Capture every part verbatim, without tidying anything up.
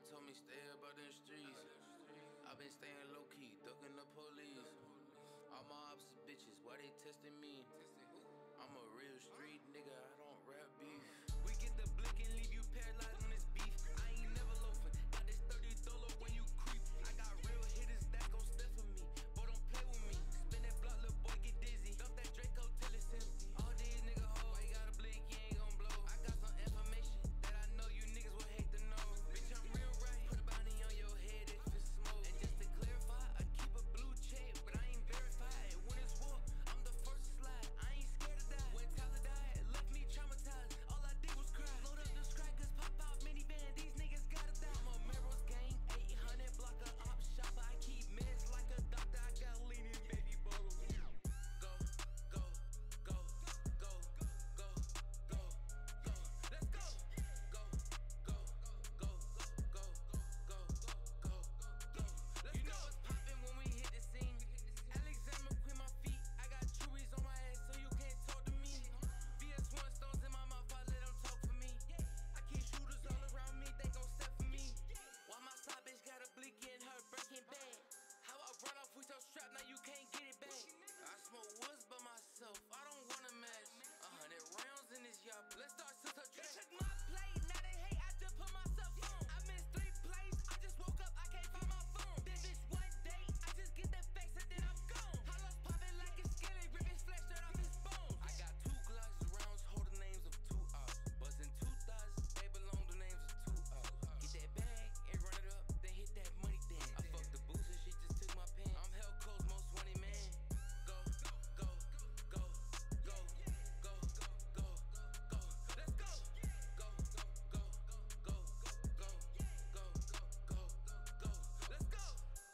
told me stay about the streets. I've been staying low key, ducking the police. All my opposite bitches, why they testing me? I'm a real street nigga, I don't rap beef. We get the blick and leave you paralyzed on this beef. I ain't never loafing, got this thirty dollar when you creep. I got real hitters that gon' step for me, boy don't play with me. Spin that block, little boy get dizzy. Dump that Draco till it's empty. All these niggas hoe, why you got a blick, you ain't gon' blow. I got some information that I know you niggas would hate to know. Bitch, I'm real right, put a bounty on your head if it's smoke. And just to clarify, I keep a blue check, but I ain't verified. When it's war, I'm the first to slide. I ain't scared to die. When Tyler died, it left me traumatized. All I did was cry. Load up the strikers, pop out minivan. These niggas gotta die. I'm a Melrose gang, eight hundred block a op shopper. I keep meds like a doctor. I got lean in baby bottles. Go, go, go, go, go, go, go. Let's go. Go, go, go, go, go, go, go, go. Let's you know what's poppin' when we hit the scene. Alexander McQueen, my feet. I got chewies on my ass, so you can't talk to me. V S one stones in my mouth, I let them talk for me. I keep shooters all around me, they gon' step for me. Why my side bitch got a blick in her breaking bad? How I run off with your strap, now you can't get it back. I smoke woods by myself, I don't wanna match. A hundred rounds in this yard, let's start to touch. They took my plate, now they hate, I just put myself on. I missed three plays, I just woke up, I can't find my phone. This bitch one day, I just get the facts and then I'm gone. Hollows popping like a skillet, rip his flesh straight off his bones. I got two Glocks rounds, hold the names of two ops. Bustin' two thighs, they belong to names of two ops. Get that bag and run it up, then hit that money then. I fucked the boots and she just took my pen. I'm hell close, most twenty man. Go, go, go, go, go, go, go, go. Let's go. Go, go, go, go, go, go, go, go. Let's go.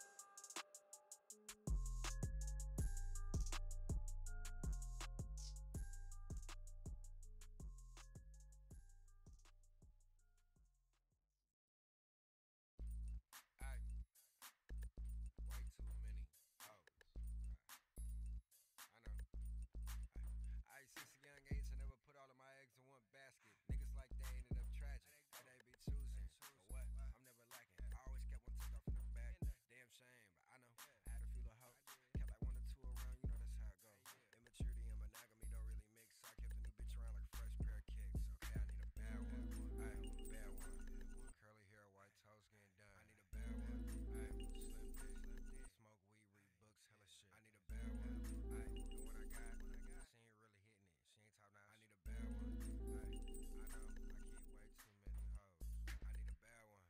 Ay, way too many hoes. I know. I since a young age, I never put all of my eggs in one basket. Niggas like that ended up tragic, but they be choosing. But what? I'm never lacking. I always kept one tucked off in the back. Damn shame, but I know I had a few little hoes. Kept like one or two around, you know that's how it goes. Immaturity and monogamy don't really mix, so I kept a new bitch around like a fresh pair of kicks. Okay, I need a bad one. Ay, bad one. Curly hair, white toes getting done. I need a bad one. Ay, slim dick, smoke weed, read books, hella shit. I need a bad one. Ay, the one I got, she ain't really hitting it. She ain't top notch. I need a bad one. Ay, I know I keep way too many hoes. I need a bad one.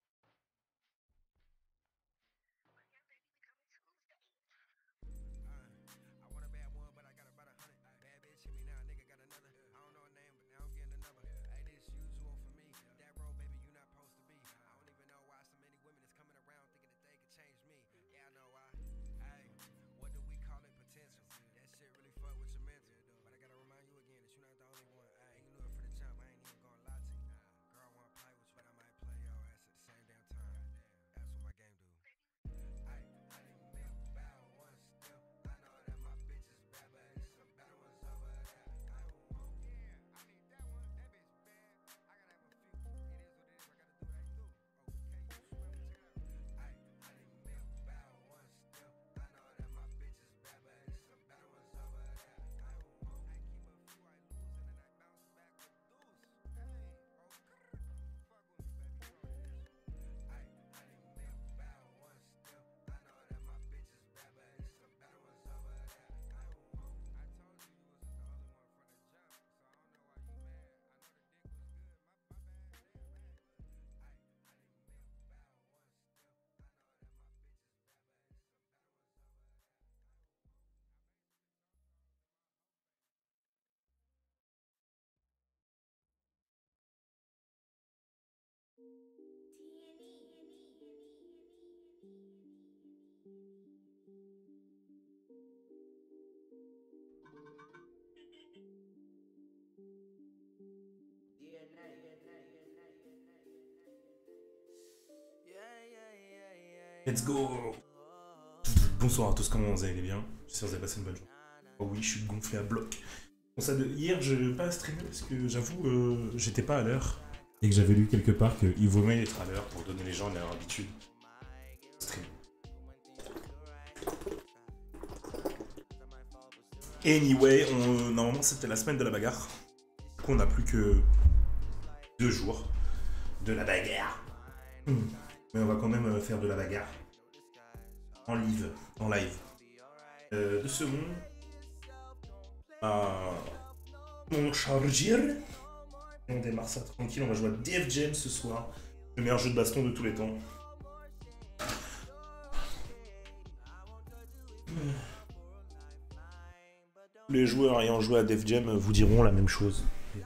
Uh, I want a bad one, but I got about a hundred. Bad bitch hit me now, nigga got another. I don't know her name, but now I'm getting a number. Hey, this usual for me. That road, baby, you not supposed to be. I don't even know why so many women is coming around thinking that they could change me. Yeah, I know why. Hey, what do we call it? Potential. That shit really fuck with your mental. But I gotta remind you again that you're not the only one. Hey, you knew it for the jump. I ain't even gonna lie to you. Girl, I wanna play with you, but I might play your ass at the same damn time. That's what my game do. Ay, I need me a bad one still. I know that my bitch is bad, but it's some better ones over there. I want, yeah, I need that one. That bitch bad. I gotta have a few. It is what it is. I gotta do what I do. Okay, you swim, check it out. Ay, I need me a bad one still. I know that my bitch is bad, but it's some better ones over there. I want, I keep a few, I lose, and then I bounce back with deuce. Hey, oh, fuck with me, baby. Fuck this. Ay, I need me a bad one still. I know that my bitch is bad, but it's some better ones over there. I want, I told you you wasn't the only one from the jump, so I don't know why you mad. I know the dick was good, my, my bad, damn man. Ay, I need me a bad one still. I know that my bitch is bad, but it's some better ones over there. I want, I basically told y'all that my whole face. Let's go. Bonsoir à tous, comment vous allez bien? J'espère que vous avez passé une bonne journée. Oh oui, je suis gonflé à bloc. Bon, ça de... Hier, je n'ai pas streamé parce que j'avoue, euh, j'étais pas à l'heure. et que j'avais lu quelque part qu'il vaut mieux être à l'heure pour donner les gens leur habitude. Stream. Anyway, on, normalement c'était la semaine de la bagarre. Du coup on n'a plus que deux jours de la bagarre. Hmm. Mais on va quand même faire de la bagarre. En live. En live. Euh, deux secondes. Ah, mon chargeur. Et on démarre ça tranquille. On va jouer à Def Jam ce soir. Le meilleur jeu de baston de tous les temps. Les joueurs ayant joué à Def Jam vous diront la même chose.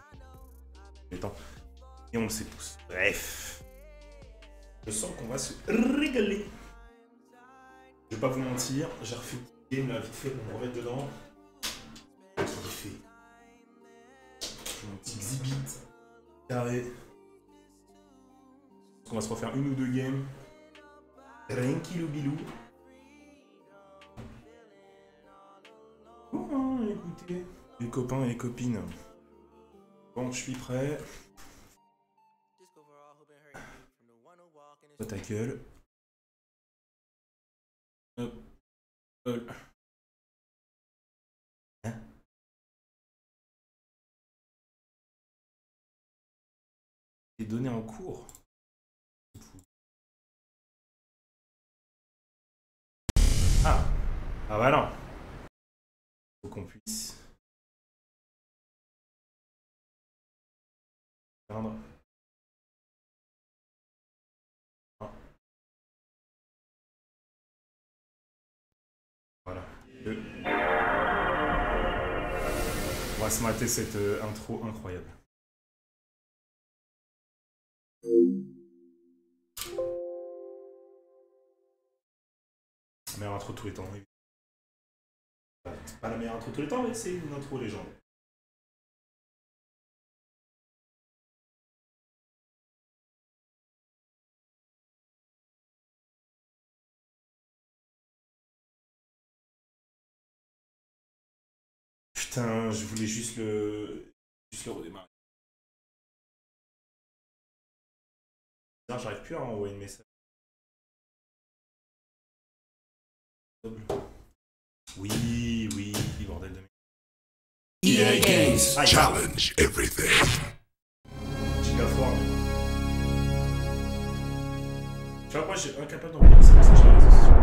Et on le sait tous. Bref. Je sens qu'on va se régaler. Je vais pas vous mentir, j'ai refait le game là vite fait pour me remettre dedans. Qui fait mon petit exhibit carré. On va se refaire une ou deux games. Tranquillou bilou. Oh, écoutez, les copains et les copines. Bon, je suis prêt. Ta gueule. Hop. Hop. Hein? Et donné en cours. Ah. Ah bah non. Faut qu'on puisse prendre. Voilà. Deux. On va se mater cette euh, intro incroyable. La meilleure intro de tous les temps. Oui. C'est pas la meilleure intro de tous les temps, mais c'est une intro légendaire. Putain, je voulais juste le... juste le redémarrer. Non, j'arrive plus à envoyer une message. Oui, oui, bordel de merde. E A Games challenge everything. Giga fort. Tu vois, moi, j'ai incapable d'envoyer un message sur les réseaux sociaux.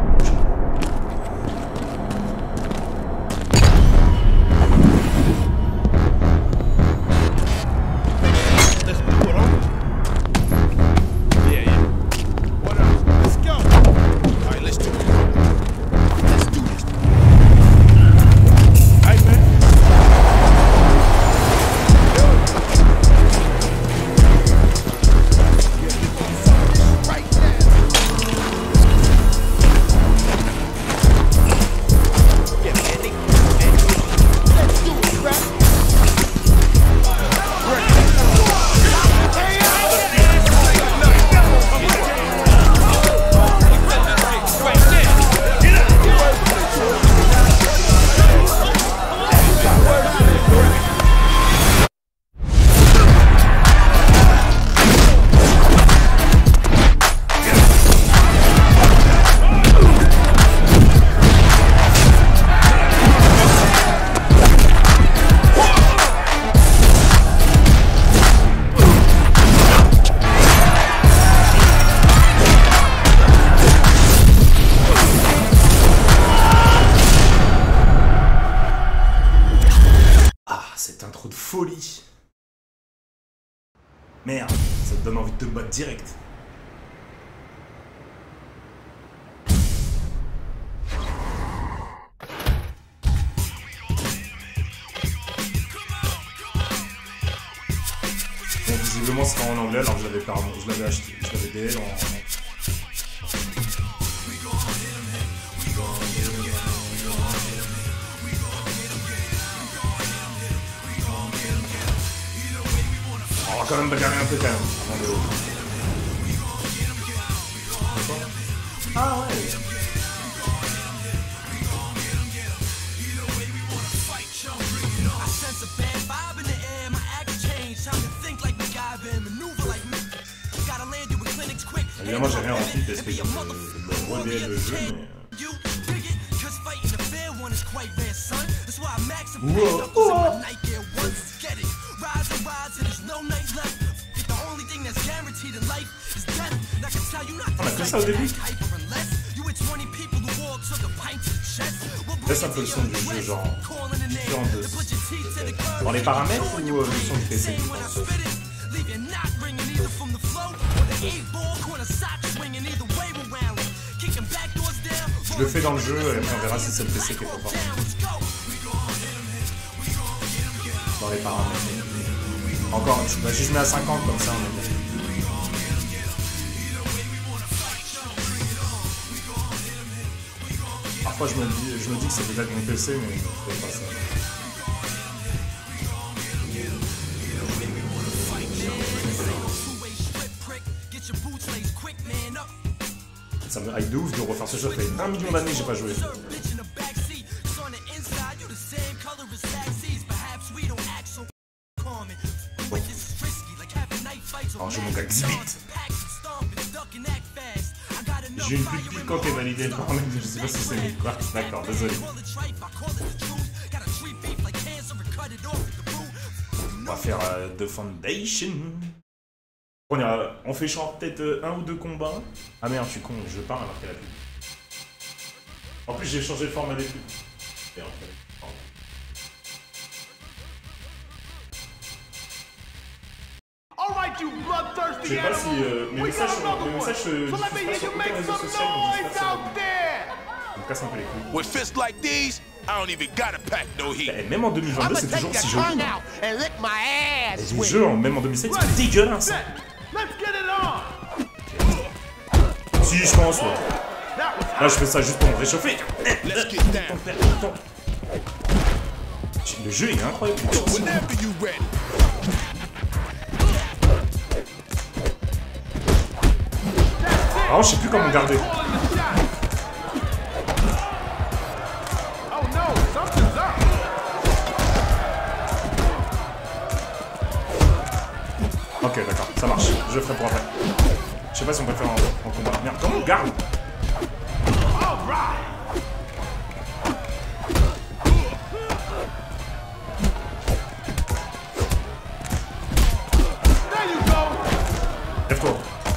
Folie. Merde, ça te donne envie de te battre direct. Bon, visiblement c'est en anglais alors que je l'avais pas, je l'avais acheté, je l'avais D L en... On va quand même bagarrer un peu quand même avant de... Ah ouais. I sense a bad vibe in the air, my act changed. Time to think like MacGyver and maneuver like Évidemment, j'ai rien rempli parce que je me modèle le jeu, mais... Wow. Oh. On a que ça au début. Laisse un peu le son du jeu, genre différent de... Dans les paramètres ou euh, le son du P C? Je le fais dans le jeu et après on verra si c'est le P C qui est trop fort. Dans les paramètres. Encore, bah, je mets à cinquante comme ça on est bon. Parfois je me dis, je me dis que c'est peut-être mon P C, mais c'est pas ça. Ça me hype de ouf de refaire ce jeu, ça fait un million d'années que j'ai pas joué. Bon. Alors je mon gars Xibit. J'ai une plus piquante et validée le paramètre, je sais pas si c'est mieux quoi. D'accord, désolé. On va faire euh, The Foundation. On, ira, on fait genre peut-être euh, un ou deux combats. Ah merde, je suis con, je parle alors qu'elle a plus. En plus, j'ai changé le format des pubs. Et en fait, pardon. Je sais pas si euh, mes messages sont. Mes messages se diffusent pas sur aucun réseau social, donc j'espère que ça va. Ça me casse un peu les couilles. With fists like these, I don't even gotta pack no heat. Et même en deux mille vingt-deux, c'est toujours si joli. Et les jeux, même en deux mille sept, c'est dégueulasse. Si, je pense, ouais. Là, je fais ça juste pour me réchauffer. Le jeu, il est incroyable. Alors, je sais plus comment garder. Ok, d'accord, ça marche. Je le ferai pour après. Je sais pas si on peut le faire en, en combat. Merde, comment on garde? Lève-toi.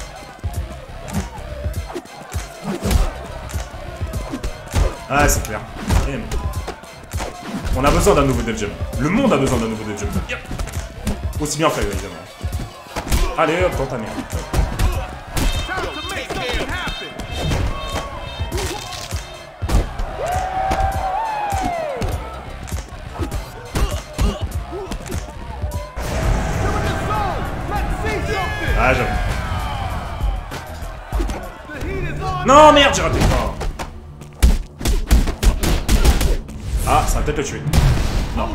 Ah, c'est clair. On a besoin d'un nouveau Def Jam. Le monde a besoin d'un nouveau Def Jam. Aussi bien fait, évidemment. Allez, hop, dans ta merde. Ah, j'avoue. Non, merde, j'ai raté. Oh. Ah, ça va peut-être le tuer. Non.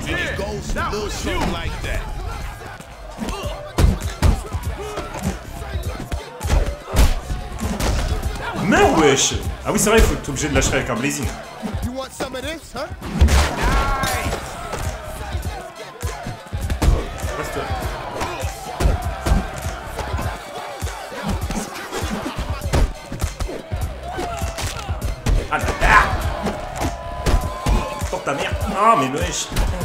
Merde, wesh. Ah oui, c'est vrai, il faut être obligé de lâcher avec un blazing. Reste. Ah là là. Porte ta merde. Ah, mais wesh.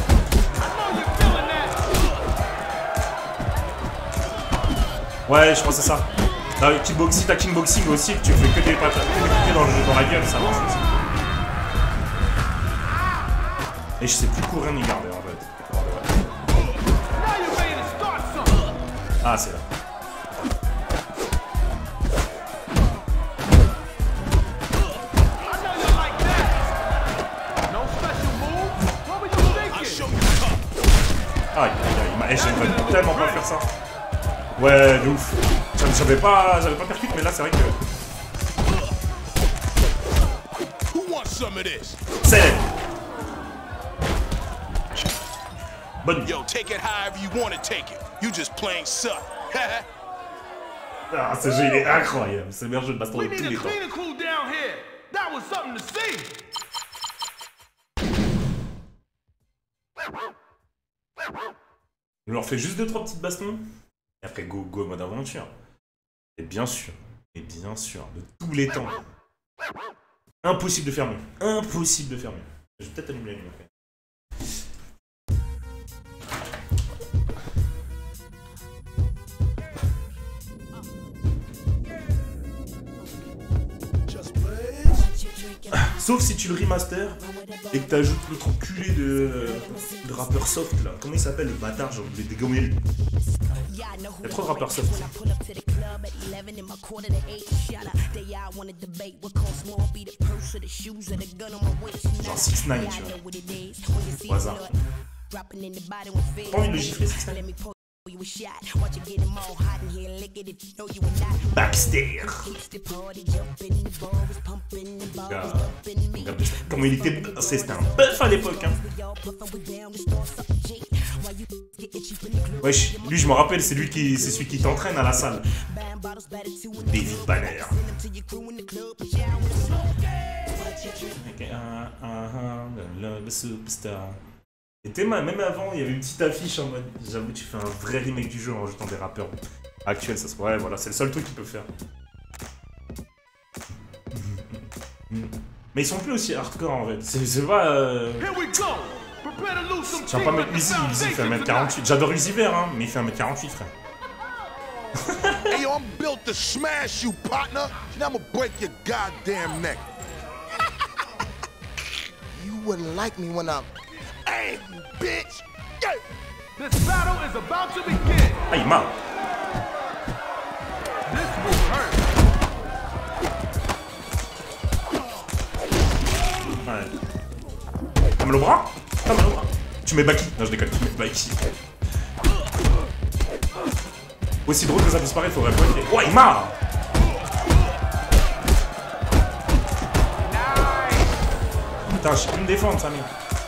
Ouais, je pense que c'est ça. Dans le kickboxing, t'as kickboxing aussi, que tu fais que des patates dans, le jeu, dans la gueule, ça marche aussi. Et je sais plus courir ni garder en fait. Ah, c'est là. Aïe, aïe, aïe, j'aimerais tellement pas faire ça. Ouais, de ouf. J'avais pas, j'avais pas percute, mais là c'est vrai que. C'est. Bonne. Yo, take it however you want to take it. You just plain suck. Ah, ce jeu il est incroyable. C'est le meilleur jeu de baston de tous les temps. Je leur fais juste deux trois petites bastons. Et après go go mode aventure. Et bien sûr, Et bien sûr, de tous les temps. Impossible de faire mieux. Impossible de faire mieux. Je vais peut-être allumer la lumière. Sauf si tu le remaster et que t'ajoutes l'autre enculé de, de rappeur soft là. Comment il s'appelle le bâtard? J'ai oublié de dégommer lui. Il y a trop de rappeurs soft. Genre six neuf tu vois. Au hasard. Pas envie de le gifler six neuf. Baxter. Comment il était... C'était un buff à l'époque hein. Wesh, lui je me rappelle, c'est lui qui, c'est celui qui t'entraîne à la salle. David Banner. Le superstar. Et même avant, il y avait une petite affiche en mode, j'avoue, tu fais un vrai remake du jeu en rajoutant des rappeurs actuels, ça se ouais, voilà, c'est le seul truc qu'il peut faire. Mais ils sont plus aussi hardcore en fait, c'est pas... Euh... Tu vas pas mettre Uzi, Uzi il fait un mètre quarante-huit. J'adore Uzi vert, hein, mais il fait un mètre quarante-huit, frère. Hey yo, I'm built to smash you, partner. And I'ma break your goddamn neck. You wouldn't like me when I'm... Hey, bitch! Yeah. This battle is about to begin. Ah, il m'a. This will hurt. Ouais. T'as mal au bras? T'as mal au bras. Tu mets Baki. Non, je déconne, tu mets Baki. Aussi drôle que ça puisse paraître, faudrait pas qu'il est... Oh, il m'a. Putain, je sais plus me défendre, Samy.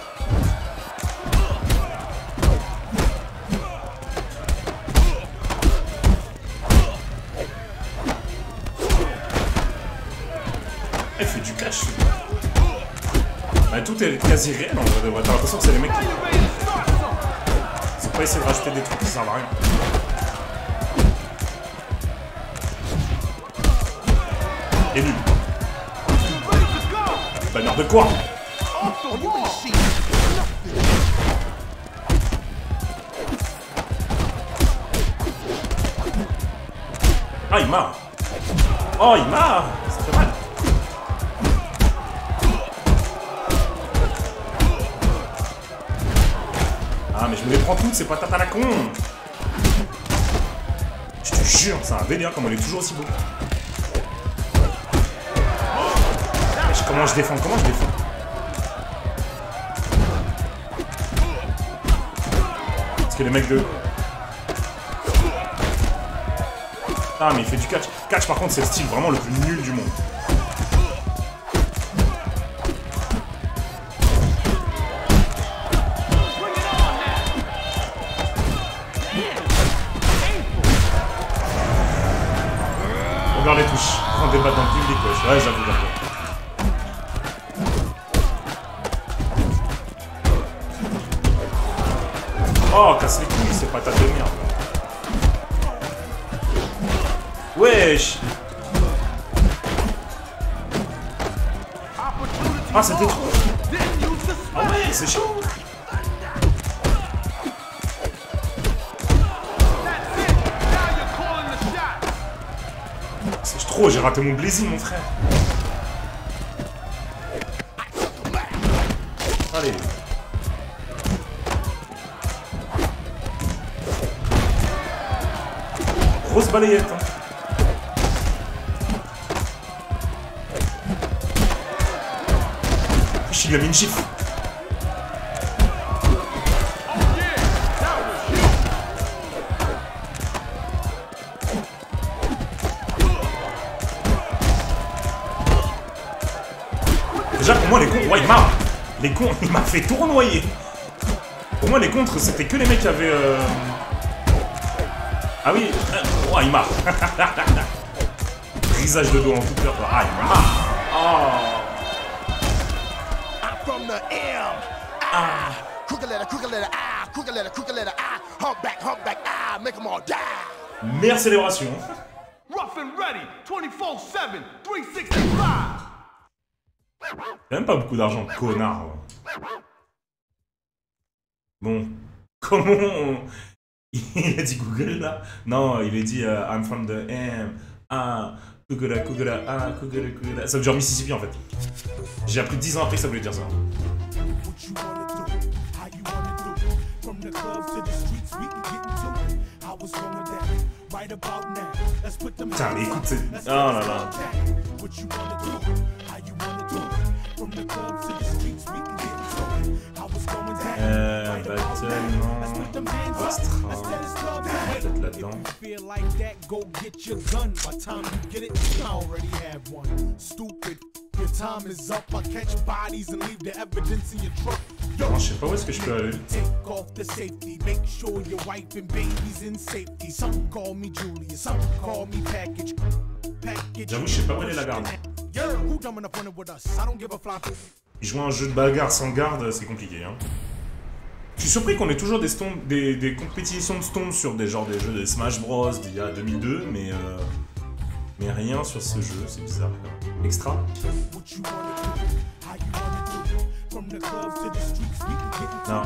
Il fait du catch. Bah, tout est quasi réel en vrai de vrai. T'as l'impression que c'est les mecs qui... Ils ont pas essayé de rajouter des trucs qui servent à rien. Et nul. Banner de quoi? Ah, il m'a. Oh, il m'a. Ça fait mal. Ah, mais je me les prends toutes, c'est pas tata la con. Je te jure, c'est un délire comme on est toujours aussi beau. Comment je défends? Comment je défends? Parce que les mecs de... Ah, mais il fait du catch. Catch, par contre, c'est le style vraiment le plus nul du monde. Regarde les touches. On débat dans le public, wesh. Ouais, j'avoue, d'accord. Oh, casse les couilles, c'est pas ta demi-heure. Wesh. Ah, c'était trop. Ah ouais, c'est chaud. C'est trop, j'ai raté mon blazing, mon frère. Allez. Grosse balayette. Hein. Il lui a mis une gifle. Déjà pour moi les contres, ouais, il m'a. Les contres, il m'a fait tournoyer. Pour moi les contres c'était que les mecs qui avaient... Euh... Ah oui, euh... oh, il m'a. Brisage de dos en toute peur. Ah, il m'a. Oh. From the M. Ah. Crooked letter, crooked letter, ah. Crooked letter, crooked letter, ah. Humpback, humpback, ah. Make them all die. Mère célébration. and ready, twenty-four seven, three sixty-five. T'as même pas beaucoup d'argent, connard. Bon, comment on... Il a dit Google là? Non, il a dit uh, I'm from the M. Ah, Kugura, Kugura, ah, Kugura, Kugura. Ça veut dire Mississippi en fait. J'ai appris dix ans après que ça voulait dire ça. Putain, mais écoute, c'est... Oh là là. Euh, Battle, non. Astra. Peut-être là-dedans. Non, je sais pas où est-ce que je peux aller. J'avoue, je sais pas où elle est la garde. Jouer un jeu de bagarre sans garde, c'est compliqué. Hein. Je suis surpris qu'on ait toujours des, stones, des, des compétitions de stones sur des genres des jeux de Smash Bros d'il y a deux mille deux, mais, euh, mais rien sur ce jeu, c'est bizarre. Extra. Non.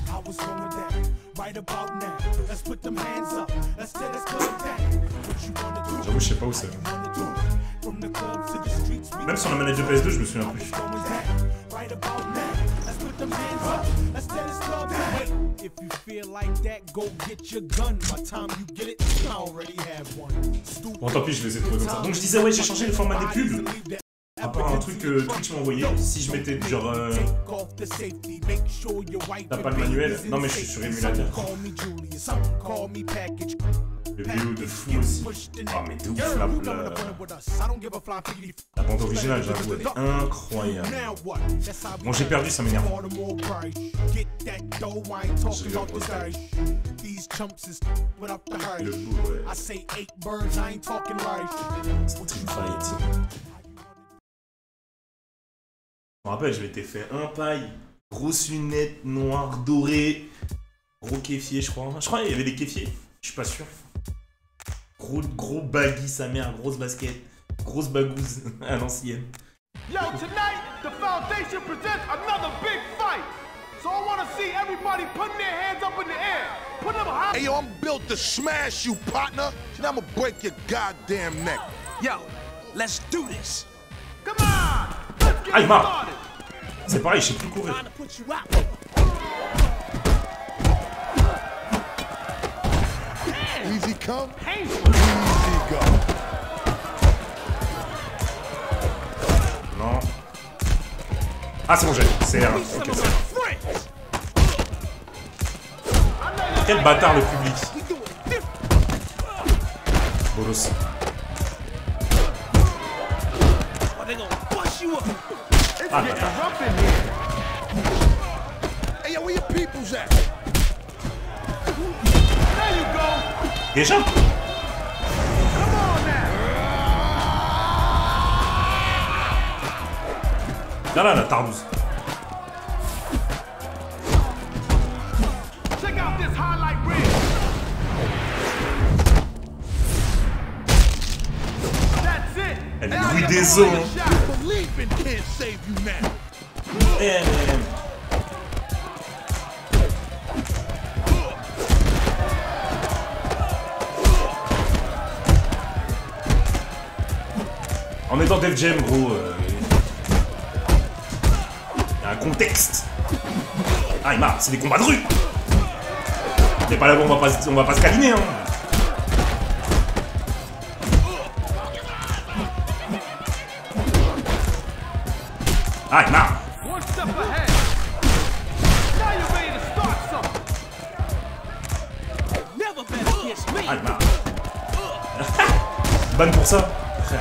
J'avoue, je sais pas où c'est. Même sur la manette de P S deux, je me souviens plus. Bon, tant pis, je vais essayer de trouver comme ça. Donc je disais, ouais, j'ai changé le format des pubs. À part un truc que Twitch m'a envoyé, si je mettais genre... Euh... T'as pas le manuel? Non mais je suis sur émulateur. Le vidéo de fou aussi. Oh mais de ouf, la, la... la bande originale, j'avoue, elle est incroyable. Bon, j'ai perdu, ça m'énerve. Je vais reposer. Le bout, ouais. Street Fight. Je me rappelle, je m'étais fait un paille, grosse lunette noire dorée, gros kéfier, je crois. Je crois qu'il y avait des kéfiers, je suis pas sûr. Gros, gros baggy, sa mère, grosse basket, grosse bagouze à l'ancienne. Yo, tonight, the Foundation presents another big fight. So I want to see everybody putting their hands up in the air. Put them high. Hey, yo, I'm built to smash you, partner. And I'm gonna break your goddamn neck. Yo, let's do this. Come on. Ah, il marre. C'est pareil, je sais plus courir. Easy come, easy go. Non. Ah, c'est bon, j'ai. C'est un. Ok, c'est quel bâtard le public. Bolos. Ah, bâtard. Hey, yo, where your peoples at? There you go. Déjà? Come on now. Là, là, la tardouse. Check out this highlight reel. That's it. Elle est bruit des os. Believing can't save you now. Eh, eh. On est dans Def Jam, gros. Euh... Il y a un contexte. Ah, il marre, c'est des combats de rue. C'est pas là où on va pas, on va pas se câliner, hein. Ah, il marre. One step ahead. Now you're ready to start something. Never bet against me. Ah, il marre. Ban pour ça, frère.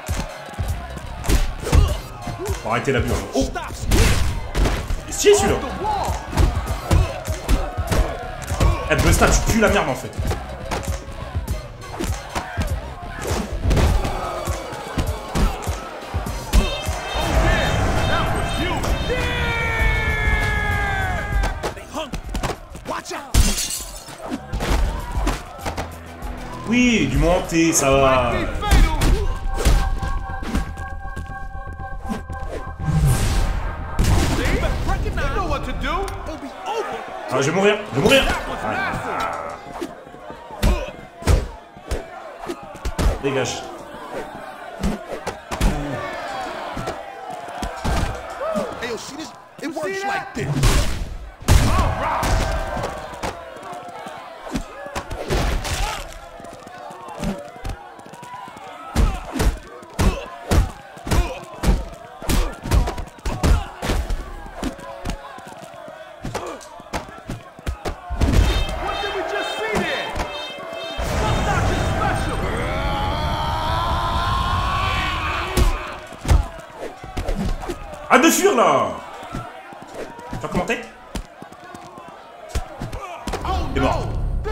Faut arrêter la violence. Oh, si celui-là. Eh, Busta, tu pues la merde en fait. Oui, du monté, ça va. Ah, je vais mourir, je vais mourir. Ah. Dégage. Hey, yo, see this? It works like this. Arrête de fuir là! Tu vas commenter? Il est mort.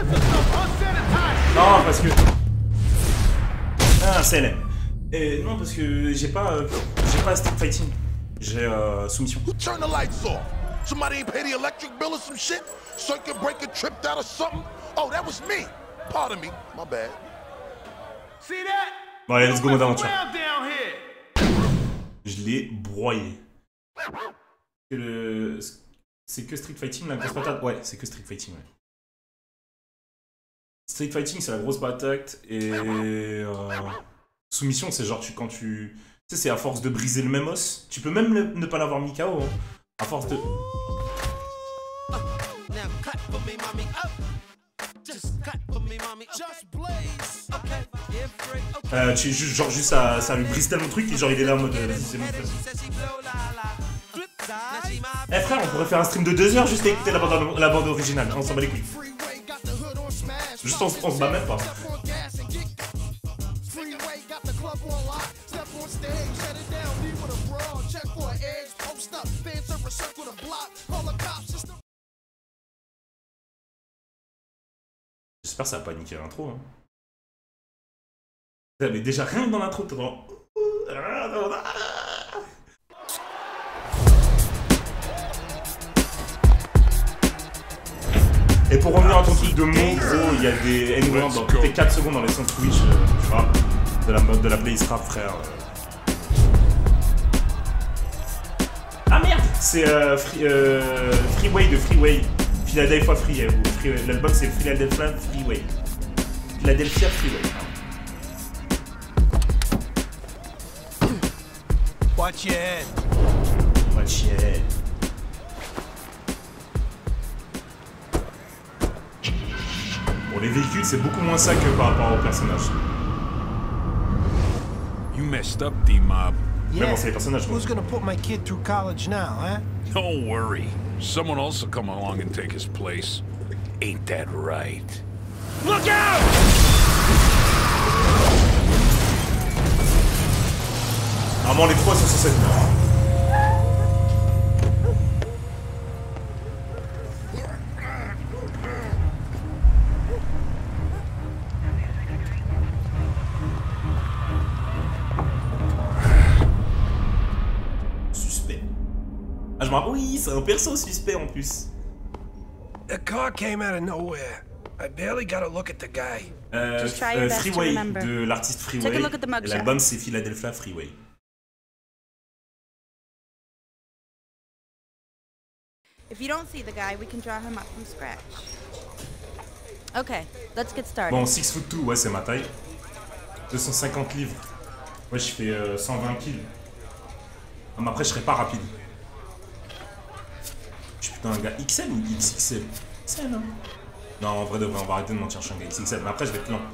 Non, parce que. Ah, c'est L M. Et non, parce que j'ai pas. Euh, j'ai pas Street Fighting. J'ai euh, soumission. Who turned the lights off? Somebody ain't pay the electric bill or some shit? Circuit breaker tripped out or something? Oh, that was me. Pardon me. My bad. See that? Bon, allez, let's go, mode aventure. Je l'ai broyé. Le... C'est que Street Fighting, la grosse patate? Ouais, c'est que Street Fighting, ouais. Street Fighting, c'est la grosse patate, et... Euh... Soumission, c'est genre, tu, quand tu... Tu sais, c'est à force de briser le même os. Tu peux même le, ne pas l'avoir mis K O, hein. À force de... Euh, tu, genre, juste, ça, ça lui brise tellement de trucs, et genre, il est là en mode... Euh, c'est bon, eh frère, on pourrait faire un stream de deux heures juste à écouter la bande, la bande originale, on s'en bat les couilles. Juste on, on se bat même pas. J'espère que ça va pas niquer l'intro. Hein. Mais déjà rien que dans l'intro, t'es dans... Et pour revenir à ton truc de mots, gros, il y a des N-words dans toutes les quatre secondes dans les sons Twitch, euh, tu vois, de la mode de la playlist rap, frère. Ah merde, c'est euh, free, euh, Freeway de Freeway, Philadelphia Free, free l'album c'est Philadelphia Freeway, Philadelphia Freeway. Watch your head. Watch your head. Bon, les véhicules, c'est beaucoup moins ça que par rapport au personnage. You messed up, D-Mob. Mais bon, c'est les personnages. Who's gonna put my kid through college now, huh? Don't worry. Someone else will come along and take his place. Ain't that right? Look out! Normalement, les trois sont censés être morts. Suspect. Ah, je m'en... Oui, c'est un perso suspect en plus. The car came out of nowhere. I barely got a look at the guy. Euh, euh, Freeway, de l'artiste Freeway. Et l'album, c'est Philadelphia Freeway. If you don't see the guy, we can draw him up from scratch. Okay, let's get started. Bon, six foot two, ouais, c'est ma taille. deux cent cinquante livres. Ouais, je fais euh, cent vingt kills. Ah, mais après, je serai pas rapide. Je suis putain un gars X L ou X X L? X L, hein? Non, en vrai, de vrai, on va arrêter de mentir, je suis un gars X X L. Mais après, je vais être lent.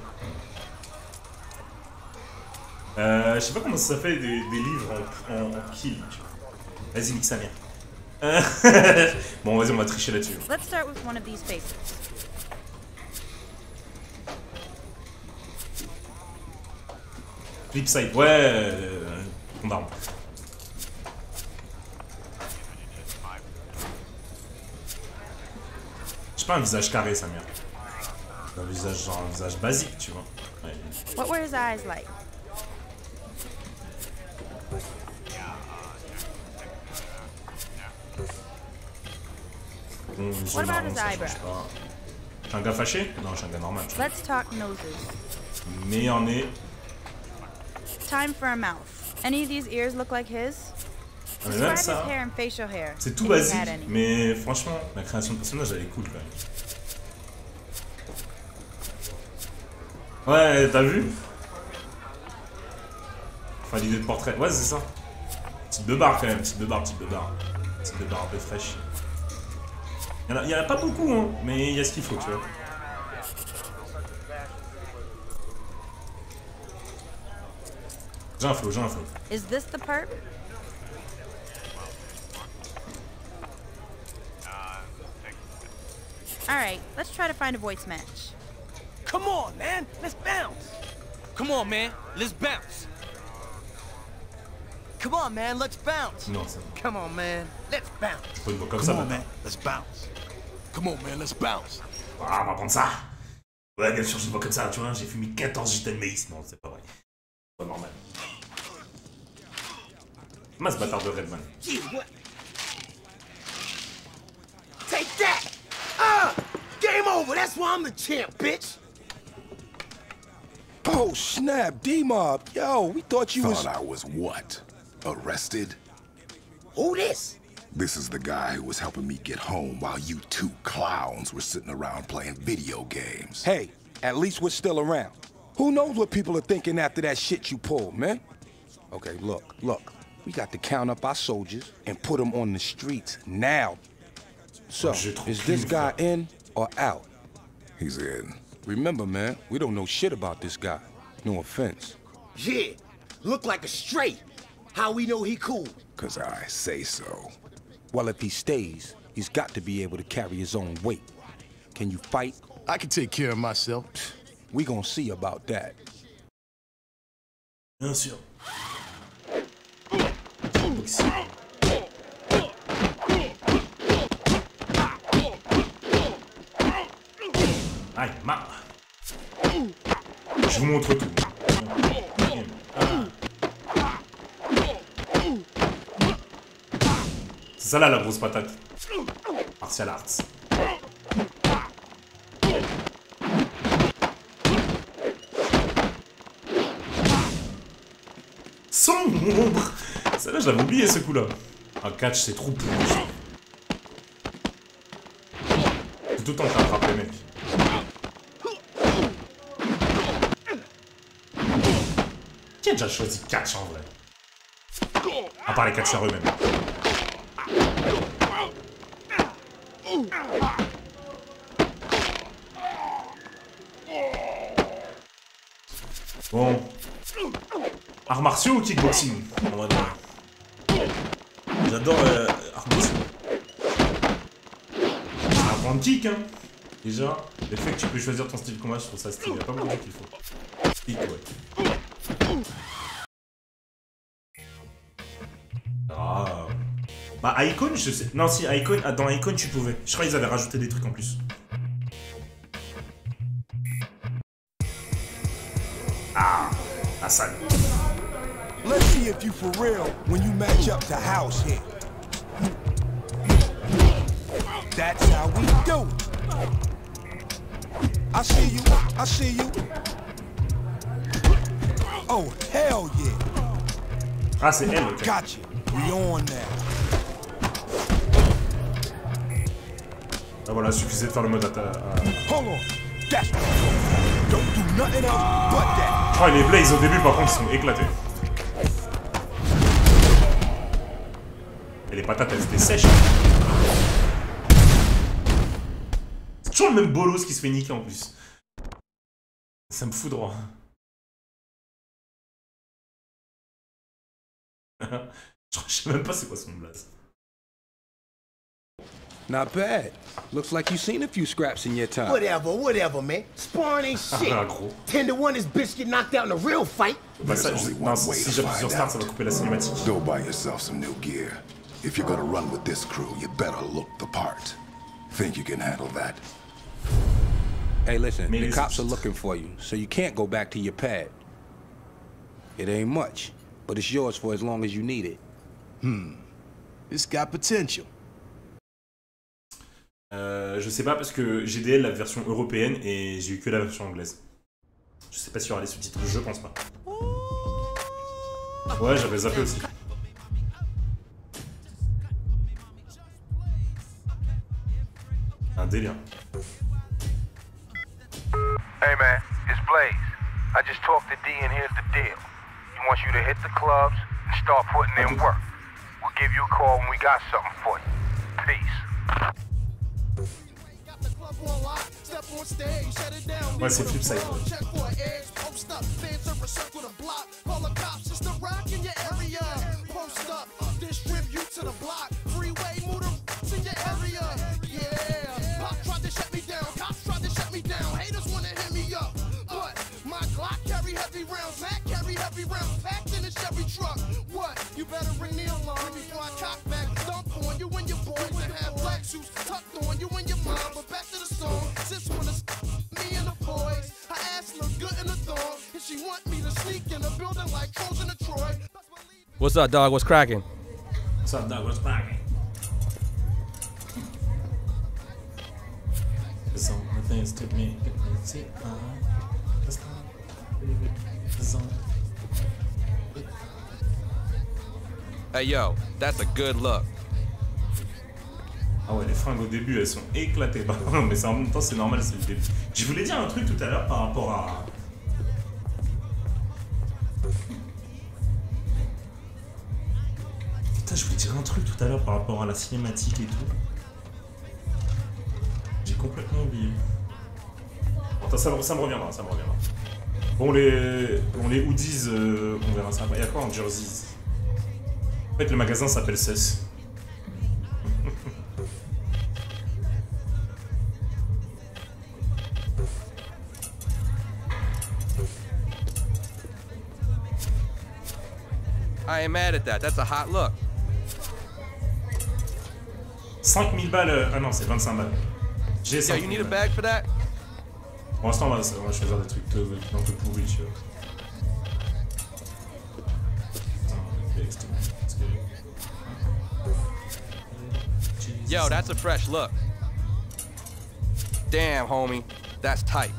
Euh, je sais pas comment ça fait des, des livres en, en, en kill. Vas-y, nique sa mère. Bon, vas-y, on va tricher là-dessus. Let's start with one of these faces. Flipside, ouais, euh, ton d'arme. J'ai pas un visage carré, sa mère. Un visage, genre un visage basique, tu vois. Ouais. What were his eyes like? Bon, What about marron, his ça eyebrows? change pas. Je suis un gars fâché? Non, je suis un gars normal. Let's talk noses. Meilleur nez. Time for a mouth. Any of these ears look like his? Mais même Describe his ça, hair and facial hair. c'est tout if he basique, had any. mais franchement, la création de personnage, elle est cool quand même. Ouais, t'as vu? Enfin, l'idée de portrait, ouais, c'est ça. Petite beubare quand même, petite beubare, petite beubare. Petite beubare un peu fraîche. Il y en a, il y en a pas beaucoup, hein, mais il y a ce qu'il faut, tu vois. J'ai un flow, j'ai un flow. Is this the perp? Alright, let's try to find a voice match. Come on, man. Let's bounce. Come on, man. Let's bounce. Come on, man. Let's bounce. Non, c'est bon. Come on, man. Let's bounce. Faut une voix comme ça, Come on, maintenant. man. Let's bounce. Come on, man. Let's bounce. Ah, on va prendre ça. Ouais, bien sûr, je vois comme ça, tu vois, j'ai fumé quatorze gitas de maïs. Non, c'est pas vrai. C'est pas normal. Comment ce bâtard de Redman? Gee, what? Take that! Ah! Game over! That's why I'm the champ, bitch! Oh, snap, D-Mob. Yo, we thought you was... Thought I was what? Arrested? Who this? This is the guy who was helping me get home while you two clowns were sitting around playing video games. Hey, at least we're still around. Who knows what people are thinking after that shit you pulled, man? Okay, look, look. We got to count up our soldiers and put them on the streets now. So, is this guy in or out? He's in. Remember, man, we don't know shit about this guy. No offense. Yeah, look like a straight. How we know he cool? Cause I say so. Well, if he stays, he's got to be able to carry his own weight. Can you fight? I can take care of myself. We gonna see about that. Bien sûr. Aïe, marre. Je vous montre tout. C'est ça là la grosse patate. Martial arts. Sombre. Celle-là, je l'avais oublié ce coup-là. Un catch, c'est trop pourri. C'est tout le temps que t'attrapes les mecs. Qui a déjà choisi catch en vrai? À part les catcheurs eux-mêmes. Bon. Arts martiaux ou kickboxing? En vrai, j'adore euh, arts martiaux. C'est un grand kick, hein. Déjà, le fait que tu peux choisir ton style de combat, je trouve ça stylé. Il n'y a pas beaucoup de gens qui le font. Kick, ouais. Ah. Bah, Icon, je sais. Non, si, Icon, dans Icon, tu pouvais. Je crois qu'ils avaient rajouté des trucs en plus. Ah, Hassan. Let's see if you for real when you match up to House here. That's how we do. I see you. I see you. Oh, hell yeah. Ah, c'est elle, ok. Gotcha. We on now. Ah voilà, suffisait de faire le mode à ta... À... Hold on. That's don't do nothing else but that. Je crois que les Blaze au début, par contre, sont éclatés. Et les patates, elles étaient sèches. C'est toujours le même bolos qui se fait niquer en plus. Ça me fout droit. Je sais même pas c'est quoi son blaze. Not bad. Looks like you've seen a few scraps in your time. Whatever, whatever, man. Sparring ain't shit. Ah, gros. Ten to one, this bitch get knocked out in a real fight. Bah ça, There's je... only non, one si way si to j'appuie sur find start, ça va out. couper la cinématique. Go buy yourself some new gear. If you're gonna run with this crew, you better look the part. Think you can handle that? Hey, listen, Mais the les- cops are looking for you, so you can't go back to your pad. It ain't much, but it's yours for as long as you need it. Hmm. It's got potential. Euh, je sais pas parce que G D L la version européenne et j'ai eu que la version anglaise. Je sais pas s'il y aura les sous-titres, je pense pas. Ouais, j'avais zappé aussi. délire. Hey man, it's Blaze. I just talked to D and here's the deal. He wants you to hit the clubs and start putting in work. We'll give you a call when we got something for you. Peace. Ouais, c'est Flipside. You better ring the alarm before I cock back, dump on you and your boys and have black suits tucked on you and your mom. But back to the song, since when it's me and the boys, her ass look good in the thong, and she want me to sneak in the building like Trojan to Troy. What's up, dog? What's cracking? What's up, dog? What's cracking? Some things to me. Hey yo, that's a good look. Ah ouais, les fringues au début elles sont éclatées. Mais en même temps c'est normal, c'est le début. Je voulais dire un truc tout à l'heure par rapport à... Putain, je voulais dire un truc tout à l'heure par rapport à la cinématique et tout. J'ai complètement oublié. Attends, ça, ça me reviendra, ça me reviendra. Bon, les, bon, les hoodies, euh, on verra ça. Il y a quoi en jerseys? En fait, le magasin s'appelle C E S. I ain't mad at that. That's a hot look. cinq mille balles. Euh, ah non, c'est vingt-cinq balles. J'ai Yeah, you need a bag for that? Pour l'instant, on va, on va choisir des trucs un peu pourris, tu vois. Yo, that's a fresh look. Damn, homie. That's tight.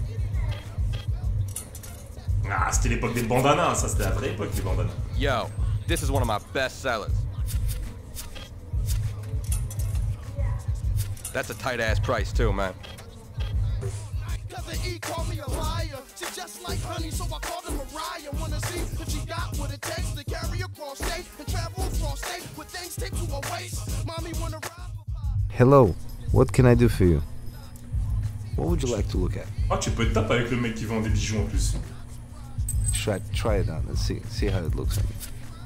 Ah, c'était l'époque des bandanas, ça c'était la vraie époque des bandanas. Yo, this is one of my best sellers. That's a tight ass price too, man. He called me a liar. She just like honey, so I called her Mariah. Wanna see if she got what it takes to carry across state and travel across state with things stick to her waist. Mommy wanna ride. Hello, what can I do for you? What would you like to look at? Ah, tu peux te taper avec le mec qui vend des bijoux en plus. Try, try it on and see, see how it looks on you.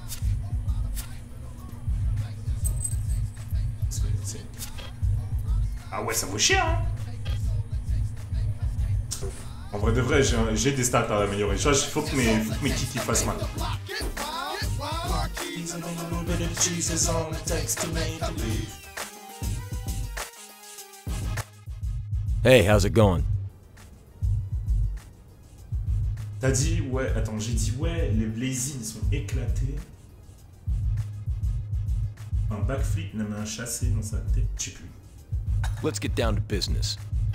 Ah ouais, ça vaut cher, hein. En vrai de vrai, j'ai des stats à améliorer. Il faut que mes, faut que mes kits fassent mal. Hey, how's it going? T'as dit, ouais, attends, j'ai dit, ouais, les blazing ils sont éclatés. Un backflip, même un chassé dans sa tête, je sais plus. Let's get down to business.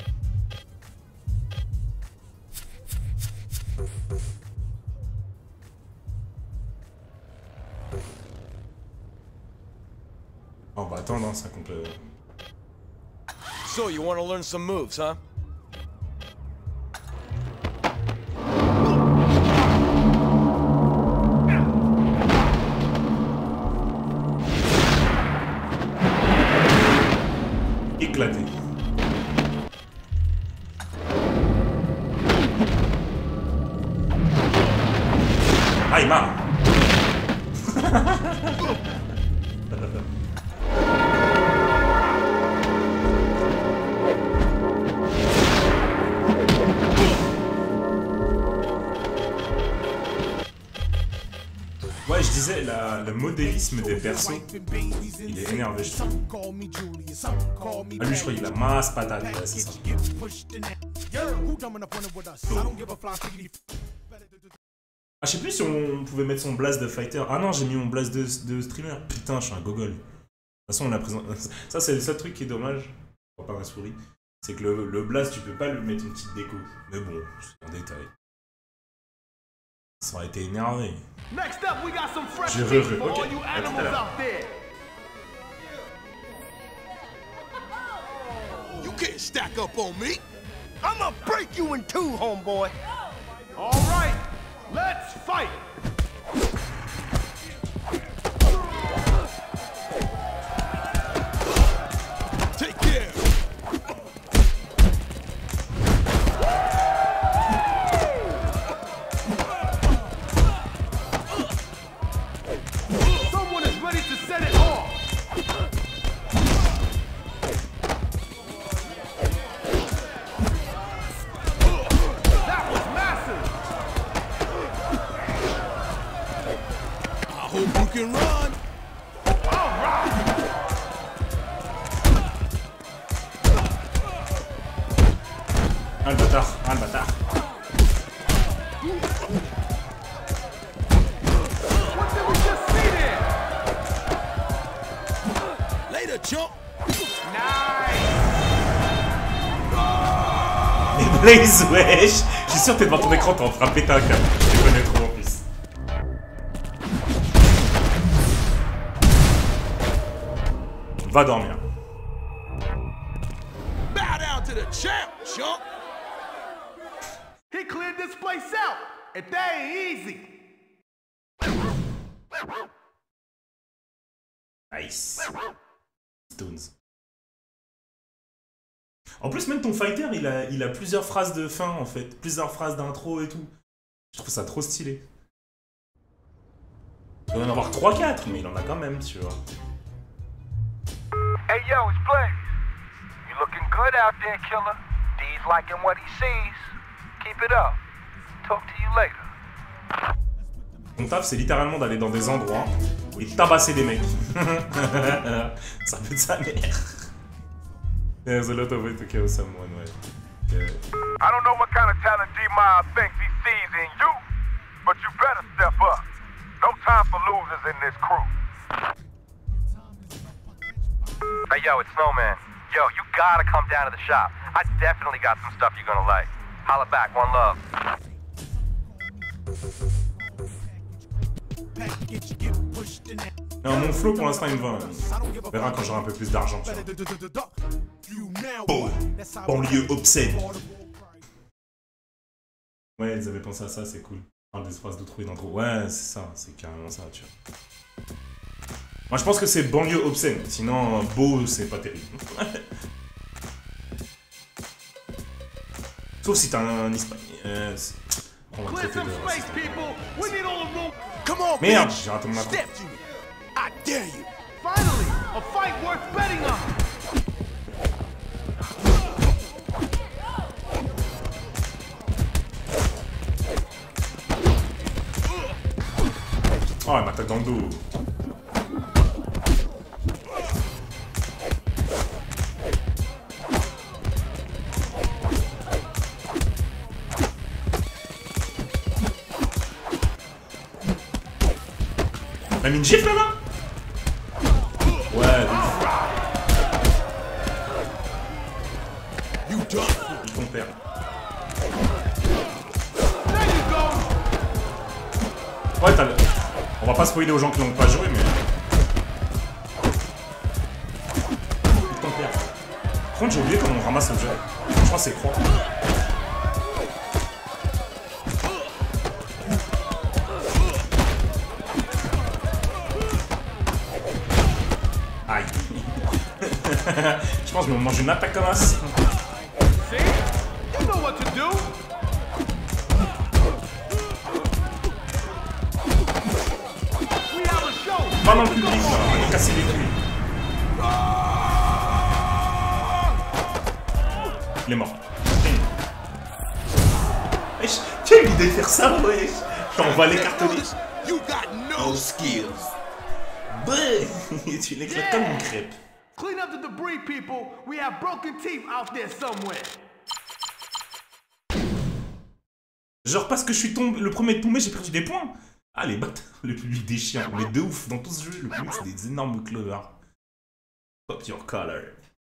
On va attendre, hein, ça compte. So, you want to learn some moves, huh? Éclaté. Ah, il m'a. Ouais, je disais, la, le modélisme des persos, il est énervé, je trouve. Ah, lui, je crois qu'il a masse patate, ouais, c'est ça. Ah, je sais plus si on pouvait mettre son blast de fighter. Ah non, j'ai mis mon blast de, de streamer. Putain, je suis un gogol. De toute façon, on l'a présenté. Ça, c'est le seul truc qui est dommage. On va pas la souris. C'est que le, le blast, tu peux pas lui mettre une petite déco. Mais bon, c'est un détail. Ça aurait été énervé. J'ai re-re. Ok, à tout à l'heure. You can't stack up on me. I'ma break you in two, homeboy. All right, let's fight. Take care. Someone is ready to set it off. That was massive. I hope you can run. All right. Ah le bâtard, ah le bâtard. What did we just see there? Later, chump. Nice. Mais Blaze, wesh. Je suis sûr que t'es devant ton écran, t'es en train de péter un câble. Je te connais trop en plus. Va dormir. Bow down to the champ, chump. He cleared this place out, and that ain't easy. Nice. Stones. En plus, même ton fighter, il a, il a plusieurs phrases de fin, en fait. Plusieurs phrases d'intro et tout. Je trouve ça trop stylé. Il doit en avoir trois quatre, mais il en a quand même, tu vois. Hey yo, it's Blaze. You looking good out there, killer. D's liking what he sees. Keep it up. Talk to you later. Mon taf, c'est littéralement d'aller dans des endroits et tabasser des mecs. Ça peut de sa mère. There's a lot of way to kill someone, ouais. Okay. I don't know what kind of talent D-Mob thinks he sees in you, but you better step up. No time for losers in this crew. Hey yo, it's Snowman. Yo, you gotta come down to the shop. I definitely got some stuff you're gonna like. Holla back, one love. Non, mon flow pour l'instant il me va. On verra quand j'aurai un peu plus d'argent. Oh, banlieue obscène. Ouais, ils avaient pensé à ça, c'est cool. Un des phrases de trouver d'intro. Ouais, c'est ça, c'est carrément ça, tu vois. Moi je pense que c'est banlieue obscène, sinon beau c'est pas terrible. Sauf si t'as un espagnol. Euh, on va traiter de raciste. Merde, j'ai raté mon macro. I dare you. Finally, a fight worth betting on. Oh, elle m'attaque dans le dos. Elle a mis une gifle là-bas. Ouais, You done. il ton père. Ouais, t'as le... On va pas spoiler aux gens qui n'ont pas joué, mais... Il ton père. Par contre, j'ai oublié comment on ramasse l'objet. Je crois que c'est croix. Aïe. Je pense que je me mange une attaque comme ça. Pas dans le public, là. On va casser les couilles. Il est mort. Wesh, quelle idée de faire ça, wesh. On va les cartonner. You got no skills. Bah, tu l'éclates comme une crêpe. Clean up the debris, people. We have broken teeth out there somewhere. Genre parce que je suis tombé, le premier de tomber, j'ai perdu des points. Ah les bâtards, le public des chiens, on est de ouf dans tout ce jeu, le public c'est des énormes cleverds. Pop your collar.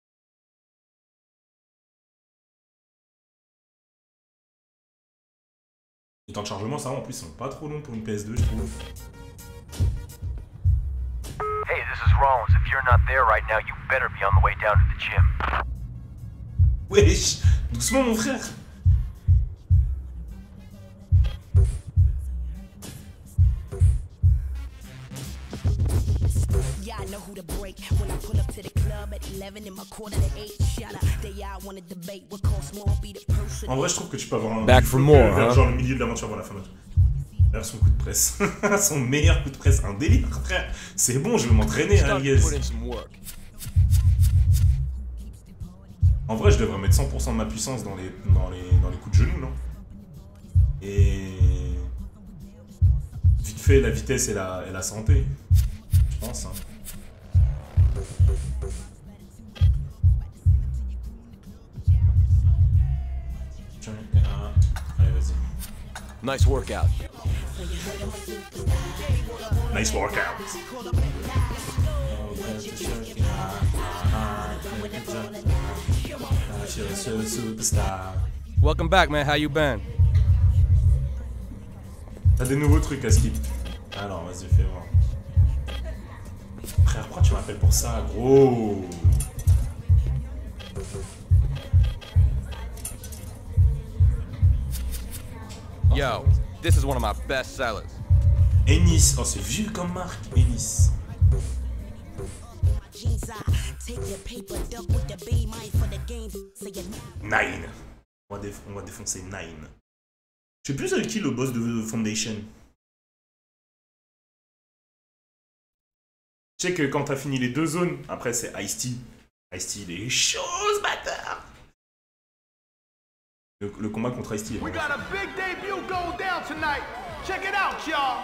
Les temps de chargement, ça va, en plus, ils sont pas trop longs pour une P S deux, je trouve. Hey, this is Rollins. If you're not there right now, you better be on the way down to the gym. Wesh, doucement mon frère. En vrai, je trouve que tu peux avoir un... Back for more, vers hein. genre le milieu de l'aventure avant la fin. D'ailleurs, son coup de presse. Son meilleur coup de presse. Un délire, frère. C'est bon, je vais m'entraîner, hein, les gars. En vrai, je devrais mettre cent pour cent de ma puissance dans les, dans les, dans les coups de genoux, non? Et... vite fait, la vitesse et la, et la santé. Je pense, hein. Allez, vas-y. Nice workout. Nice workout. Welcome back, man. How you been? T'as des nouveaux trucs à skip. Alors, vas-y, fais voir. Frère, pourquoi tu m'appelles pour ça, gros? Yo, this is one of my best sellers. Ennis. Oh, c'est vieux comme marque, Ennis. Nine. On va, déf on va défoncer Nine. Je sais plus avec qui le boss de Foundation. Je sais que quand t'as fini les deux zones, après c'est Ice-T. Ice-T, il est chaud, ce bâtard. Le, le combat contre Ice-T est bon. We got a big debut going down tonight. Check it out, y'all.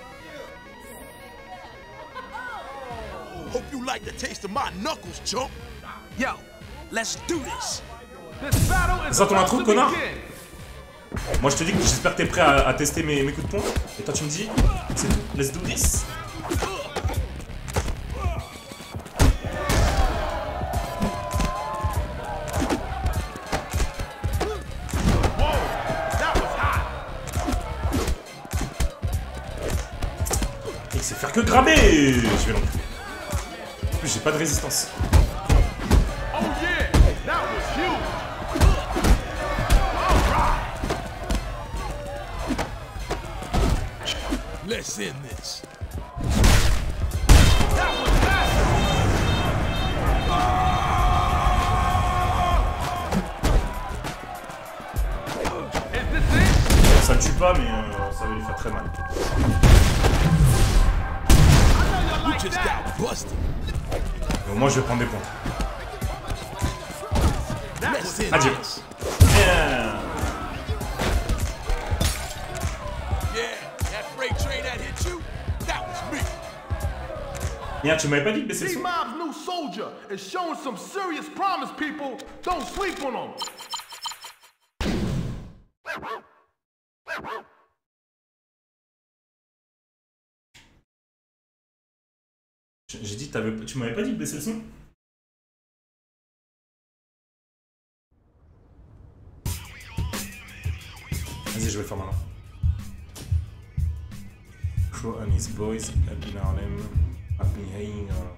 Hope you like the taste of my knuckles, chump. Yo, let's do this. C'est ça ton intro, connard? Moi je te dis que j'espère que t'es prêt à, à tester mes, mes coups de poing. Et toi tu me dis, c'est tout, let's do this. Il sait faire que graber. Je vais l'enculer. En plus j'ai pas de résistance. Oh yeah, that was huge. Let's end this. That was that. Is this it? Ça le tue pas mais euh, ça va lui faire très mal. You just got busted. Donc moi je vais prendre des points. Let's end Adieu. this. Yeah. Yeah, that freight train that hit you, that was me. Merde, tu m'avais pas dit de baisser le son? T-Mob's new soldier is showing some serious promise, people. Don't sleep on him. J'ai dit, t'avais, tu m'avais pas dit de baisser le son? Vas-y, je vais le faire maintenant. Crow and his boys have been Harlem, have been hanging around.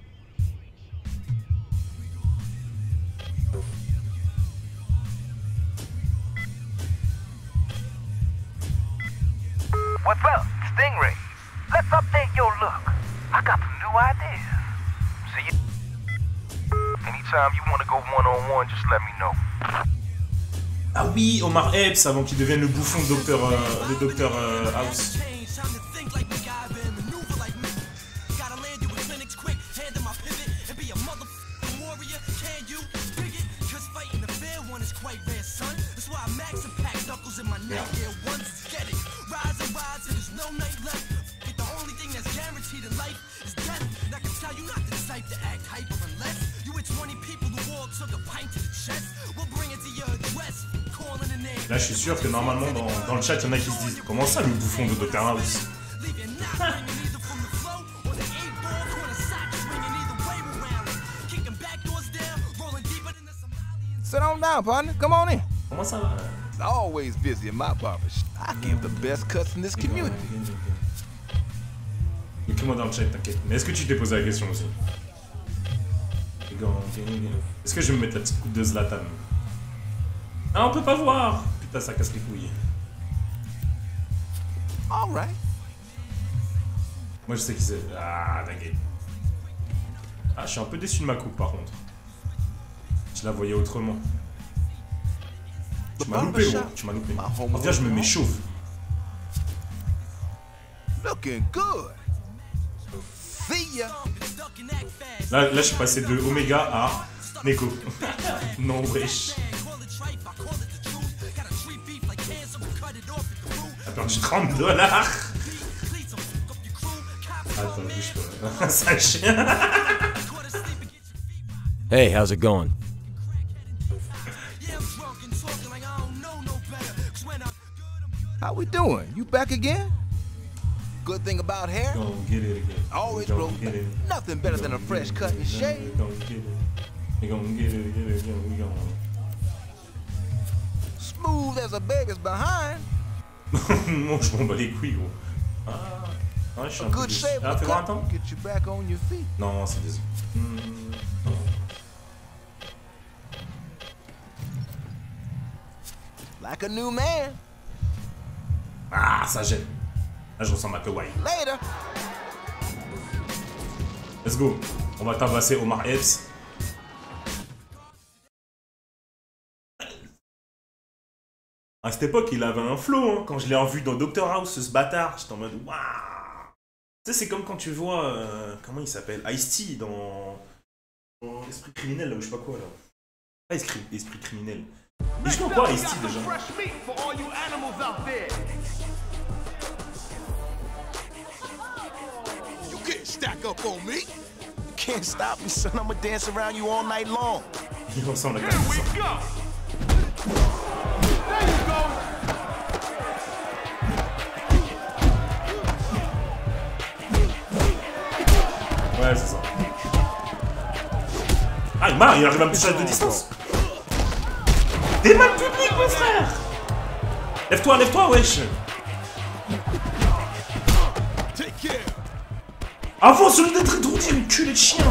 What's up, Stingray? Let's update your look. I got some new ideas. See you. Anytime you want to go one-on-one, just let me know. Ah oui, Omar Epps avant qu'il devienne le bouffon de Docteur euh, de Docteur euh, House. Là, je suis sûr que normalement, dans, dans le chat, il y en a qui se disent comment ça, le bouffon de Docteur House? Sit on down, partner. Come on in. Comment ça va? It's always busy in my barbershop. I give the best cuts in this community. Écris-moi dans le chat, t'inquiète. Mais est-ce que tu t'es posé la question aussi? Est-ce que je vais me mettre la petite coupe de Zlatan? Ah, on peut pas voir. Putain, ça casse les couilles. Alright. Moi, je sais qui c'est. Ah, dingue. Ah, je suis un peu déçu de ma coupe, par contre. Je la voyais autrement. Tu m'as loupé, gros. Tu m'as loupé. En fait, je me mets chauve. Looking good. See ya. Là, là, je suis passé de Omega à Neko. Non, wesh. T'as perdu trente dollars. Attends, bouge pas. Ça chien. Hey, how's it going? How we doing? You back again? Good thing about hair? Go get it again. Always Go grow get it. nothing better than a fresh cut and shave. Go get it. We gon' get it, get it, get it, we gon'. Smooth as a baby's behind. Moi, je m'en bats les couilles, gros. Ah, ouais, je suis un peu déçu. Ah, fais voir un temps. Get you back on your feet. Non, c'est désolé. Hmm, non. Like a new man. Ah, ça gêne. Là, je ressemble à Kawhi. Later. Let's go. On va tabasser Omar Epps. À cette époque, il avait un flow. Hein. Quand je l'ai revu dans Doctor House, ce bâtard, j'étais en mode waouh. Tu sais, c'est comme quand tu vois. Euh, comment il s'appelle, Ice-T dans. dans Esprit criminel, là, ou je sais pas quoi, là. Pas Esprit, Esprit criminel. Il joue quoi, Ice-T déjà? You can't stack up on me. You can't stop me, son. I'ma dance around you all night long. Il ressemble à Here we go. There you go. Ouais, c'est ça. Ah, il marre, il arrive à me toucher à deux distances. T'es mal public, mon frère. Lève-toi, lève-toi, wesh. Avance au lieu d'être étourdi, le cul de chien.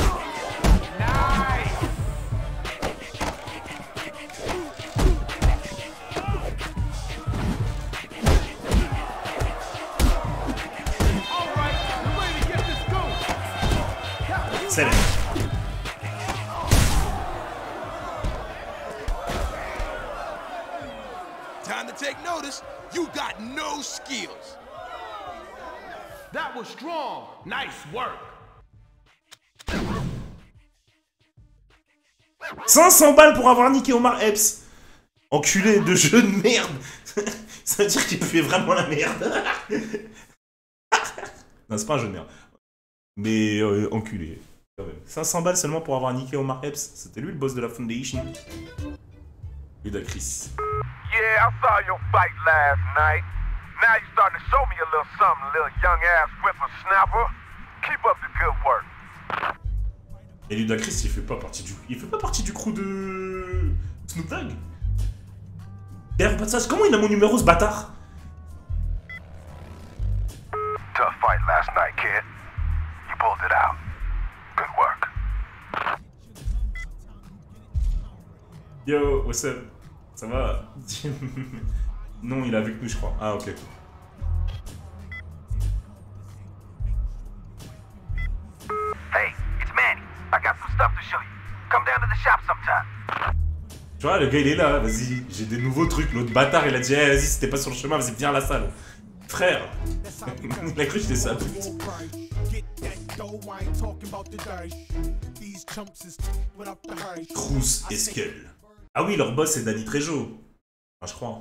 C'est là. Time to take notice. You got no skills. That was strong. Nice work. cinq cents balles pour avoir niqué Omar Epps. Enculé de jeu de merde. Ça veut dire qu'il fait vraiment la merde. Non, c'est pas un jeu de merde. Mais euh, enculé. Quand même. cinq cents balles seulement pour avoir niqué Omar Epps. C'était lui le boss de la Foundation. Ludacris. Yeah, I saw your fight last night. Now you're starting to show me a little something, little young ass whippersnapper. Keep up the good work. Et Ludacris, il fait pas partie du, il fait pas partie du crew de Snoop Dogg. Derrière pas de ça, comment il a mon numéro, ce bâtard? Tough fight last night, kid. You pulled it out. Good work. Yo, what's up? Ça va? Non, il est avec nous, je crois. Ah, ok. Hey, it's Manny. I got some stuff to show you. Come down to the shop sometime. Tu vois, le gars, il est là. Vas-y, j'ai des nouveaux trucs. L'autre bâtard, il a dit, hey, vas-y, si t'es pas sur le chemin, vas-y, viens à la salle. Frère. Il a cru que j'étais sa pute. Cruz et Skull. Ah oui, leur boss, c'est Danny Trejo. Ah, je crois.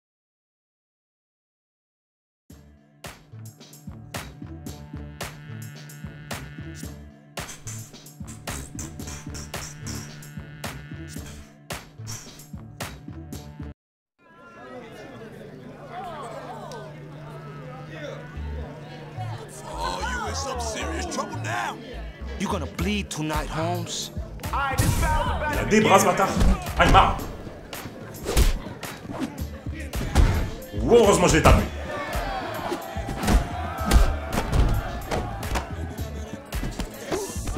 Oh, you in some serious trouble now. You gonna bleed tonight, Holmes? Il a des bras, ce bâtard. Ah, il marre. Wow, heureusement, je l'ai tapé.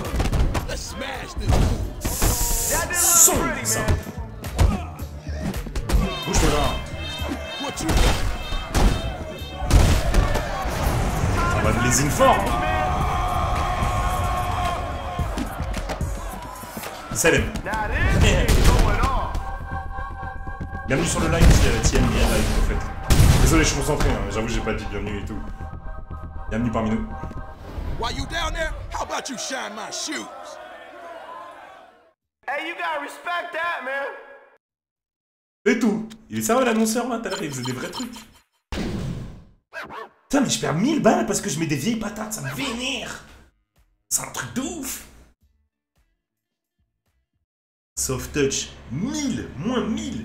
Sombre, ça. les informe. Salam. Bienvenue sur le live, T M live en fait. Désolé, je suis concentré, hein. J'avoue, j'ai pas dit bienvenue et tout. Bienvenue parmi nous. While you down there, how about you shine my shoes? Hey, you gotta respect that, man. Et tout. Il est sérieux l'annonceur là, tout à l'heure, il faisait des vrais trucs. Putain, mais je perds mille balles parce que je mets des vieilles patates, ça me vénère. C'est un truc de ouf. Soft touch, mille, moins mille.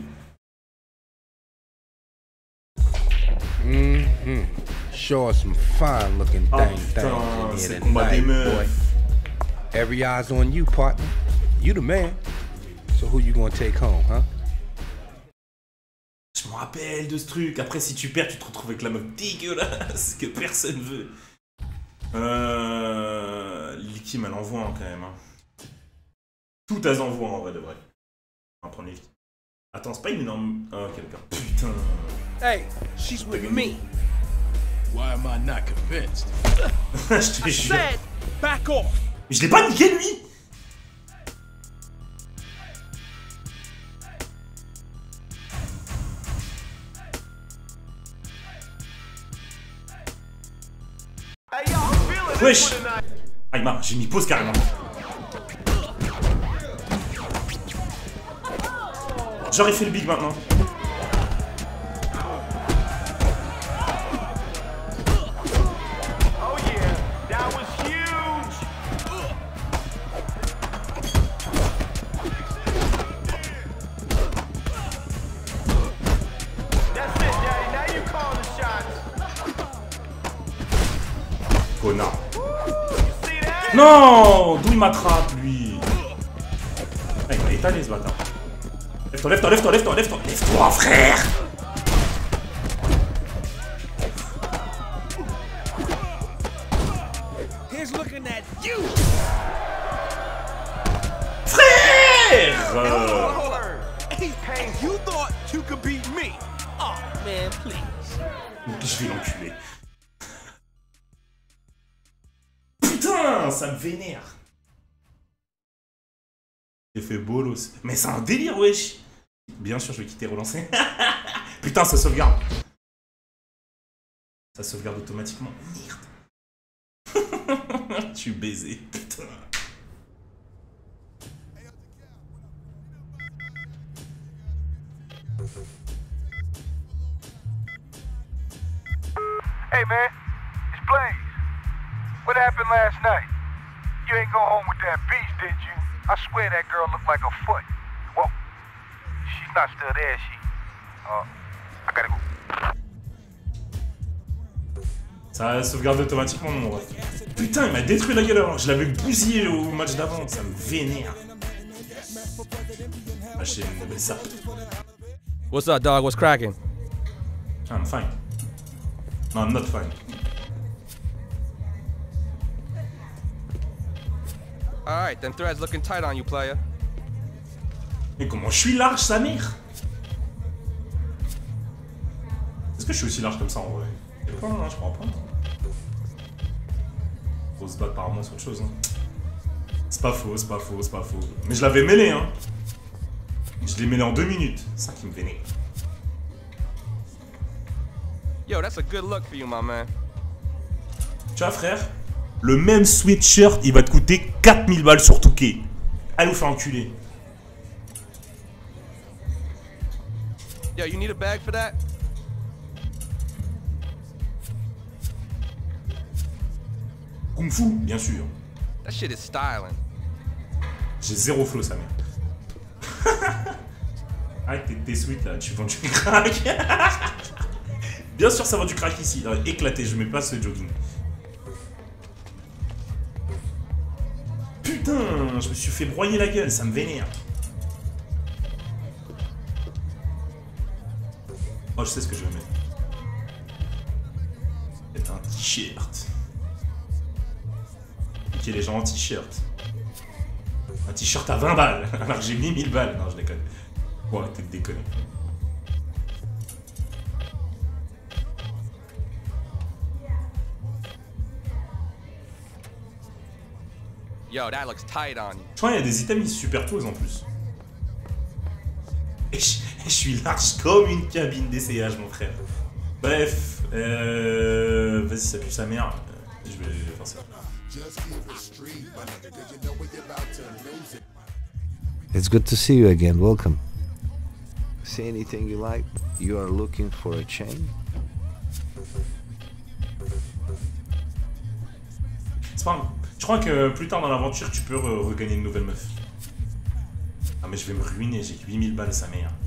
Mm-hmm. Sure some fine looking Oh, thing putain, things c'est in le combat here des tonight, boy. meufs. Every eye's on you, partner. You the man. So who you gonna take home, huh? Je me rappelle de ce truc. Après, si tu perds, tu te retrouves avec la meuf dégueulasse que personne veut. Euh... Lil Kim, elle envoie hein, quand même. Hein. Tout à envoie en vrai de vrai. On va prendre les... Attends, c'est pas une énorme... Ah, ok, d'accord. Putain. Hey, she's with me. Why am I not convinced? Je te jure. Back off. Mais je l'ai pas niqué lui. Wesh. Ah, il m'a... J'ai mis pause carrément. J'aurais fait le big maintenant. Oh yeah, that was huge. That's it, Daddy. Now you call the shots. Connard. Non. D'où il m'attrape lui? Ah, il m'a étalé ce bâtard. Lève-toi, lève-toi, lève-toi, lève-toi, lève-toi, lève-toi, frère! Here's looking at you. Frère! Hey, you thought you could beat me? Oh man, please. Je vais l'enculer. Putain, ça me vénère. J'ai fait bolos. Mais c'est un délire, wesh. Bien sûr, je vais quitter relancer. Putain, ça sauvegarde. Ça sauvegarde automatiquement. Merde. Tu baisé. Putain. Hey man, it's Blaze. What happened last night? You ain't go home with that beast, did you? I swear that girl looked like a foot. Well, she's not still there, she... Uh, I gotta go. Ça sauvegarde automatiquement mon ref. Putain, il m'a détruit la gueule alors. Je l'avais bousillé au match d'avant. Ça me vénère. Ah, j'ai une nouvelle sape. What's up, dog? What's cracking? I'm fine. No, I'm not fine. Alright, then thread's looking tight on you, player. Mais comment je suis large, sa mère? Est-ce que je suis aussi large comme ça en vrai? Je sais pas, non, je crois pas. Faut se battre par moi, c'est autre chose. Hein. C'est pas faux, c'est pas faux, c'est pas faux. Mais je l'avais mêlé, hein. Je l'ai mêlé en deux minutes. C'est ça qui me vénère. Yo, that's a good look for you, my man. Tu vois, frère? Le même sweatshirt, il va te coûter quatre mille balles sur Touquet. Allez vous faire enculer. Yo, you need a bag for that? Kung Fu, bien sûr. That shit is styling. J'ai zéro flow, sa mère. Ah, t'es, t'es sweet là, tu vends du crack. Bien sûr, ça vend du crack ici. Alors, éclaté, je mets pas ce jogging. Putain, je me suis fait broyer la gueule, ça me vénère. Oh, je sais ce que je vais mettre. Mettre un t-shirt. Ok, les gens en t-shirt. Un t-shirt à vingt balles, alors que j'ai mis mille balles. Non, je déconne. Bon, arrêtez de déconner. Yo, that looks tight on you. Je crois qu'il y a des items, ils se superposent en plus. Et je, je suis large comme une cabine d'essayage, mon frère. Bref, euh, vas-y, ça pue sa mère. Je vais faire ça. It's good to see you again. Welcome. See anything you like? You are looking for a chain? C'est pas grave. Je crois que plus tard dans l'aventure, tu peux re regagner une nouvelle meuf. Ah mais je vais me ruiner, j'ai huit mille balles, sa mère.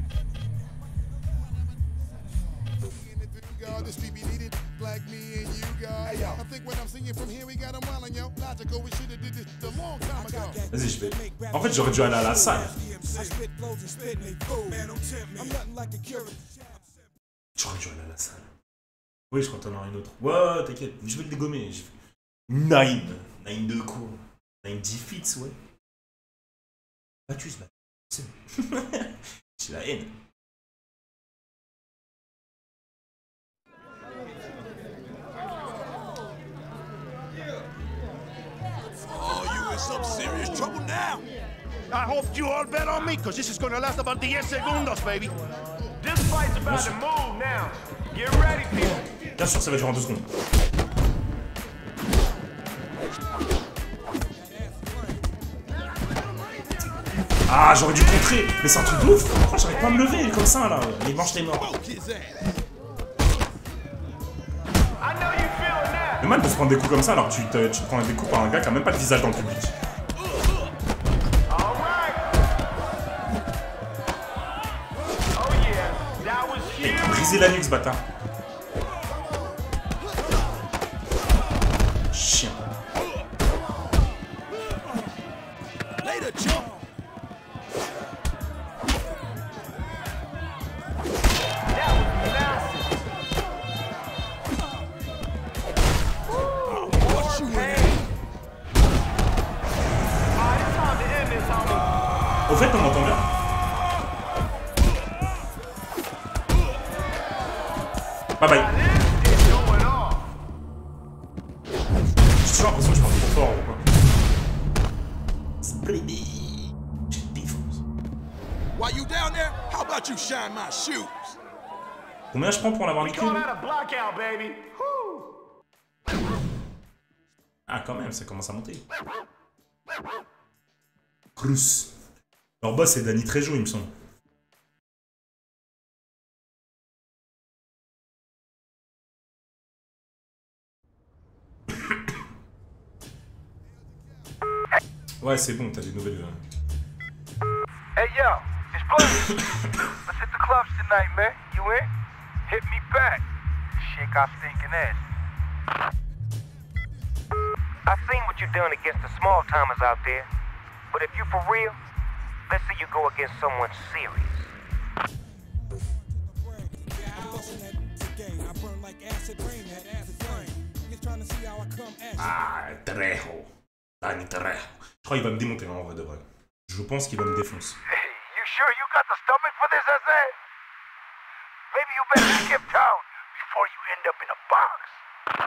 Vas-y, je vais... En fait, j'aurais dû aller à la salle. J'aurais dû aller à la salle. Oui, je crois que t'en auras une autre. Ouais, t'inquiète, je vais le dégommer. Je... Nine. Nine de quoi? Nine defeats, ouais. Battu, ce battu. J'ai la haine. Oh, you in some serious trouble now. I hope you all bet on me, because this is going to last about ten segundos, baby. This fight's about to move now. Get ready, people. Bien sûr, ça va durer en deux secondes. Ah, j'aurais dû contrer. Mais c'est un truc de ouf. Oh, j'arrive pas à me lever comme ça, là. Il mange les morts. Le mal de se prendre des coups comme ça alors que tu te, tu te prends des coups par un gars qui a même pas de visage dans le public. Il a brisé la nuque, ce bâtard. Chien. Au fait, on m'entend bien. Bye bye. J'ai toujours l'impression que je parle trop fort ou quoi. Baby. Je te défonce. While you down there, how about you shine my shoes? Combien je prends pour l'avoir niqué? Ah, quand même, ça commence à monter. Cruz. Leur boss c'est Danny Trejo, il me semble. Ouais, c'est bon, t'as des nouvelles. Hey yo, it's Buzz. Let's hit the clubs tonight, man. You in? Hit me back. Shake our stinking ass. I seen what you done against the small timers out there, but if you for real, let's see you go against someone serious. Ah, Trejo. Danny Trejo. Je crois qu'il va me démonter en vrai de vrai. Je pense qu'il va me défoncer. Hey, you sure you got the stomach for this, S A? Maybe you better skip town before you end up in a box.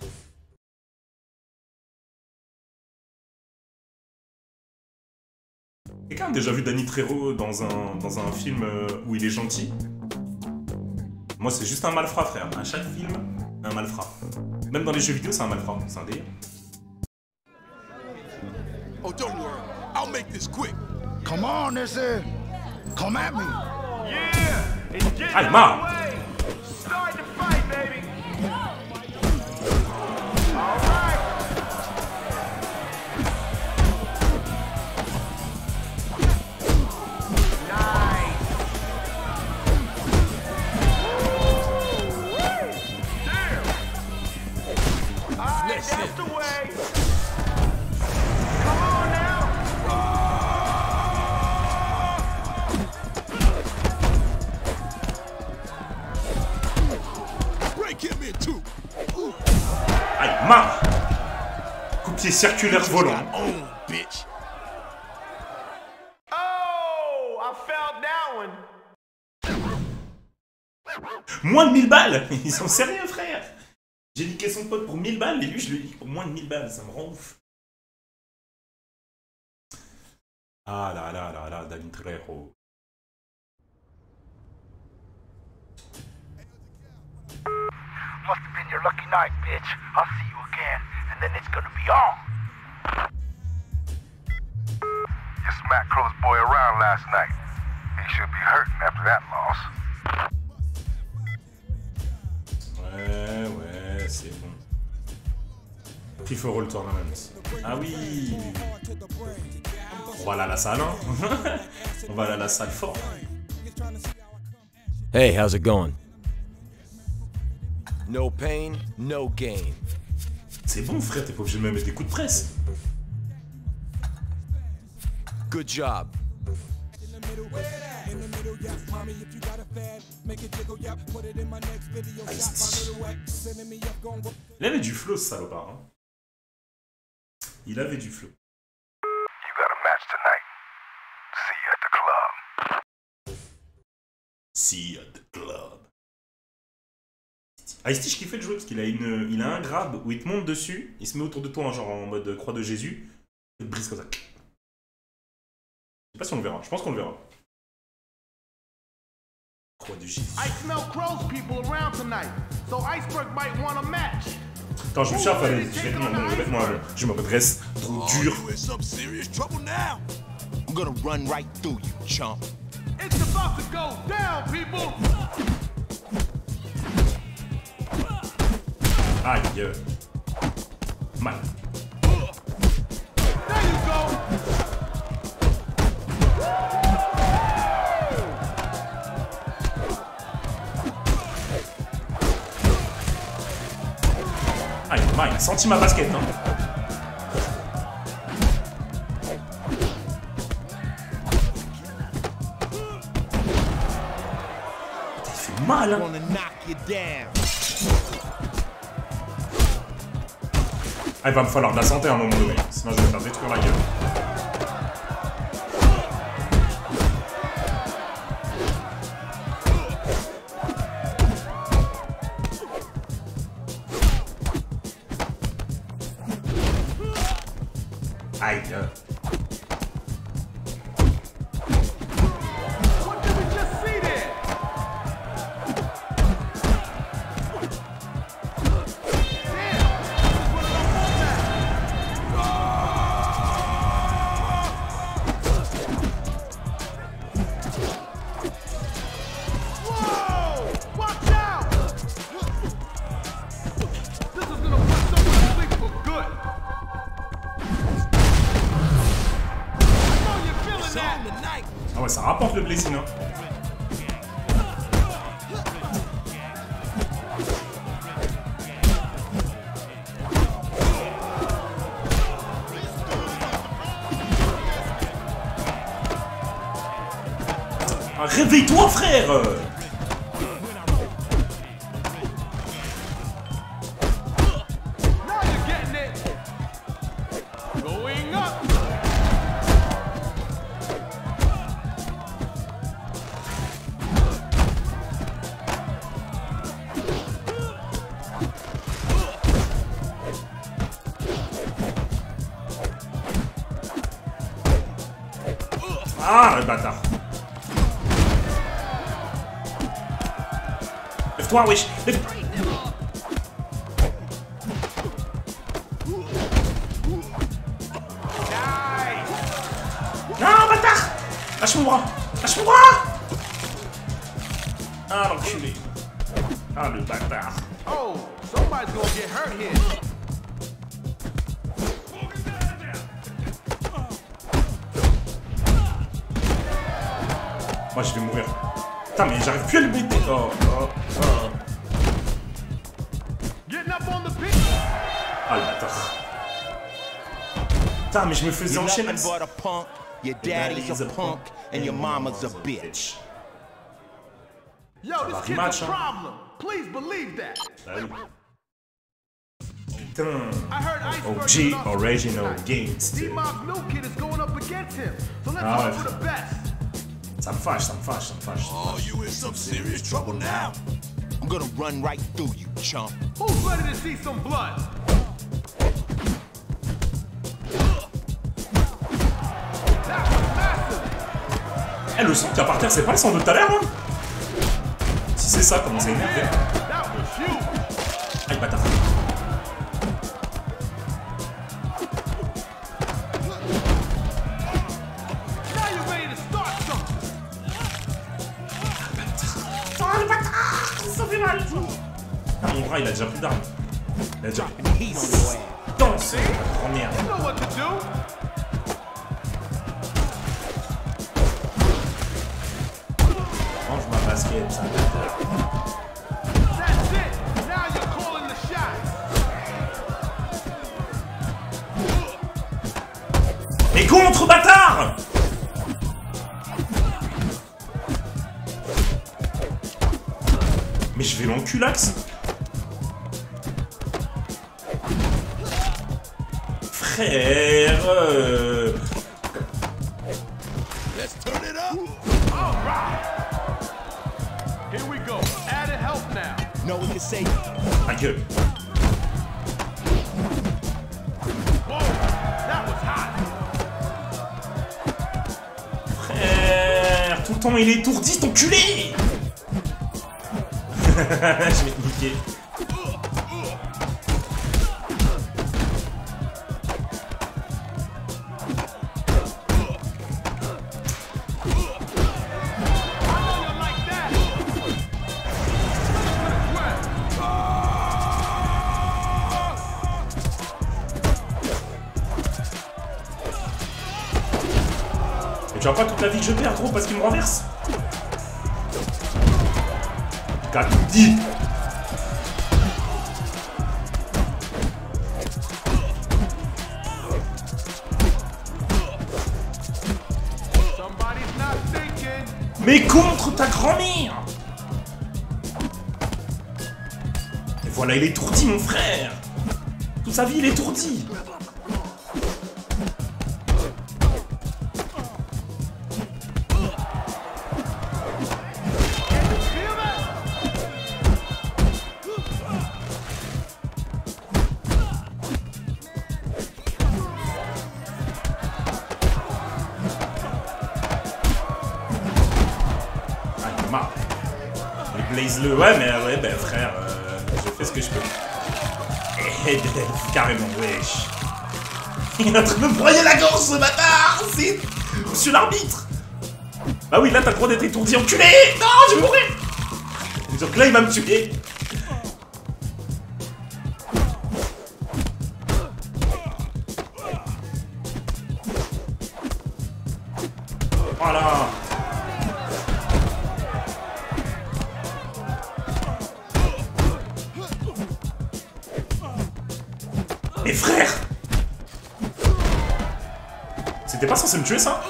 Quelqu'un a déjà vu Danny Trejo dans un, dans un film où il est gentil? Moi, c'est juste un malfrat, frère. À chaque film, un malfrat. Même dans les jeux vidéo, c'est un malfrat. C'est un délire. Oh, don't worry. I'll make this quick. Come on, this is. Come at me. Yeah! It's getting Allez, marre! Start the fight, baby! All right! Nice! Damn! All right, that's the way! Come on now! Break him in two. Aïe, marre! Coup de pied circulaire volant. Oh, bitch. Oh, I felt that one. Moins de mille balles! Ils sont sérieux, frère! J'ai niqué son pote pour mille balles et lui, je le nique pour moins de mille balles. Ça me rend ouf. Ah là là là là, Danny Trejo. Must have been your lucky night, bitch. I'll see you again, and then it's gonna be on. You smacked Crow's boy around last night. He should be hurting after that loss. Ouais, ouais, c'est bon. FIFA Roll Tournament. Ah oui. On va aller à la salle, hein. On va aller à la salle fort. Hey, how's it going? No pain, no gain. C'est bon, frère, t'es pas obligé de me mettre des coups de presse. Good job. Il avait du flow, ce salopard. Hein. Il avait du flow. You got a match tonight. See you at the club. See you at the club. Ice-T, je kiffais le jouer parce qu'il a, une, il a un grab où il te monte dessus, il se met autour de toi, genre en mode croix de Jésus, et il te brise comme ça. Je sais pas si on le verra, je pense qu'on le verra. Croix de Jésus. I smell Crow's people around tonight, so Iceberg might want a match. Attends, je me suis affalé, je vais mettre moi, je me redresse, trop dur. I'm gonna run right through you, chump. It's about to go down, people. Aïe. Mal. There you go. Aïe, il a senti ma basket, hein. Ça fait mal, hein. Ah, il va me falloir de la santé à un moment donné, sinon je vais me faire détruire la gueule. Aïe. Ah ouais, ça rapporte le blessing, hein. Ah, réveille-toi, frère. Ah, le bâtard. Lève-toi, wesh. Lève... Non, bâtard. Lâche mon bras. Lâche mon bras. Ah, l'enculé. Ah, le bâtard. Oh, somebody's gonna get hurt here. Moi je vais mourir. Putain mais j'arrive plus à le bêter. Oh oh oh. Ah le bâtard. Putain mais je me faisais enchaîner. Your daddy's a punk and your mama's a bitch. Yo, this kid's a problem. Please believe that. Bah oui. Putain. O G Original Gangster. D-Mob's new kid is going up against him. So let's Ah hope ouais. for the best. Ça me fâche, ça me fâche, ça me fâche. Oh, you in some serious trouble now. I'm gonna run right through you, chump. Who's ready to see some blood? That was Eh, le sang qu'il y a par terre, c'est pas le sang de tout à l'heure, hein? Si c'est ça, comment c'est énervé. Aïe, bâtard. Ah, le bâtard! Ça fait mal! Ah, mon bras, il a déjà plus d'armes. Il a déjà... Danse! Oh merde. Mange ma basket, ça. Et contre, bâtard! Mais je vais l'enculax. Frère. Euh... Let's turn it up. All right. Here we go. Added help now. No one can say. Ta gueule. Whoa, that was hot. Frère, tout le temps il est étourdi, cet enculé. Je vais te niquer. Et tu vois pas toute la vie que je perds, gros, parce qu'il me renverse. T'as tout dit. Mais contre ta grand-mère. Et voilà, il est étourdi, mon frère. Toute sa vie, il est étourdi. Blaze-le, ouais, mais ouais, ben frère, euh, je fais ce que je peux. Eh ben, carrément, wesh. Il est en train de me broyer la gorge, ce bâtard. C'est monsieur l'arbitre. Bah oui, là, t'as le droit d'être étourdi, enculé. Non, je vais mourir. Donc là, il va me tuer. Voilà. Mais frère! C'était pas censé me tuer ça?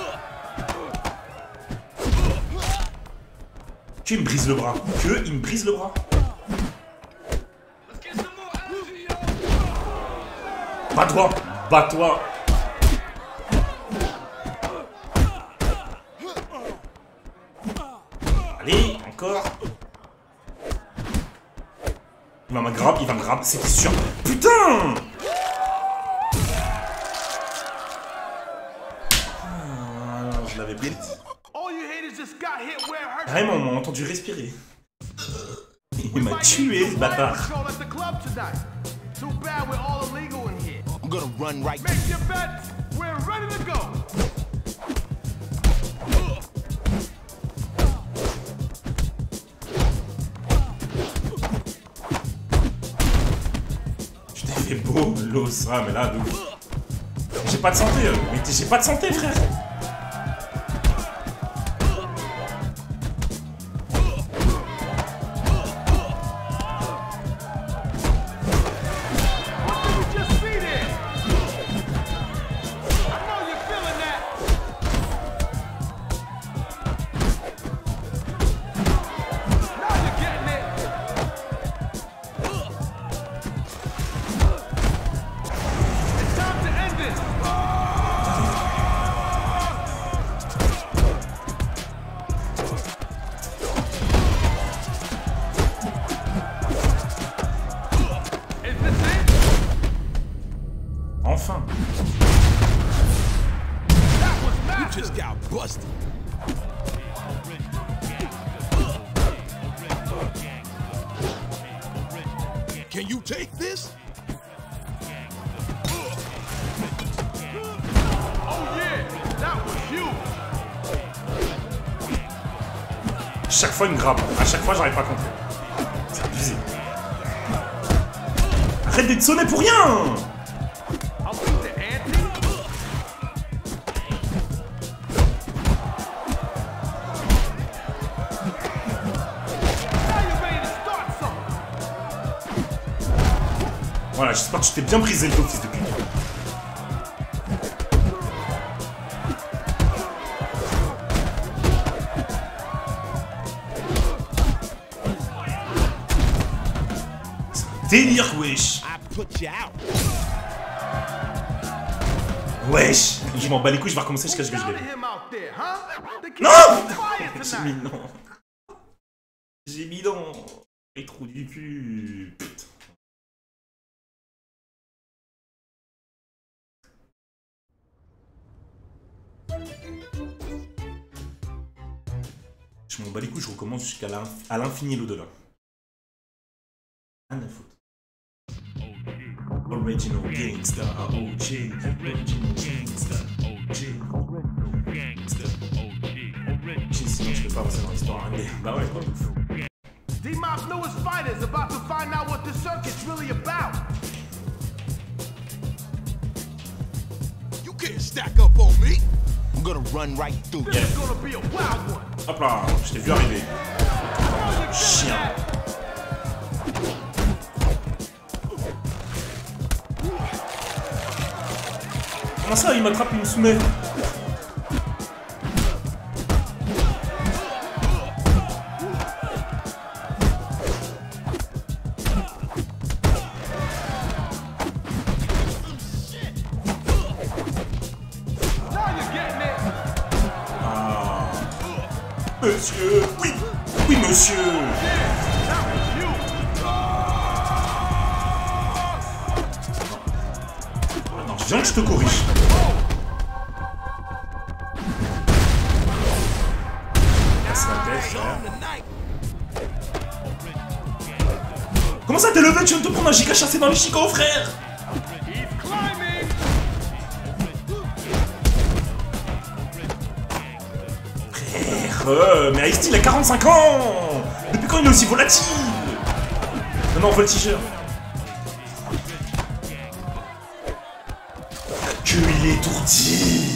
Que il me brise le bras. Que il me brise le bras. Bats-toi! Bats-toi! Allez, encore! Il va me grab, il va me grab, c'est sûr. Putain! Je l'avais bien dit. Vraiment, on m'a entendu respirer. Il m'a tué, ce bâtard. I'm gonna run right. Make your bets. We're ready to go. Je t'ai fait beau, l'os. Ah, mais là, de ouf. J'ai pas de santé, euh. mais j'ai pas de santé, frère. Enfin. You just got busted. Can you take this? Oh yeah, that was you. Chaque fois il me grabe. À chaque fois j'arrive pas à compter. C'est abusé. Arrête d'être sonné pour rien. Voilà, j'espère que tu t'es bien brisé le dos, fils de pute. Délire, wesh. Wesh. Je m'en bats les couilles, je vais recommencer jusqu'à ce que je l'ai. Non. J'ai mis non. J'ai mis non. Les trous du cul. Putain. Je m'en bats les couilles, je recommence jusqu'à l'infini et l'au-delà. Rien à foutre. Original gangsta, O G. Original gangsta, O G. Gangsta, O G. Sinon je peux pas avancer dans l'histoire. Bah ouais, pas ouf. D-Mob's newest fighters about to find out what the circuit's really about. You can't stack up on me. I'm gonna run right through you. This is gonna be a wild one. Hop là, je t'ai vu arriver. Chien. Comment ça, il m'attrape, il me soumet? Monsieur, oui, oui monsieur. Non, je viens que je te corrige. Casse la tête, frère. Comment ça t'es levé? Tu viens de te prendre un giga chassé dans les chicots, frère. Euh, mais Ice-T il a quarante-cinq ans. Depuis quand il est aussi volatile? Non, non, on voit le t-shirt. Que il est étourdi.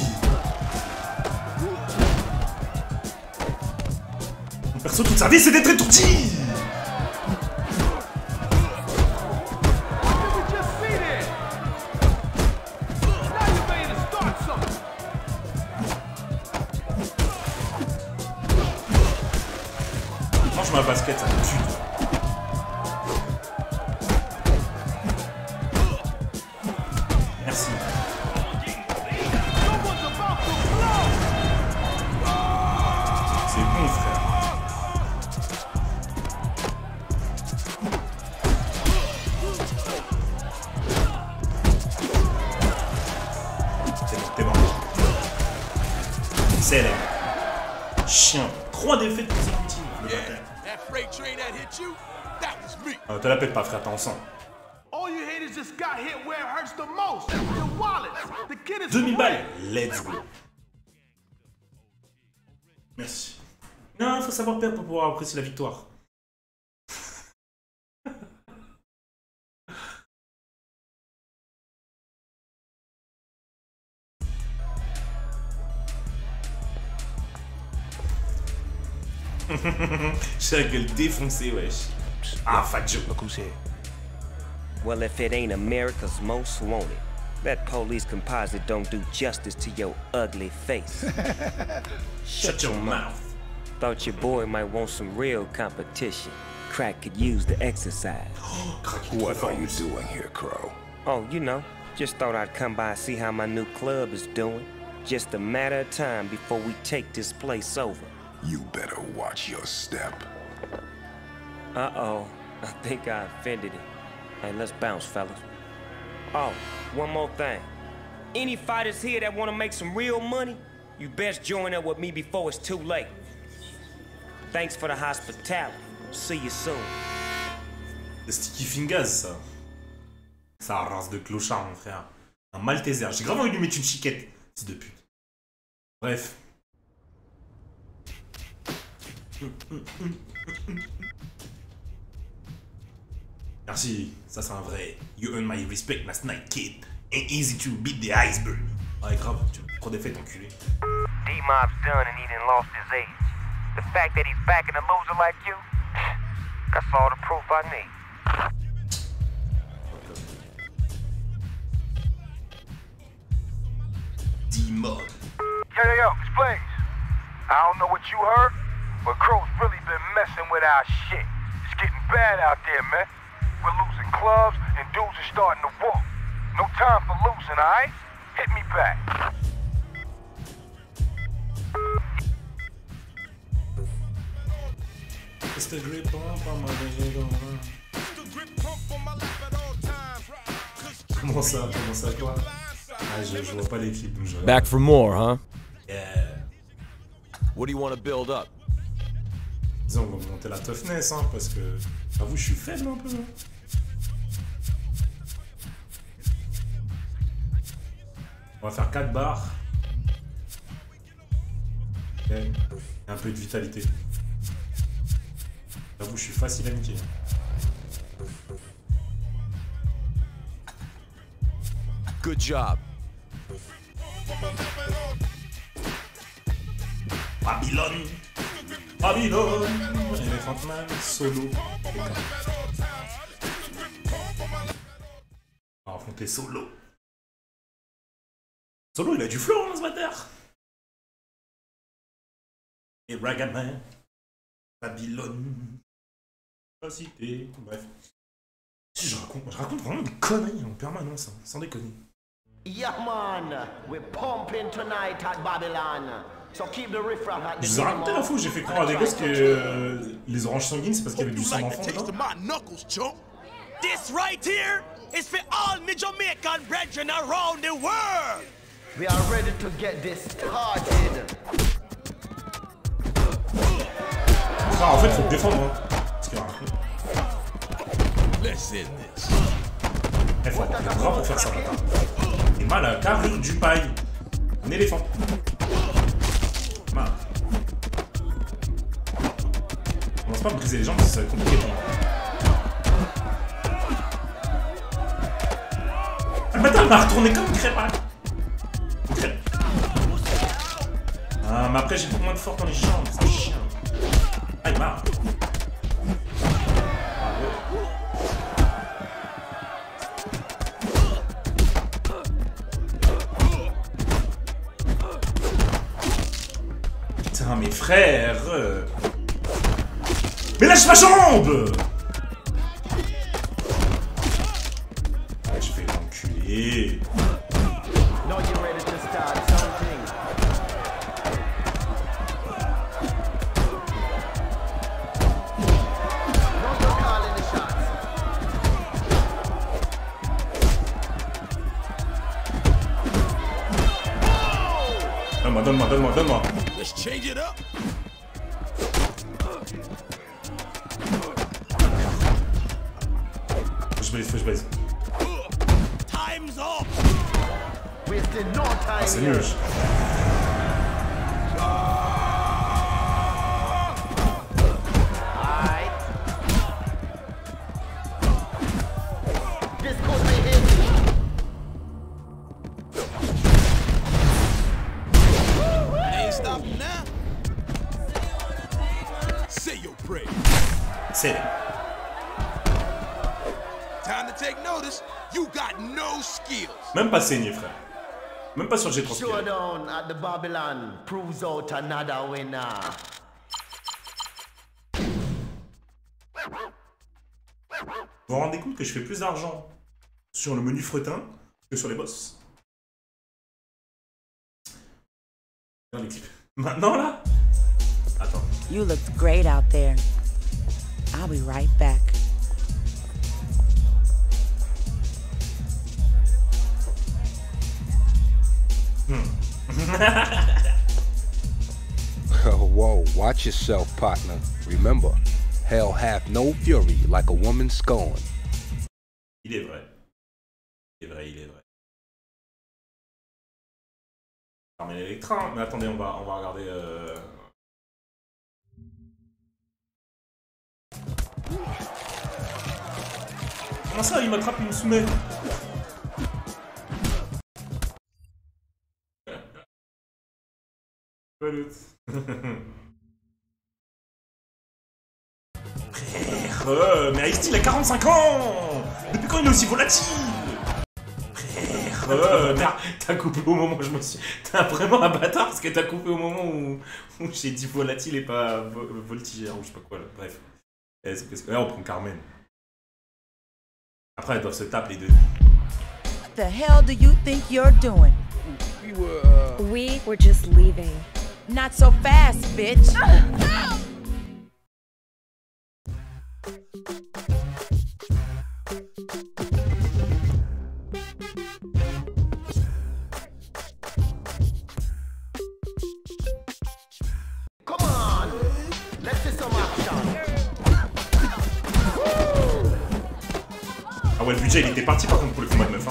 Mon perso toute sa vie c'est d'être étourdi. Ma basket, ça me tue. Merci. C'est bon, frère. C'est bon, t'es mort. C'est là. Chien. Trois défaites consécutives. Le bâtard. Euh, te la pète pas, frère, t'es ensemble. deux mille balles, let's go. Merci. Non, faut savoir perdre pour pouvoir apprécier la victoire. J'ai la gueule défoncée, wesh. Ah, Fat Joe. Look who's here. Well, if it ain't America's most wanted, that police composite don't do justice to your ugly face. Shut your mouth. Thought your boy might want some real competition. Crack could use the exercise. What are you doing here, Crow? Oh, you know, just thought I'd come by and see how my new club is doing. Just a matter of time before we take this place over. You better watch your step. Uh-oh, I think I offended him. Hey, let's bounce, fellas. Oh, one more thing. Any fighters here that want to make some real money, you best join up with me before it's too late. Thanks for the hospitality. See you soon. Sticky Fingers, ça. Ça race de clochard, mon frère. Un Malteser. J'ai grave envie de lui mettre une chiquette. Fils de pute. Bref. Merci. Ça, c'est un vrai. You earned my respect last night, kid. Ain't easy to beat the iceberg. Ouais, grave. Tu trop défaite, enculé. D-Mob's done and he done lost his age. The fact that he's backing a loser like you, that's all the proof I need. D-Mob. Yo, yo, yo, it's Blaze. I don't know what you heard, but Crow's really been messing with our shit. It's getting bad out there, man. We're losing clubs and dudes are starting to walk. No time for losing, alright? Hit me back. It's the grip pump on my digital. Comment ça, comment ça quoi? Ah, je, je vois pas les clips. Je... Back for more, huh? Yeah. What do you want to build up? Disons, on va monter la toughness, hein, parce que... J'avoue, je suis faible un peu. Hein. On va faire quatre barres. Ok. Et un peu de vitalité. J'avoue, je suis facile à niquer. Good job. Babylone. Babylone. Elephant Man, solo. On va affronter Solo. Solo, il a du flow, hein, ce bâtard. Et Ragaman. Babylone. Cité. Bref. Si je raconte, je raconte vraiment des conneries en permanence, hein, sans déconner. Yeah man, we're pumping tonight at Babylon. So keep the riffraff at the Je vous ai raconté la fois où j'ai fait croire à des gosses que euh, les oranges sanguines c'est parce qu'il y avait du sang d'enfant dedans. This right here is for all me Jamaican brethren around the world. We are ready to get this started. Ah, en fait, faut te défendre. Hein. Parce qu'il y a un... Let's end this. Il faut avoir des bras pour faire ça, bâtard. Et mal à carrure du paille. Un éléphant. Mal. On commence pas à me briser les jambes parce que ça va être compliqué pour moi. Ah, bâtard, il m'a retourné comme une crêpe. Une crêpe. Ah, mais après, j'ai beaucoup moins de force dans les jambes. C'est un chien. Ah, il m'a. Putain, mes frères. Mais lâche ma jambe. Ah, je vais l'enculer. Now you're ready to start something. Now you're calling the shots. Donne-moi, donne-moi, donne-moi, donne-moi. Let's change it up. Je baise, faut que je baise. Time's up. Wasting no time. Ah, c'est nul. Alright. This could be it. Ain't stopping now. Say your prayer. C'est. Time to take notice. You got no skills. Même pas saigné, frère. Même pas sur G trois. Showdown at the Babylon proves out another winner. Vous vous rendez compte que je fais plus d'argent sur le menu fretin que sur les boss? Dans les clips. Maintenant là? Attends. You looked great out there. I'll be right back. Whoa, watch yourself, partner. Remember, Hell hath no fury like a woman scorned. Il est vrai. Il est vrai, il est vrai. Carmen Electra. Mais attendez, on va, on va regarder... Euh... Comment ça, il m'attrape, il me soumet? Frère, euh, mais Ice-T il a quarante-cinq ans. Depuis quand il est aussi volatile? Frère, euh, t'as coupé au moment où je me suis... T'as vraiment un bâtard parce que t'as coupé au moment où, où j'ai dit volatile et pas vo voltigère ou je sais pas quoi là. Bref. Eh, c'est parce que là on prend Carmen. Après elles doivent se taper les deux. The hell do you think you're doing? We were, uh... We were just leaving. Not so fast, bitch. Come on, let's see some action. Ah ouais, le budget il était parti par contre pour le combat de meuf, hein.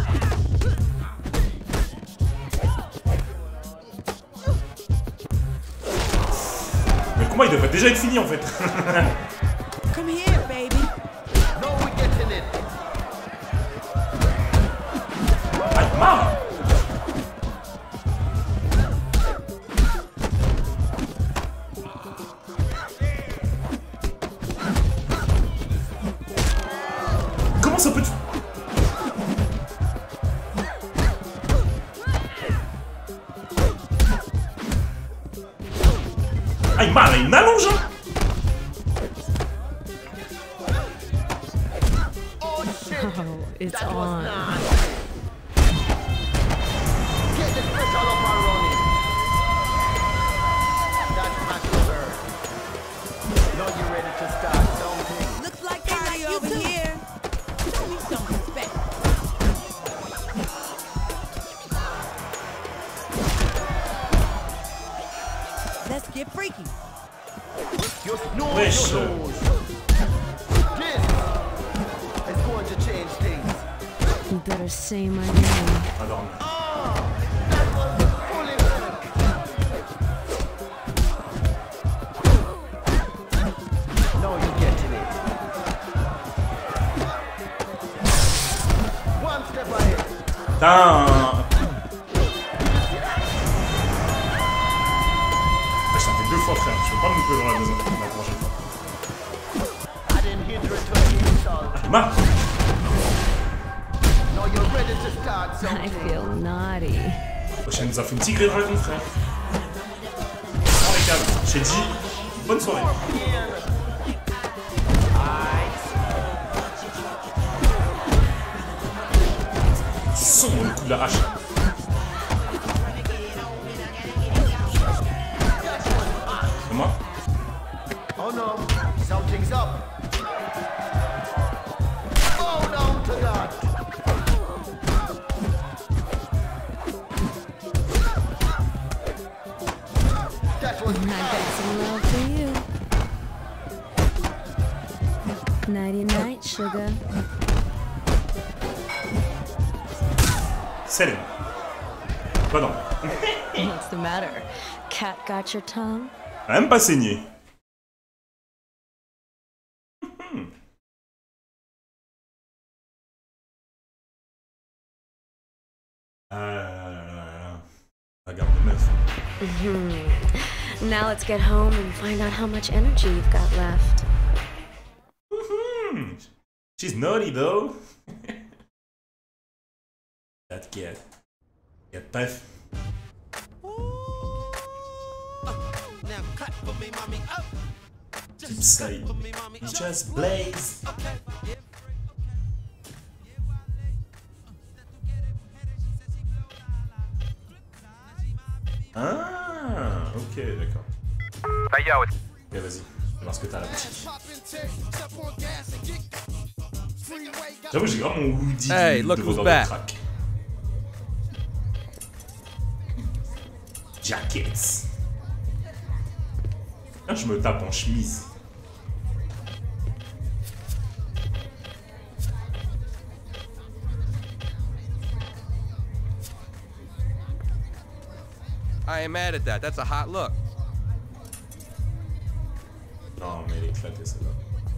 Mais le combat il devrait déjà être fini en fait. Come here, baby. No, we getting it. Aïe, marre. Comment ça peut... Ah, il m'a, il m'allonge, hein. Oh, it's on. Get the special up and running. That's October. Now you ready to start something? Looks like party over here. Show me some respect. Let's get freaky. Just know Wesh. your nose. This is going to change things. You better say my name. Va dormir. Now you're getting it. One step ahead. Putain. Ça fait deux fois frère, je peux pas me louper dans la deuxième fois, la prochaine fois. I didn't hear the return insult. Ah, marre. Now you're ready to start I something. feel naughty. Elle nous a fait une tigre et dragon frère. Impeccable. J'ai dit bonne soirée. Son le coup de la hache. C'est moi? Oh no, something's up. Oh no to that. That was I got some love for you. Nighty night, sugar. Salut. Pas non. What's the matter? Cat got your tongue? Elle a même pas saigné. Ah là là là là. Regarde de meuf. Mhm. Now let's get home and find out how much energy you've got left. Mhm. She's naughty though. That cat. Cat paf. Now clap for me, mommy. Up. Keep say. Just blaze. Ah, ok, d'accord. Hey yo, it's... Ok, vas-y. On va voir ce que t'as à la boutique. J'avoue, j'ai grave mon hoodie Hey, de look vendeur who's de back. crack. Jackets. Là, je me tape en chemise. I ain't mad at that. That's a hot look. Non, mais elle est éclatée celle-là.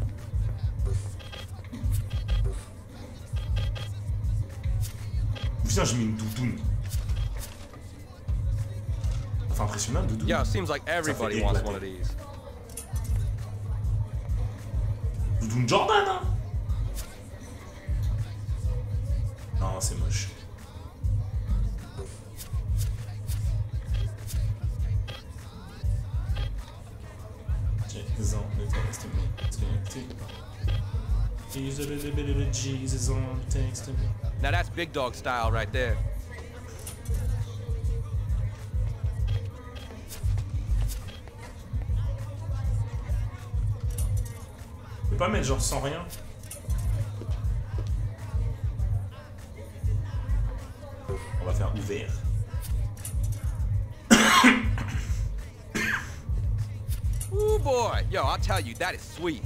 Putain, je mets une doudoune. Enfin, impressionnant, doudoune. Yeah, it seems like everybody wants one of these. Doudoune Jordan, hein? Non, c'est moche. Jesus on the testament. He's a little bit of Jesus on the testament. Now that's big dog style right there. Je peux pas mettre genre sans rien. On va faire ouvert. Ooh boy, yo, I'll tell you, that is sweet.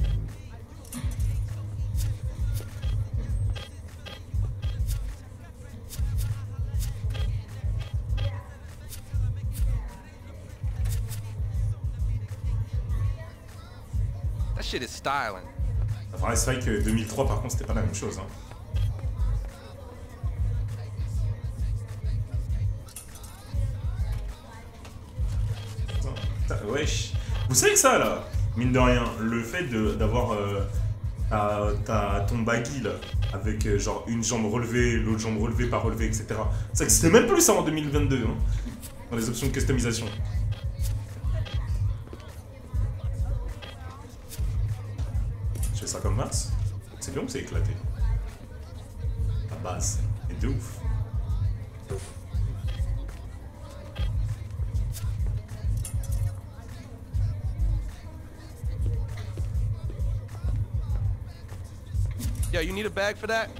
That shit is styling. Enfin, c'est vrai que deux mille trois, par contre, c'était pas la même chose. Hein. Putain, wesh. Vous savez que ça, là, mine de rien, le fait d'avoir euh, ta, ta, ton baggy, là, avec euh, genre une jambe relevée, l'autre jambe relevée, pas relevée, et cetera. Ça existait même plus ça en deux mille vingt-deux, hein, dans les options de customisation. Je fais ça comme Mars. C'est bien ou c'est éclaté? La base est de ouf. Yo, you need a bag for that?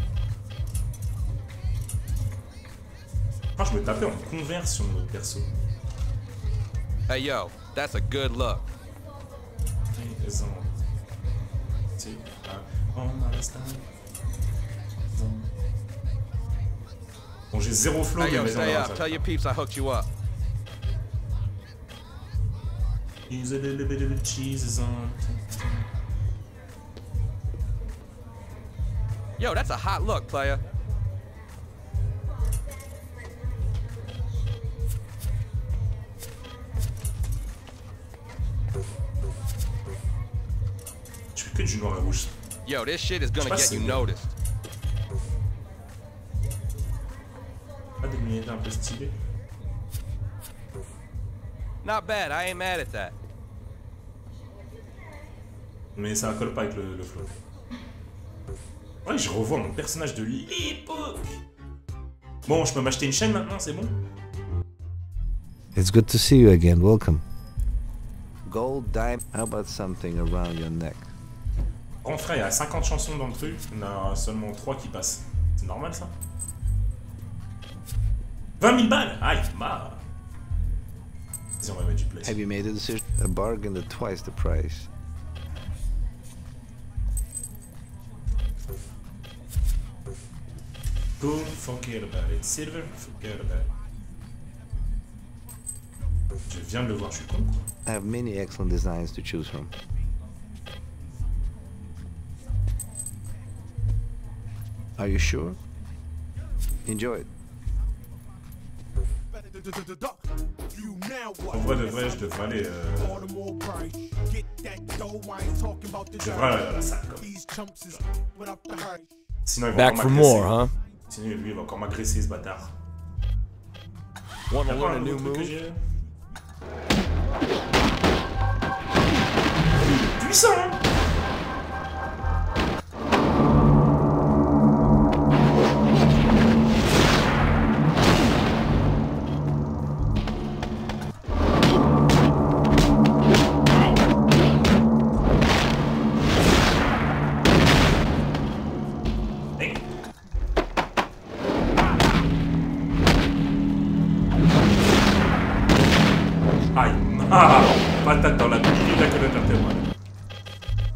Moi, je me tapais en converse sur notre perso. Hey yo, that's a good look. Bon, j'ai zéro flow, hey yo, mais stay up. Tell your peeps I hooked you up. Use a little bit of the cheese on. Yo, that's a hot look, player. Je fais que du noir et rouge. Yo, this shit is gonna get you noticed. Pas des lunettes un peu stylées. Not bad, I ain't mad at that. Mais ça colle pas avec le, le flow. Ouais, je revois mon personnage de l'époque. Bon, je peux m'acheter une chaîne maintenant, c'est bon? It's good to see you again. Welcome. Gold, diamond. How about something around your neck? Grand frère, il y a cinquante chansons dans le truc, il y en a seulement trois qui passent. C'est normal ça? vingt mille balles! Aïe, marre! Vas-y, on va mettre du plaisir. Have you made a decision? A bargain at twice the price. Gold, forget about it. Silver, forget about it. Je viens de le voir, je suis con quoi. I have many excellent designs to choose from. Are you sure? Enjoy it. En vrai de vrai, je devrais aller. Euh... Je devrais aller à la salle quoi. Sinon, il va Back for more, huh? Sinon, lui, il va encore m'agresser ce bâtard. Wanna learn a new move? Puissant, hein? Aïe, ah, patate dans la bille, la colonne vertébrale.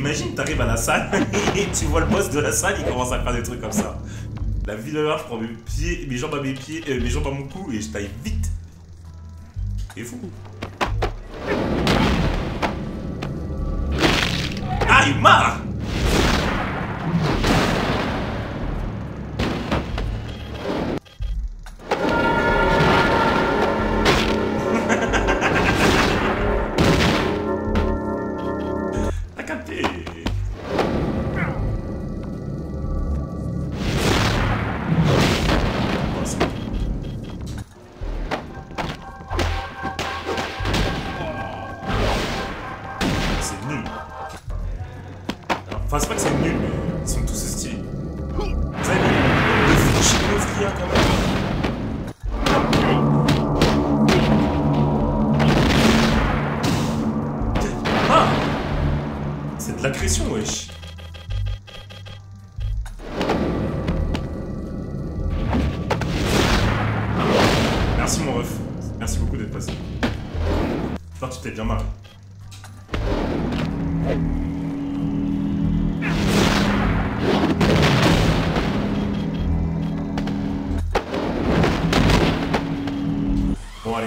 Imagine, t'arrives à la salle et tu vois le boss de la salle, il commence à faire des trucs comme ça. La vie de merde, je prends mes pieds, mes jambes à mes pieds, euh, mes jambes à mon cou et je taille vite. C'est fou. Ah, il marre. T'as capté. Enfin, c'est pas que c'est nul, mais ils sont tous stylés. Vous savez, le fichier de l'ouvrier quand même. Ah, c'est de l'agression, wesh. Merci, mon ref. Merci beaucoup d'être passé. J'espère que tu t'es bien marré. Bon, allez.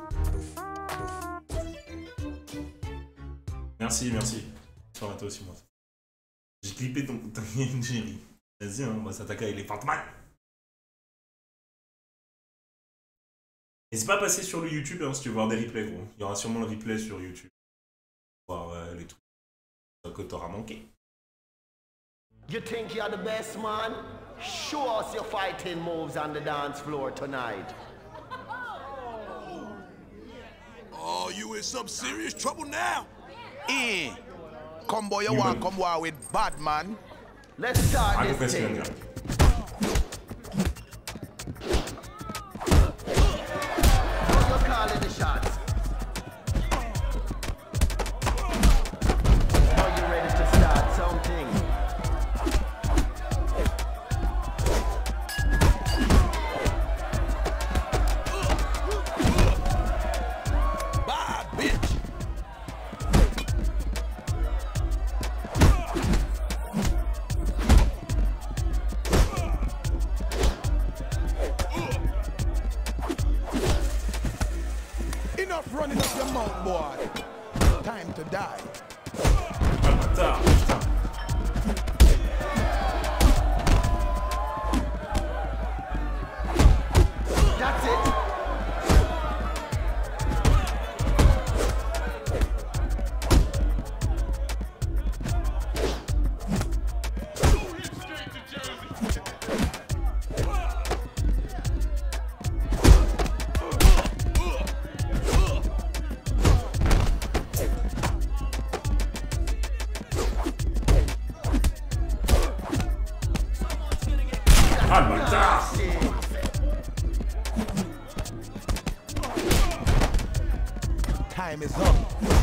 Merci, merci. Sur toi aussi, moi. J'ai clippé ton Jerry. Vas-y, hein, on va s'attaquer avec les Fatman. N'hésite pas à passer sur le YouTube hein, si tu veux voir des replays, gros. Il y aura sûrement le replay sur YouTube. Voir euh, les trucs que t'auras manqué. You think you're the best man? Show us your fighting moves on the dance floor tonight. Oh, you in some serious trouble now? Eh, come boy, you You want will. come war with bad man? Let's start Algo this thing. cuestionar. You're calling the shots. Are you ready to start something? Bye, bitch. Enough running up your mouth, boy. Time to die. Ah, bâtard, putain. That's it. Ah, le bâtard. Time is up.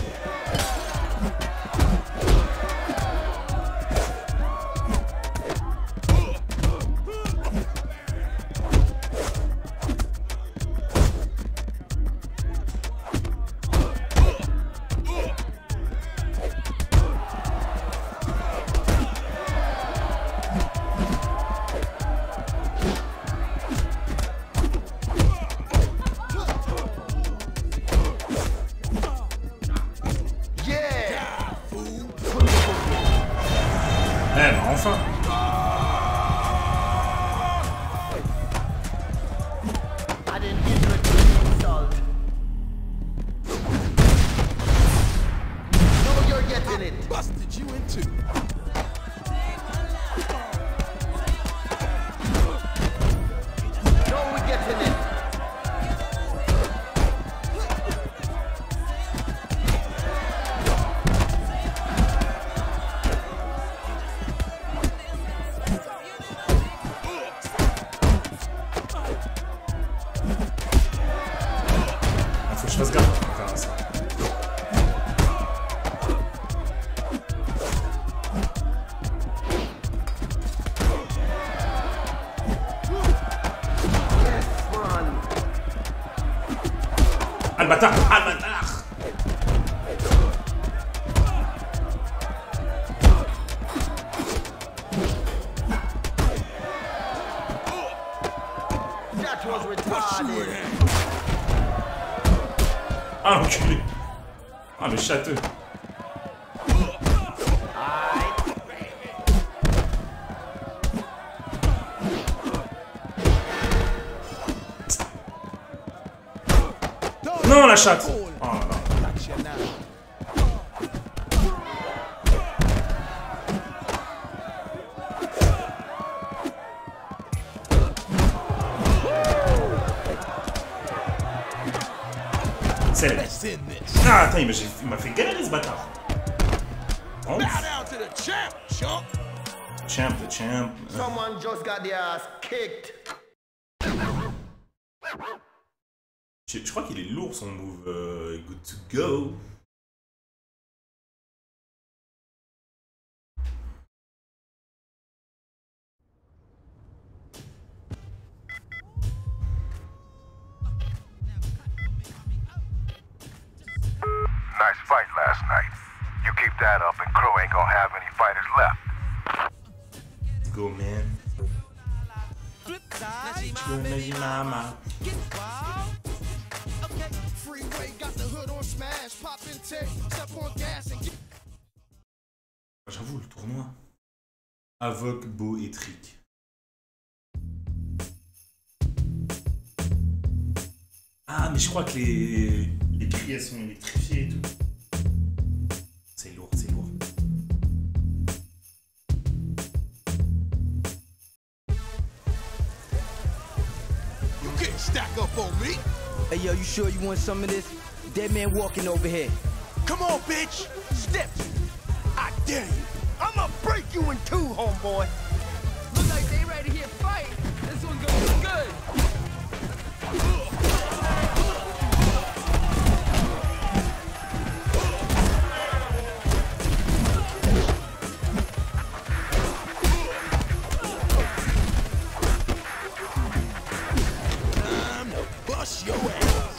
Eh, bah enfin. I didn't give you a insult. No, you're getting it. Busted you in two. No, we're getting it. Ah, faut que je fasse gaffe pour faire ça. Ah, le bâtard. Ah, le bâtard. That was retarded. Ah, l'enculé. Ah, le châteux. Non, la chatte. Oh là là. C'est... Ah, attends, il m'a fait galérer ce bâtard. Oh. Champ, the champ. Someone just got their ass kicked. Je, je crois qu'il est lourd son move. Uh, good to go. Nice fight last night. You keep that up and Crow ain't gonna have any fighters left. Let's go, man. Mama. J'avoue, le tournoi. Avoc, Beau et Trick. Ah, mais je crois que les, les grilles, elles sont électrifiées et tout. C'est lourd, c'est lourd. You can't stack up on me. Hey, yo, you sure you want some of this? Dead man walking over here. Come on, bitch. Step. I dare you. I'ma break you in two, homeboy. Look like they ready to hit fight. This one's gonna be good. Bust your ass.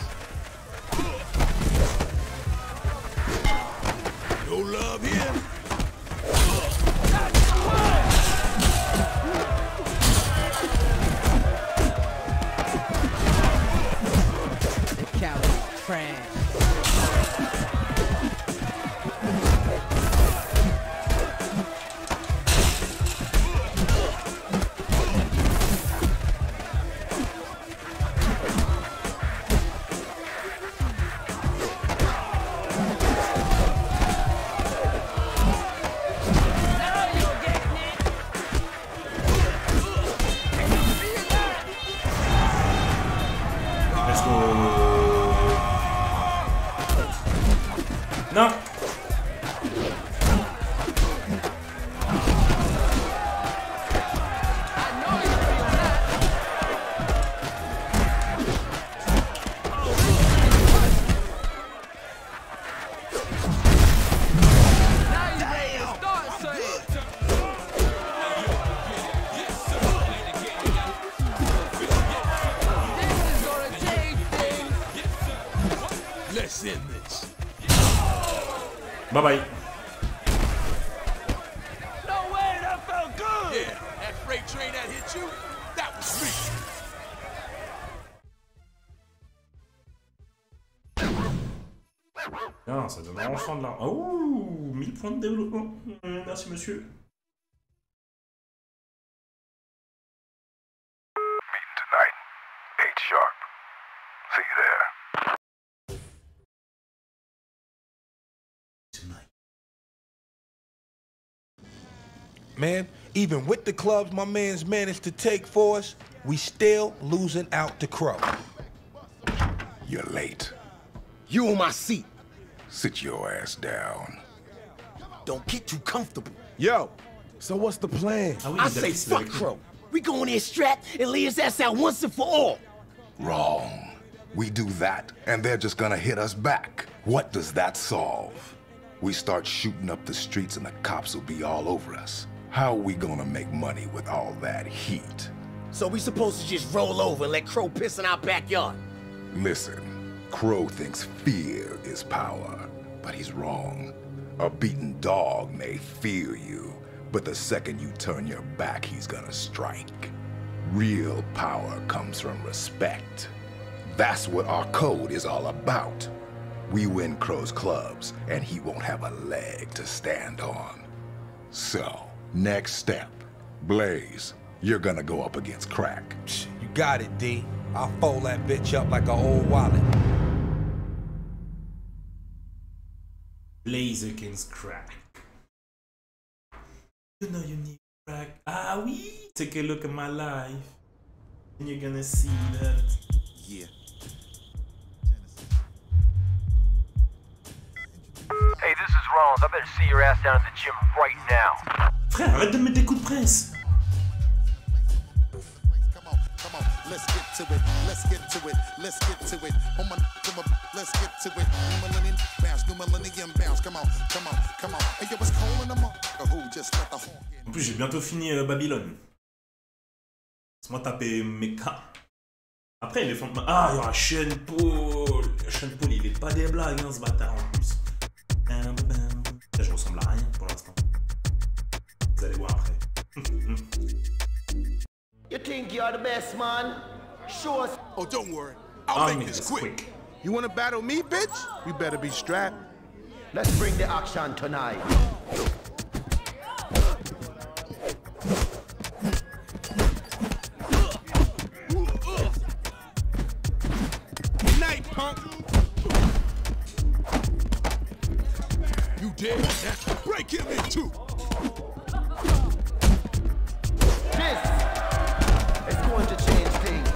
No love here. The coward trash. Non. Let's end this. Bye bye. No way, that felt good. Yeah, that freight train that hit you, that was me. Bien, ça donne enfin de l'argent. Oh, mille points de développement. Euh, merci, monsieur. Meeting tonight, eight sharp. See you there. Man, even with the clubs my man's managed to take for us, we still losing out to Crow. You're late. You on my seat. Sit your ass down. Don't get too comfortable. Yo, so what's the plan? I say fuck Crow. We go in there strapped and lay his ass out once and for all. Wrong. We do that, and they're just gonna hit us back. What does that solve? We start shooting up the streets and the cops will be all over us. How are we gonna make money with all that heat? So we supposed to just roll over and let Crow piss in our backyard? Listen, Crow thinks fear is power, but he's wrong. A beaten dog may fear you, but the second you turn your back, he's gonna strike. Real power comes from respect. That's what our code is all about. We win Crow's clubs, and he won't have a leg to stand on. So, next step. Blaze, you're gonna go up against Crack. You got it, D. I'll fold that bitch up like an old wallet. Blaze against Crack. You know you need Crack. Ah oui! Take a look at my life. And you're gonna see that. Yeah. Hey, this is Rollins. I better see your ass down at the gym right now. Frère, arrête de mettre des coups de presse. Come on, let's get to it. Let's get to it. Let's get to it. Oh my, let's get to it. New millennium bounce, new millennium bounce. Come on, come on, come on. Hey, yo, what's cold in the mother who just let the hawk in. En plus, j'ai bientôt fini euh, Babylone. Laisse-moi taper Mecha. Après, il est fond. Ah, il y aura Sean Paul. Sean Paul, il est pas des blagues, hein, ce bâtard en plus. Là, je ressemble à rien pour l'instant. Vous allez voir après. You think you're the best, man? Show us. Oh, don't worry. I'll I'll make this quick. quick. You wanna battle me, bitch? You better be strapped. Let's bring the action tonight. Night, punk. You dead? Break him in two. This is going to change things.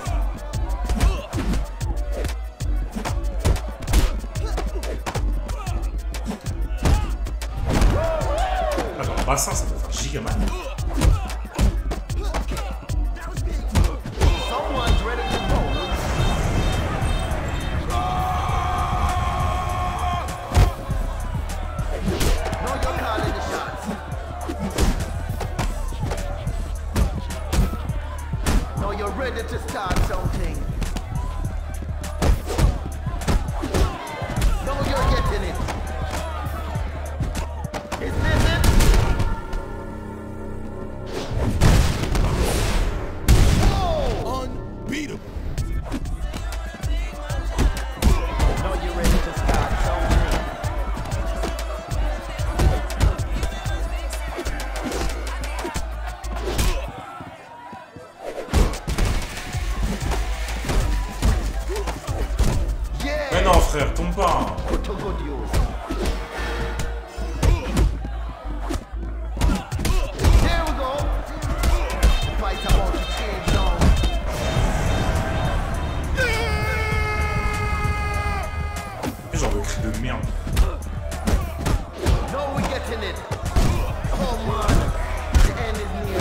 Alors, bassin, ça doit faire giga mal. Someone's ready to go. No, you're calling the shots. No, you're ready to start something. No, you're getting it. Is this it? Whoa! Unbeatable. No, you're ready to start something. Yeah! Mais non, frère, tombe pas. Put to good use. There we go. The fight's about to change now. Genre de cri de merde. No, we're getting it. Oh man, the end is near.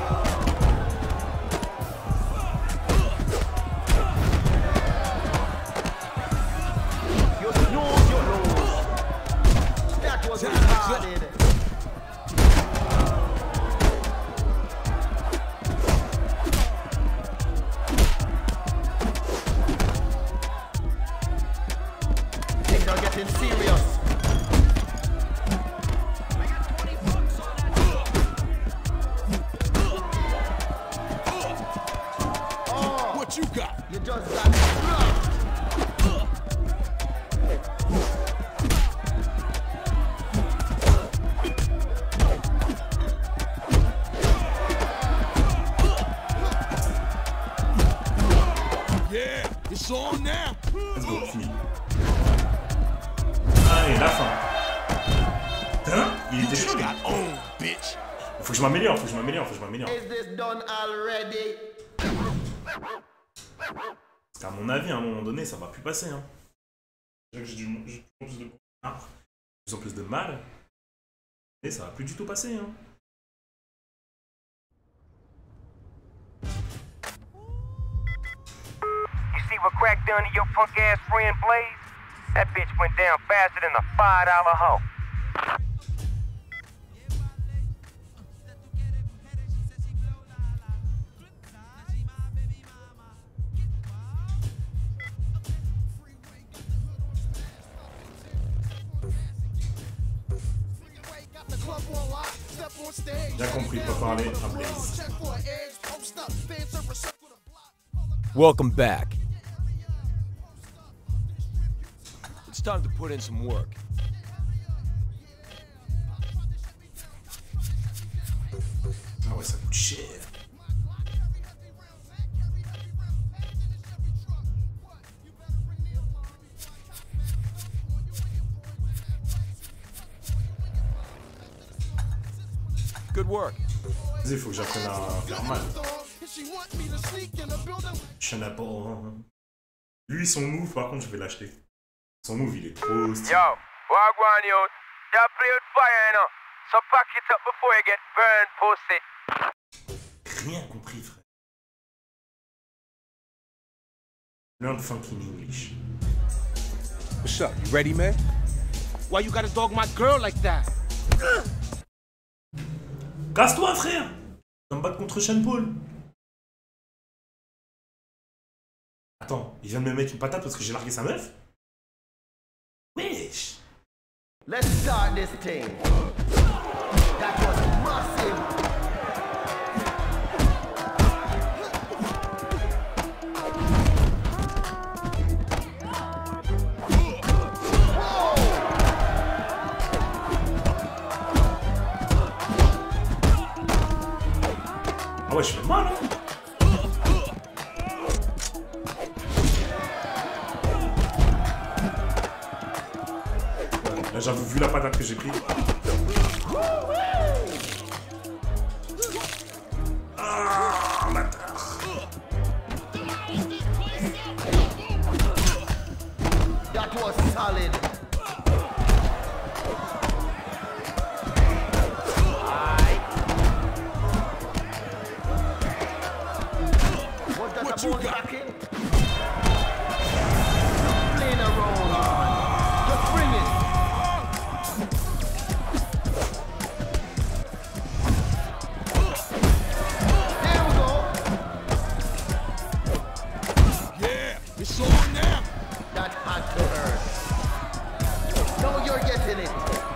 You snooze, you lose. That was retarded. Things are getting serious. Oh, What you got? you just got slapped. Yeah, it's on now. Let's go, fini. Allez, la fin. Hein? Il était chaud, Got owned, bitch. Faut que je m'améliore, faut que je m'améliore, faut que je m'améliore. Is this done already? Parce qu'à mon avis, à un moment donné, ça va plus passer. Hein. J'ai j'ai du j'ai de plus en plus de ah, de plus en plus de mal. Et ça va plus du tout passer. Hein. You see what Crack done to your punk ass friend Blaze? That bitch went down faster than a five dollar hoe. Bien compris, pas parler à Blaze. Welcome back. It's time to put in some work. Ah ouais, ça coûte cher. Good work. Il faut que j'apprenne à faire mal. Je n'ai pas. Lui, son move, par contre, je vais l'acheter. Son move, il est trop stylé. Yo, wagwan yo. You play with fire, you know. So pack it up before you get burned, pussy. Rien compris, frère. Learn funky English. What's up? You ready, man? Why you gotta dog my girl like that? Casse-toi, frère! Tu vas me battre contre Sean Paul. Attends, il vient de me mettre une patate parce que j'ai largué sa meuf? Wesh! Let's start this thing. That was massive. Ah ouais, je fais mal, hein? Là, j'avoue, vu la patate que j'ai pris. Ah, bâtard. That was solid. What you got? Playing around. Just bring it. There we go. Yeah, it's on now. That had to hurt. Now you're getting it.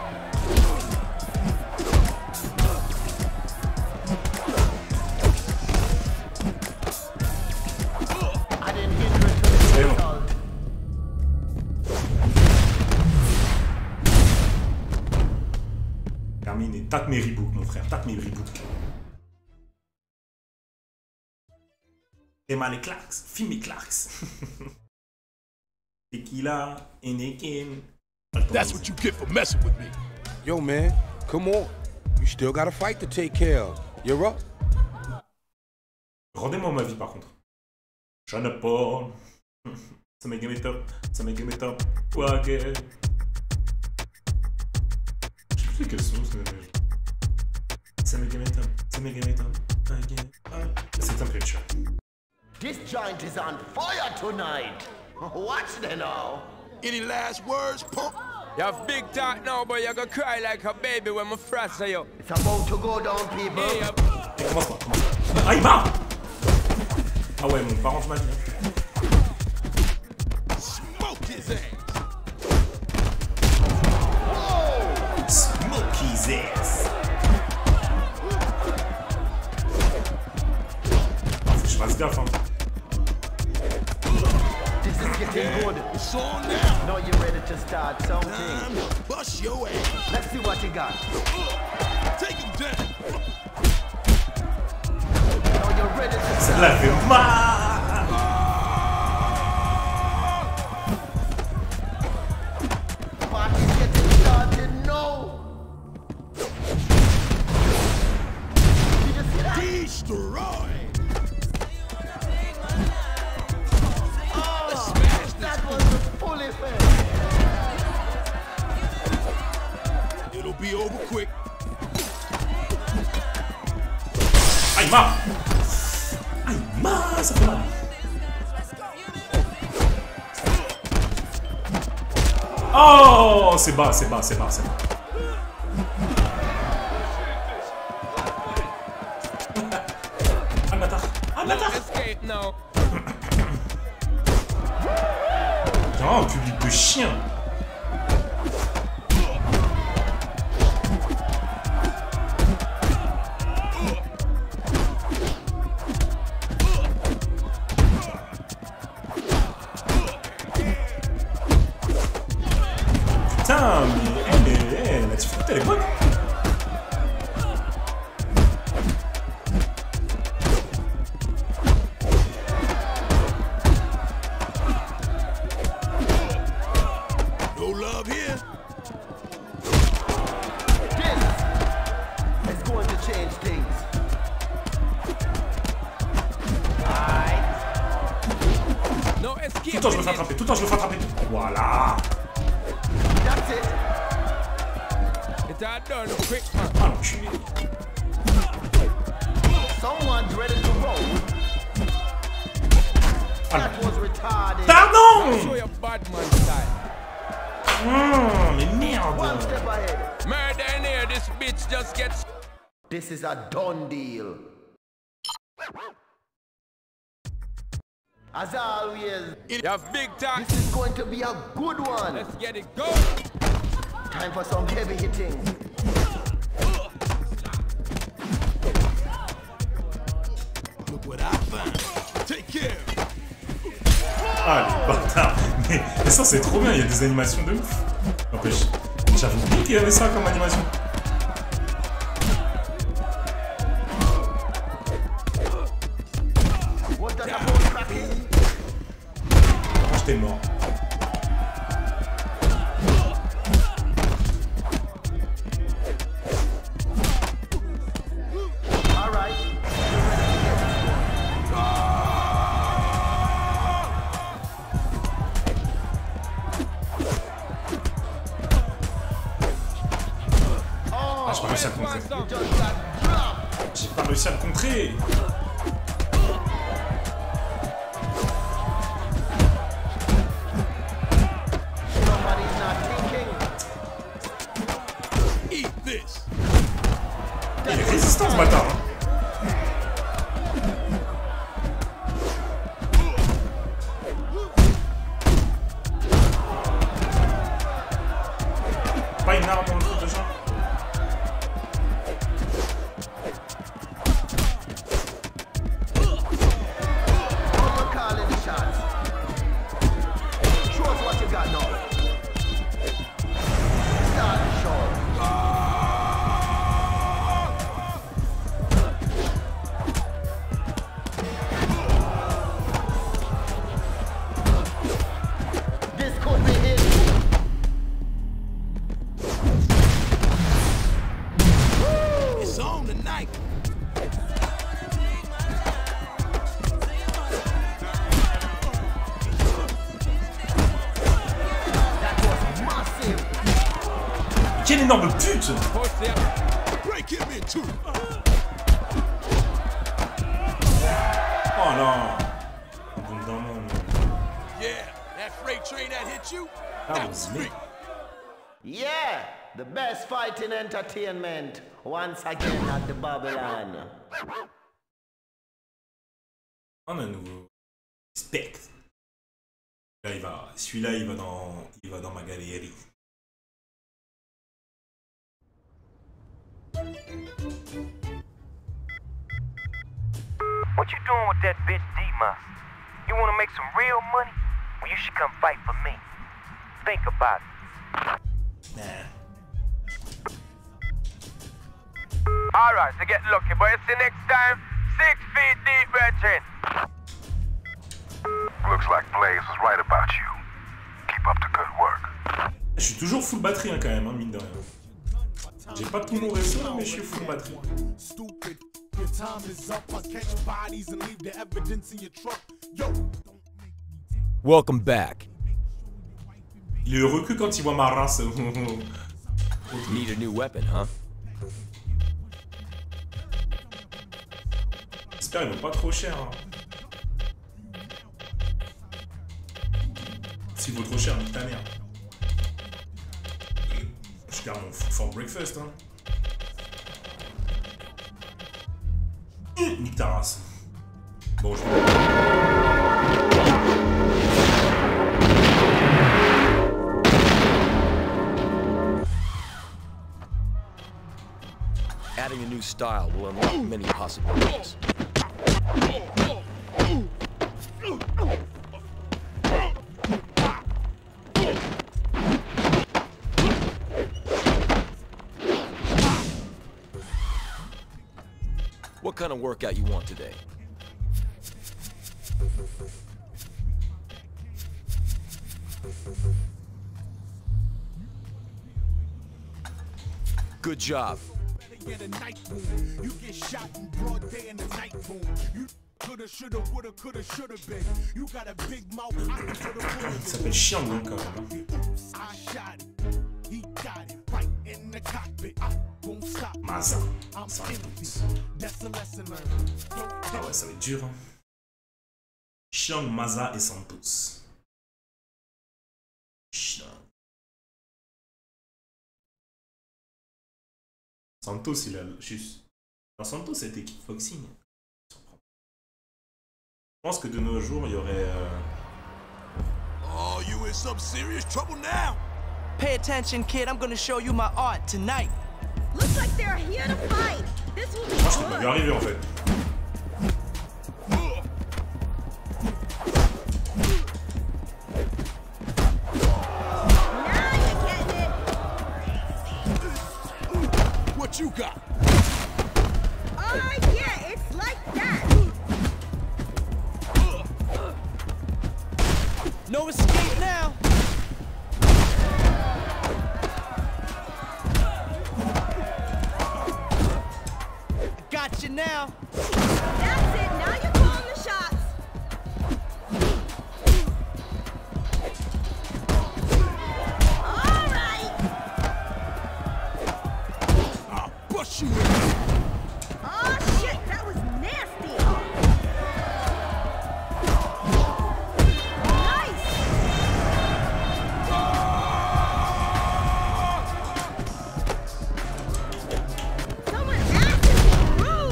Terminé. Tape mes rebooks, mon frère. Tape mes rebooks. Et mal les claques. Filme mes claques. Tequila, Anakin. That's what you get for messing with me. Yo, man, come on. You still got a fight to take care of. You're up. Rendez-moi ma vie, par contre. J'en ai pas. Ça m'a game top. Ça m'a game top. Ouais, ok. Je sais plus quels sont ce. Ça m'a game top. Ça m'a game top. C'est un picture. This joint is on fire tonight. Watch them now. Any last words, punk? You have big talk now, but you're gonna cry like a baby when my frost say you. It's about to go down, people. Hey, hey, commence pas, commence pas. Ah, il m'a! Ah ouais, mon parent, je m'a dit. Smoke his ass. Whoa! Smoke his ass. Ah, faut que je fasse gaffe, hein. This is getting Yeah, good. it's on now. Now you're ready to start something. Time to bust your ass. Let's see what you got. Take him down. Now you're ready to Ça start. l'a fait mal. Party's getting started now. Did you see that? Destroy. Oh, that was the full effect. It'll be over quick. Aïe, ma! Aïe, ma! Ça fait mal. Oh! C'est bas, c'est bas, c'est bas, c'est bas. Ah, bâtard! Ah, bâtard! escape now. Oh, un public de chien! Tout le temps je me fais attraper, tout le temps je me fais attraper. Voilà. That's it. It's all done quick, Ah l'enculé. Someone's ready to roll. That was retarded. Pardon. Show your bad man style. Oh, mais merde. One step ahead. Murder in here, this bitch just gets. This is a done deal. As always, you have big time. This is going to be a good one. Let's get it go. Time for some heavy hitting. Look what I found. Take care. Ah les bâtards. Mais, mais ça c'est trop bien, il y a des animations de ouf. N'empêche, j'avais oublié qu'il y avait ça comme animation. J'étais mort. Ah, j'ai pas réussi à le contrer. J'ai pas réussi à le contrer. Il est résistant ce bâtard. Pas une arme dans le truc déjà. Quelle énorme pute! Oh non! Yeah, that freight train that hit you? That was me. Yeah, the best fighting entertainment once again at the Babylon. On a un nouveau spectre. Là il va, celui-là il va dans, il va dans ma galerie. What you doing with that bitch D-Moss? You wanna make some real money? Well, you should come fight for me. Think about it. Nah. Alright, so get lucky, but you see next time, six feet deep, brethren. Looks like Blaze was right about you. Keep up the good work. Je suis toujours full batterie hein, quand même, hein, mine de rien. J'ai pas tout mon réseau, mais je suis full batterie. Your time is up. I catch bodies and leave the evidence in your truck. Yo. Welcome back. Il est heureux que quand il voit ma race. Need a new weapon, huh? J'espère qu'ils vont pas trop cher. Hein. S'il vaut trop cher, nique ta mère. Je garde mon food for breakfast. Hein. Nique ta race. Bon, je Adding a new style will unlock many possibilities. What kind of workout you want today? Good job. You get shot in broad day in the night boom. You Il s'appelle Chiang donc quand même. Maza. Ah ouais, ça va être dur. Hein. Chiang, Maza et Santos. Chiang. Santos, il a juste. Alors Santos, c'était kickboxing. Je pense que de nos jours, il y aurait. Euh... Oh, you in some serious trouble now? Pay attention, kid. I'm gonna show you my art tonight. Looks like they're here to fight. This will be Moi, je t'ai pas vu arriver en fait. Now you're getting it. What you got? Oh yeah, it's like that. No escape now. Got you now. That's it. Now you're calling the shots. All right. I'll bust you in. Oh shit, that was nasty. Nice. Someone asked him through.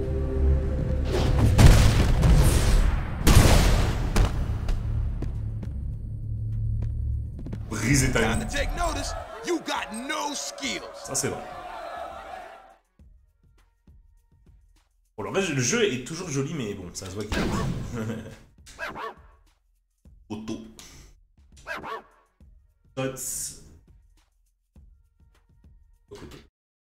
Brisé ta Time ligne. to take notice. You got no skills. Ça c'est vrai. Bon, le reste, le jeu est toujours joli, mais bon, ça se voit qu'il y a. Auto. Shots. Au côté.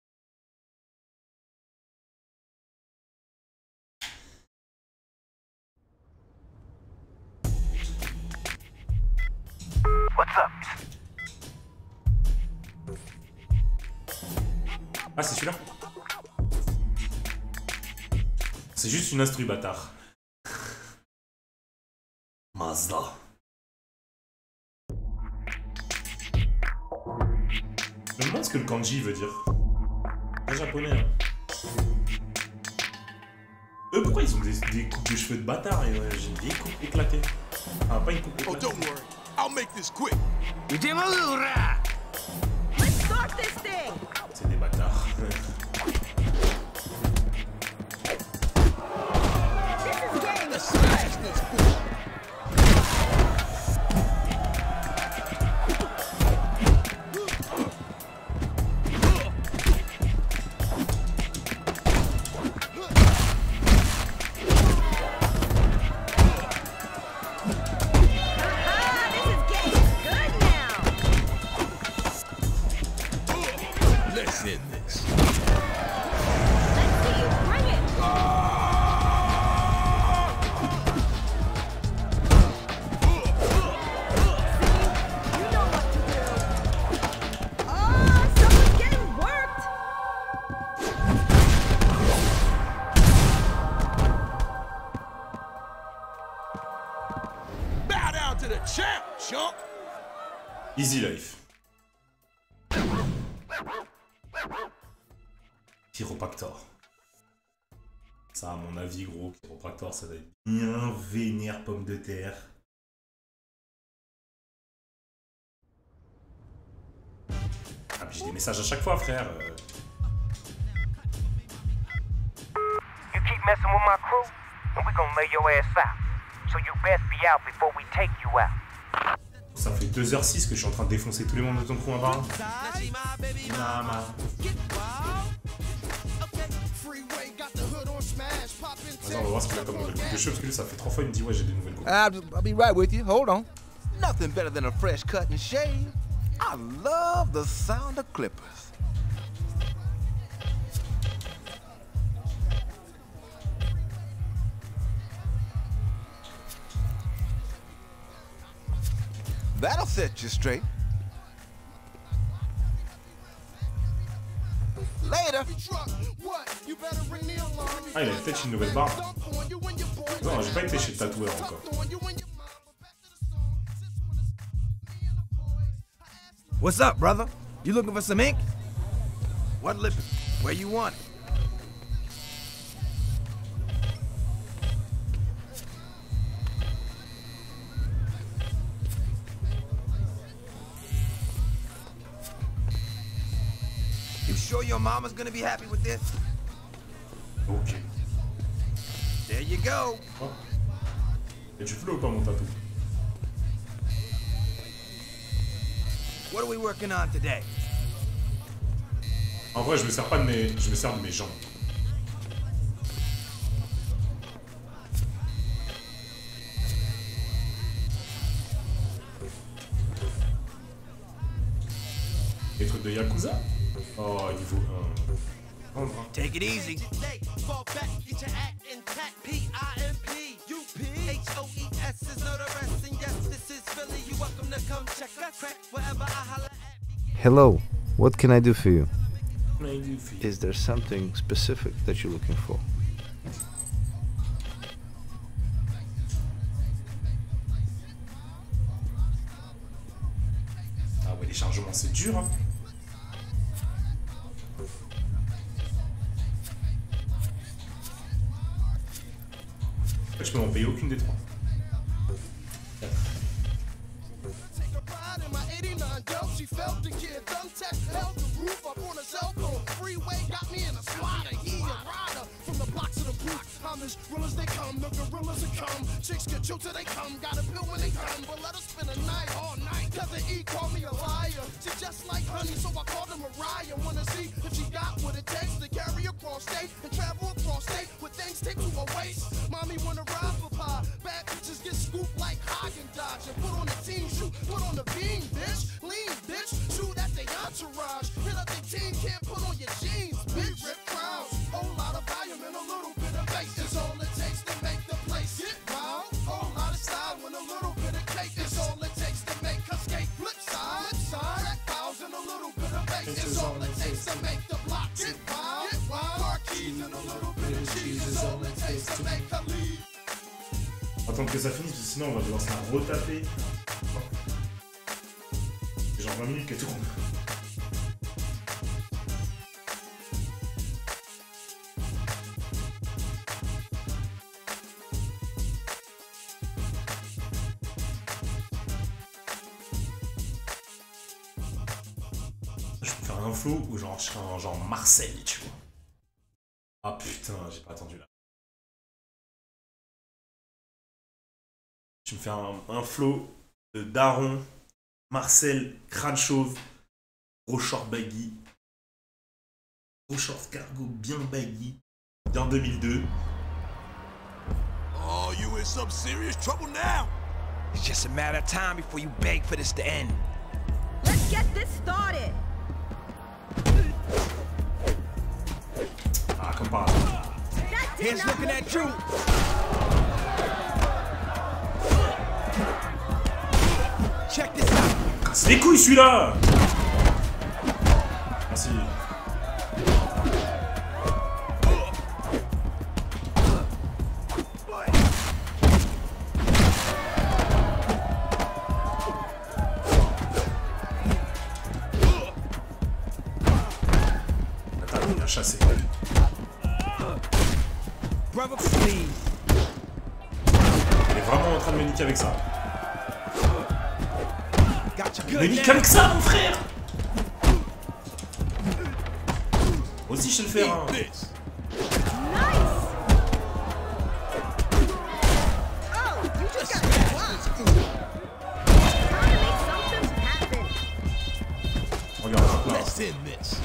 What's up? Ah, c'est celui-là. C'est juste une instru bâtard. Mazda. Je me demande ce que le kanji veut dire. Pas japonais. Hein. Eux, pourquoi ils ont des, des coupes de cheveux de bâtard et ouais, j'ai une vieille coupe éclatée. Ah, pas une coupe Oh, éclatée. don't worry. I'll make this quick. Let's start this thing. C'est des bâtards. This is getting Let's smash this fool. Ah, this is getting good now. Let's end this. Let's see you bring it. You know what to do. Oh, someone's getting worked. Bow down to the champ, chump. Easy life. Chiropractor. Ça, à mon avis, gros, chiropractor, ça doit être bien vénère pomme de terre. Ah, puis j'ai des messages à chaque fois, frère. Euh, You keep messing with my crew, and we gonna lay your ass out. So you best be out before we take you out. Ça fait deux heures six que je suis en train de défoncer tous les membres de ton crew un par un. Nama. Vas-y, on va voir ce qu'il a comme nouvelle coupe de cheveux, parce que lui, ça fait trois fois, il me dit, ouais, j'ai des nouvelles coupes. I'll, I'll be right with you. Hold on. Nothing better than a fresh cut and shave. I love the sound of clippers. That'll set you straight. Later. Ah, il a peut-être une nouvelle barre. Non, j'ai pas été chez le tatoueur encore. What's up, brother? You looking for some ink? What lip? Where you want it? You sure your mama's gonna be happy with this? Ok. There you go. Oh. Et tu fais ou pas mon tatou? What are we working on today? En vrai, je me sers pas de mes, je me sers de mes jambes. Les trucs de Yakuza? Oh, niveau un. Take it easy. Hello, what can I do for you? Is there something specific that you're looking for? Ah ouais, les chargements c'est dur, hein. Je peux m'en payer aucune des trois. She felt the kid, thumb tech, held the roof up on a cell phone. Freeway got me in a squatter. He a rider from the blocks of the booth. I'm as real as they come, the gorillas that come. Chicks get chilled till they come, got a pill when they come. But let us spend a night all night. Cause the E called me a liar. She just like honey, so I called her Mariah. Wanna see if she got what it takes to carry across state and travel across state with things taped to her waist. Mommy wanna ride for pie. Bad bitches get scooped like Haagen-Dazs. And put on the team shoe, put on the beam, bitch. Lean, bitch, shoot at the entourage. Hit up the team, can't put on your jeans, bitch. Rip crowds, whole lot of volume and a little bit of bass. It's all it takes to make the place get wild. Whole lot of style and a little bit of cake. It's all it takes to make us skate. Flip side, flip side, black files and a little bit of bass. It's all it takes to make the block get wild. Get wild. Car keys and a little bit of cheese. It's all it takes to make a lead. Attendre que ça finisse, parce que sinon on va devoir se la retaper. C'est genre vingt minutes qu'elle tourne. Je peux faire un flow où genre je serais un genre Marseille, tu vois. Ah putain, j'ai pas attendu là. Tu me fais un, un flow de Daron, Marcel, crâne chauve, gros short baggy, gros short cargo bien baggy, bien deux mille deux. Oh, you in some serious trouble now. It's just a matter of time before you beg for this to end. Let's get this started. Ah, comme par hasard. Here's looking at you. Check this out. Casse les couilles celui-là. Merci. Attends, il a chassé. Brother, please. Il est vraiment en train de me niquer avec ça. Mais nique avec ça, mon frère! Aussi, je sais le faire. Hein. Regarde. Let's end this.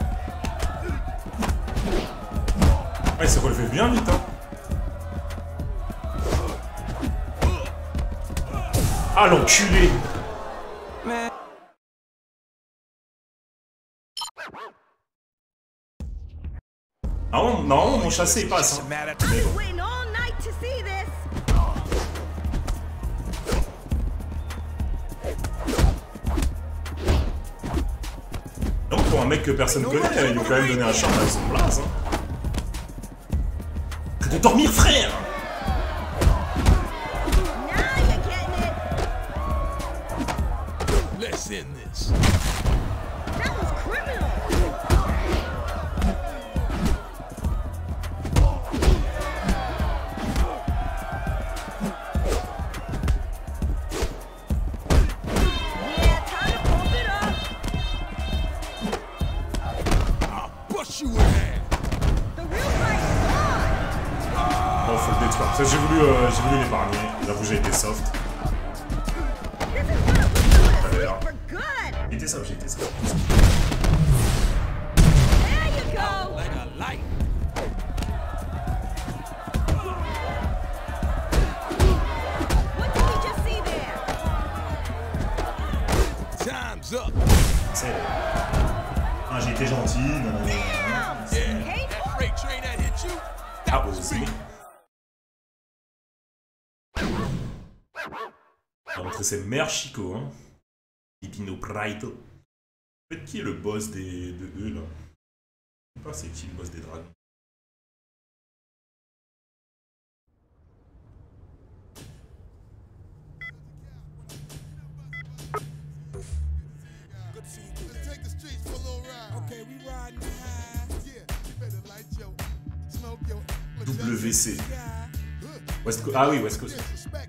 Ah, il s'est relevé bien vite, hein. Ah, l'enculé. Non, non, mon chassé passe. Hein. Mais bon. Waiting all night to see this. Donc pour un mec que personne connaît, il lui a quand même donné un charme à son place. Hein. Arrête de dormir, frère. Let's end this. That was criminal. Bon, faut le détruire. Parce que j'ai voulu, euh, j'ai voulu l'épargner. J'avoue, j'ai été soft. J'ai été soft, j'ai été soft. Time's up. C'est... Ah, j'ai été gentil. Non, non, non. Ah, aussi. On va montrer ses mères Chico, hein. Pipino Praito. En fait, qui est le boss des, de eux, là? Je sais pas c'est qui le boss des dragons. W C. West Coast. Ah oui, West Coast.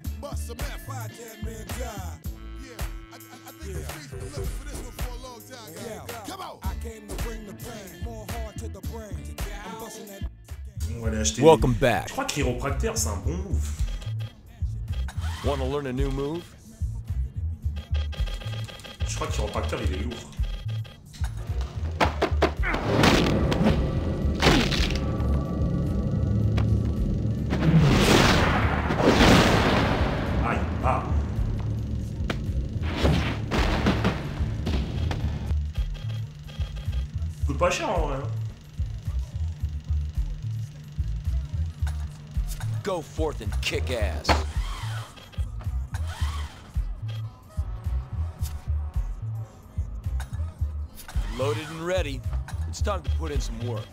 On va aller acheter. Welcome back. Je crois que chiropracteur, c'est un bon move. Wanna learn a new move? Je crois que chiropracteur, il est lourd. Aïe, ah. Ça coûte pas cher en vrai. Go forth and kick ass. Loaded and ready. It's time to put in some work.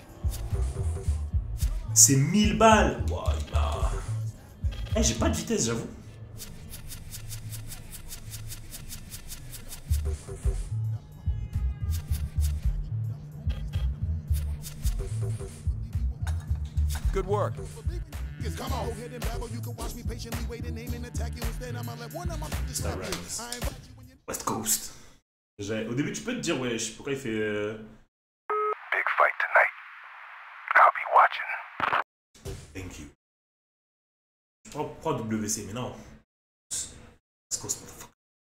C'est mille balles. Wow, il m'a... Eh, j'ai pas de vitesse, j'avoue. Good work. Come on. Go ahead and babble. You can watch me patiently wait and aim and attack you. Instead, I'ma let one of my just slap you. I invite you when you... West Coast. Au début, tu peux te dire, ouais, je sais pourquoi il fait. Euh... Big fight tonight. I'll be watching. Thank you. Je prends, prends W C, mais non. West Coast, motherfucker.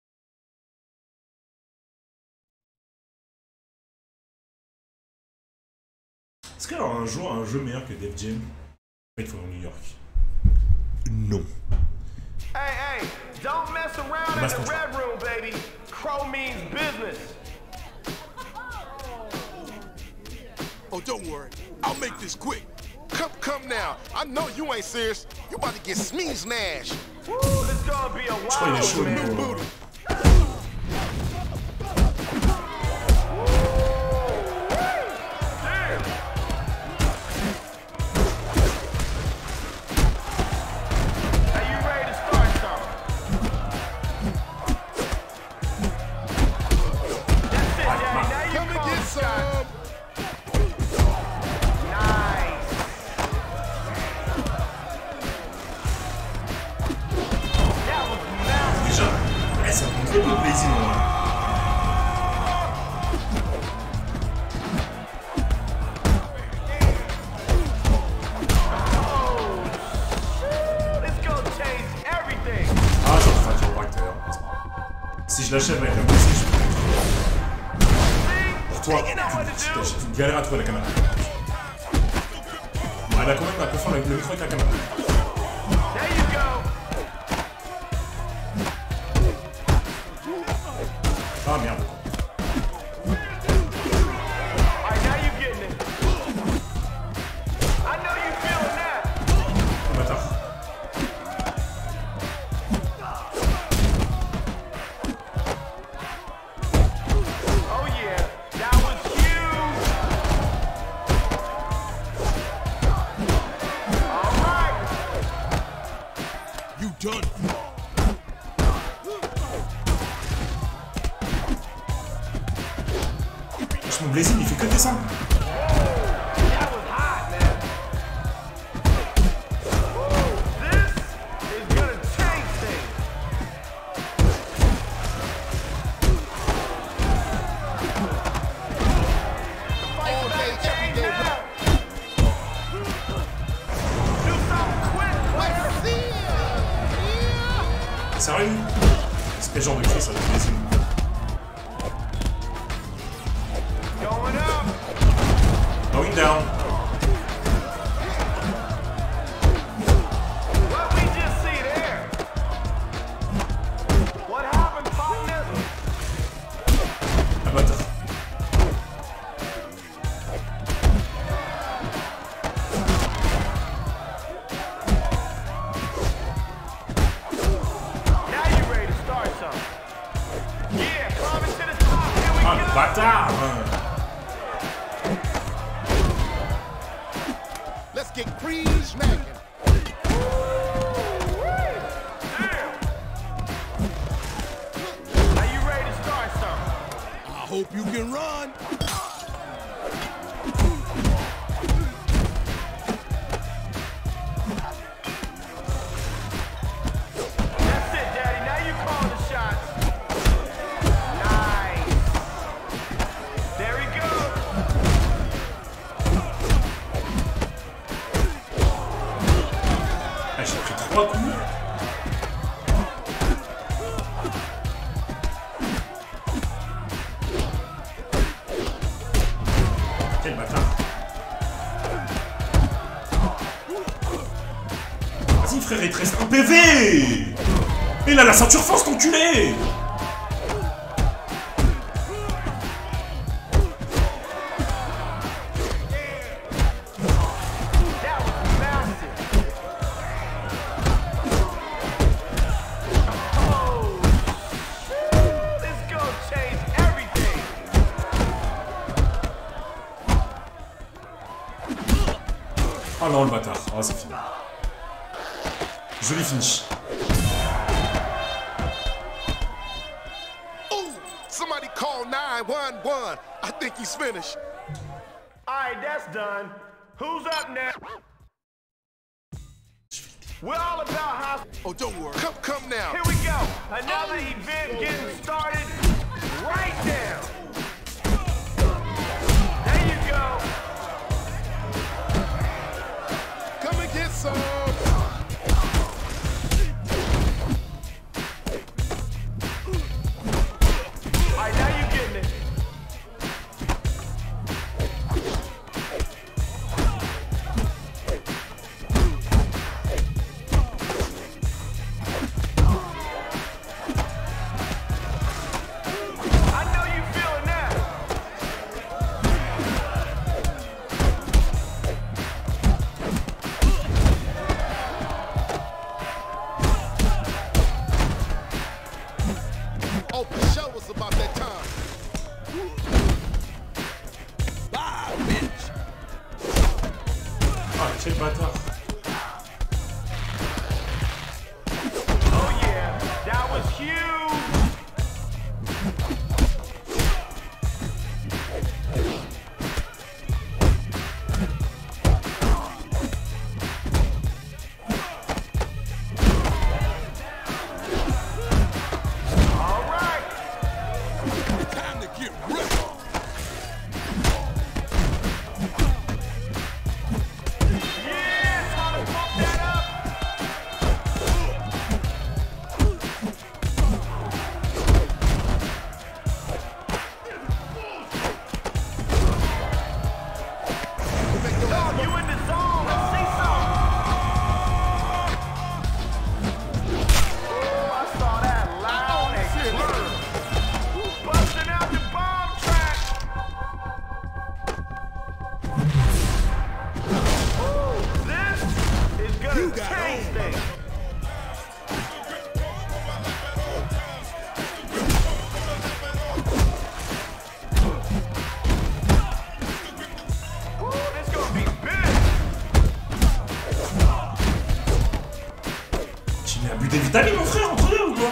Est-ce qu'il y a un jour un jeu meilleur que Def Jam? Il faut au New York. Non. Hey, hey, don't mess around in the red room, baby. Crow means business. Oh, don't worry. I'll make this quick. Come, come now. I know you ain't serious. You about to get sneeze nash. Woo, this gonna be a wild one, man. Booty. Si je l'achève avec un P C, je pour toi, tu galères à trouver la caméra. Elle a quand même la confondre avec le micro avec la caméra. You done. Mon Blazing, il fait que descendre. Sérieux? C'est quel genre de cri ça, le Blazing? Going down. What we just see there? What happened, partner? Ah bah attends. Now you ready to start something? Yeah, climbing to the top. Here we Ah, go. le bâtard! Let's get free smacking. Are you ready to start something? I hope you can run. That's it, Daddy. Now you call the shots. Nice. There he goes. Ah, j'ai pris trois coups. Quel bâtard. Vas-y frère, il te reste un P V. Et là la ceinture force, ton culé. That was massive. Oh, this gonna change everything. Oh non le bâtard, oh c'est fini. Joli finish. Ooh, somebody call nine one one. I think he's finished. All right, that's done. Who's up now? We're all about how. Oh, don't worry. Come, come now. Here we go. Another event getting started right now. There you go. Come and get some. All right, now you're getting it. I know you feeling that. J'ai mis un but de vitamine, mon frère, entre deux ou quoi?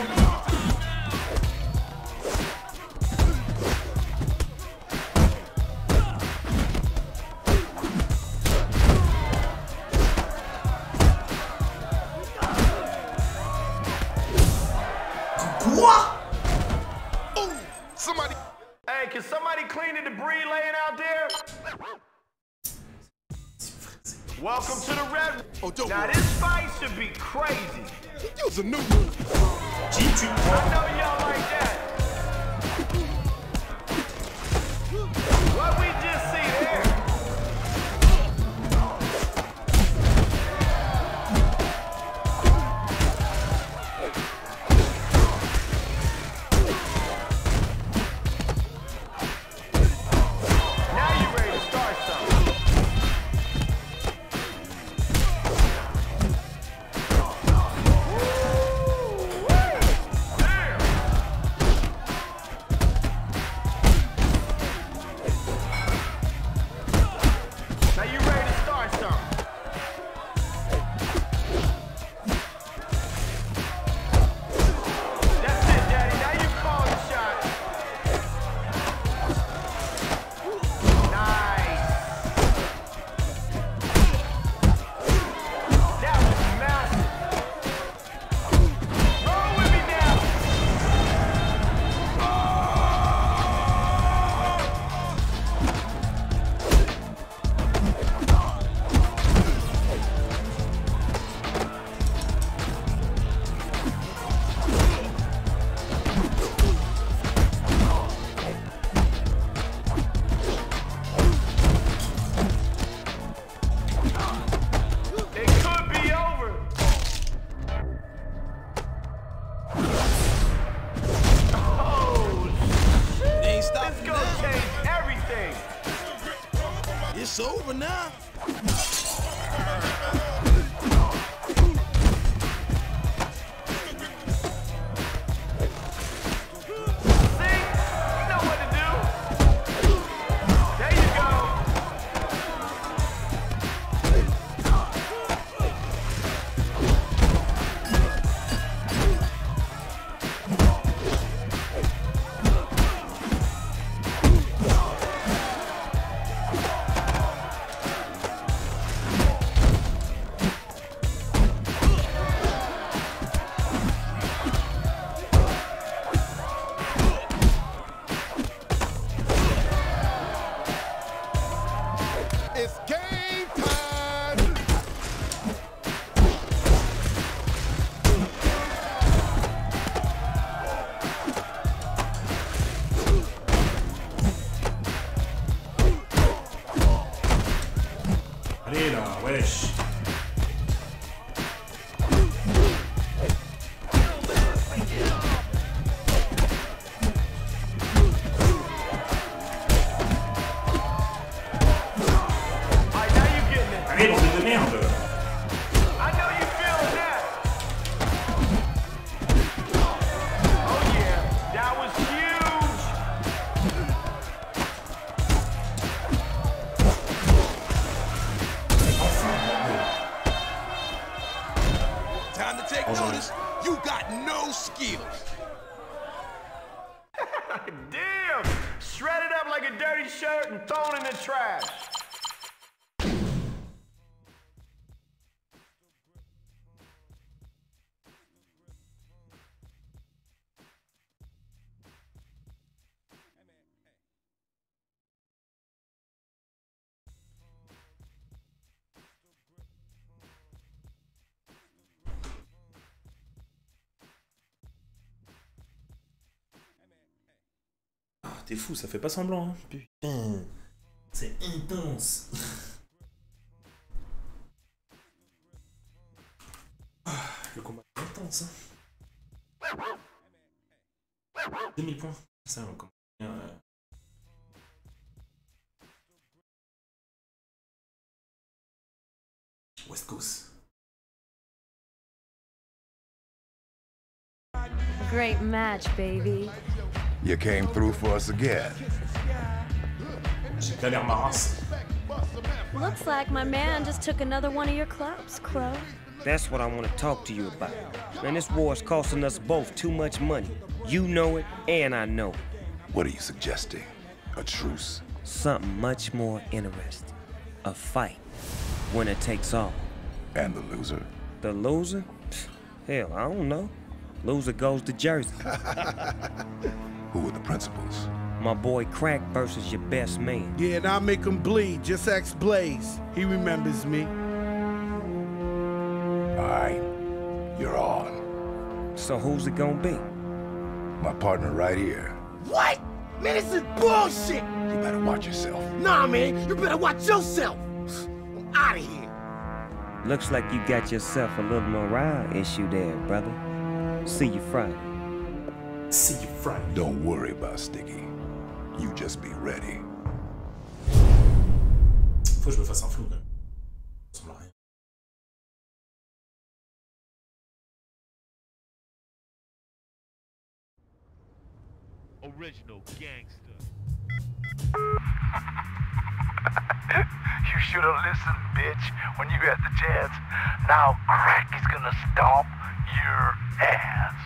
Quoi? Ooh, somebody. Hey, can somebody clean the debris laying out there? Welcome to the red. Oh, don't now worry. this fight should be crazy. Use a new move. I know y'all like that. What we just see there? Now you ready to start something? Now you ready to start something? That's it, Daddy. Now you call the shot. Nice. That was massive. Roll with me now. It could be over. Oh, shit. They ain't stopping It's gonna change everything. It's over now. See? You know what to do. There you go. It's game time. Allez là, wesh. Alright, now you getting it. Allez, bande de merde. I know you feeling that. Oh yeah, that was huge. Time to take notice. You got no skills. Damn! Shredded up like a dirty shirt and thrown in the trash. Ah, t'es fou, ça fait pas semblant, hein. Putain. C'est intense. Ah, le combat est intense, hein. deux mille points. Ça, on commence bien. Euh... West Coast. Great match, baby. You came through for us again. J'ai galère ma race. Looks like my man just took another one of your clubs, Crow. That's what I want to talk to you about. Man, this war is costing us both too much money. You know it, and I know it. What are you suggesting? A truce? Something much more interesting. A fight. Winner takes all. And the loser? The loser? Hell, I don't know. Loser goes to Jersey. Who are the principals? My boy Crack versus your best man. Yeah, and I'll make him bleed. Just ask Blaze. He remembers me. All right, you're on. So who's it gonna be? My partner right here. What? Man, this is bullshit! You better watch yourself. Nah, man, you better watch yourself! I'm out of here. Looks like you got yourself a little morale issue there, brother. See you Friday. See you Friday. Don't worry about Sticky. You just be ready. Faut que je me fasse un flou quand même. Ça ressemble à rien. Original gangster. You should have listened, bitch, when you had the chance. Now Crack is gonna stomp your ass.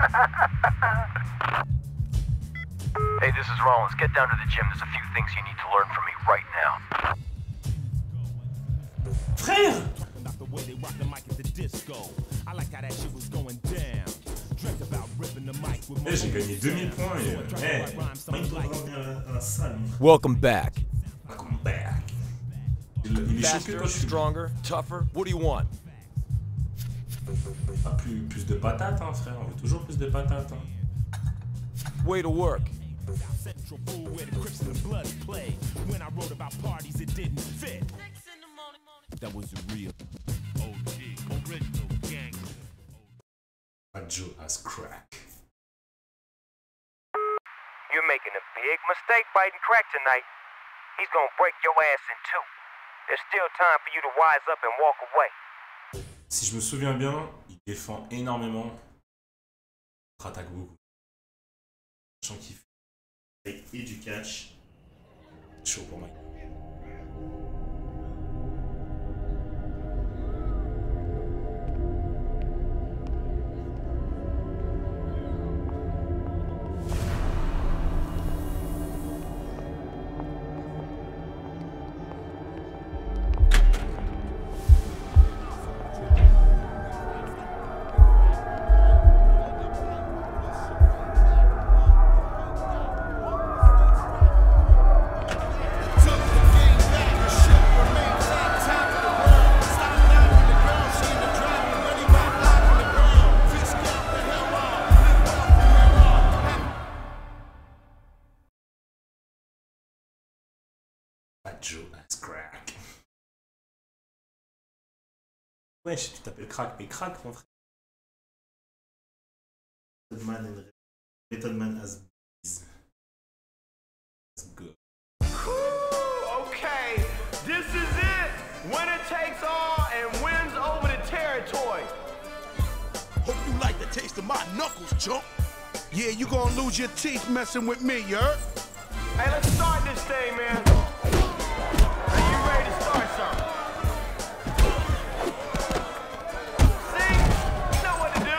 Hey, this is Rollins. Get down to the gym. There's a few things you need to learn from me right now. Frère! About the way they rock the mic at the disco. I like how that shit was going down. Dreamt about ripping the mic with my. Eh, j'ai gagné deux mille points et eh, il doit revenir à la salle. Welcome back. Welcome back. Il, il est choqué quand je suis stronger, tougher. What do you want? Ah, plus, plus de patates, hein, frère. On veut toujours plus de patates. Hein. Way to work. Central fool where the Crips and the Bloods play. When I wrote about parties, it didn't fit. That was a real O G, original gangster. Fat Joe has Crack. You're making a big mistake fighting Crack tonight. He's gonna break your ass in two. There's still time for you to wise up and walk away. Si je me souviens bien, il défend énormément. Il attaque beaucoup. Sachant qu'il fait et du catch. Chaud pour moi. Joe has Crack. Ouais, tu t'appelles Crack, mais Crack, mon frère. Method Man and Method Man as bees. That's good. Okay, this is it. Winner takes all and wins over the territory. Hope you like the taste of my knuckles, chump. Yeah, you gonna lose your teeth messing with me, you heard? Hey, let's start this thing, man. Are you ready to start something? See? You know what to do.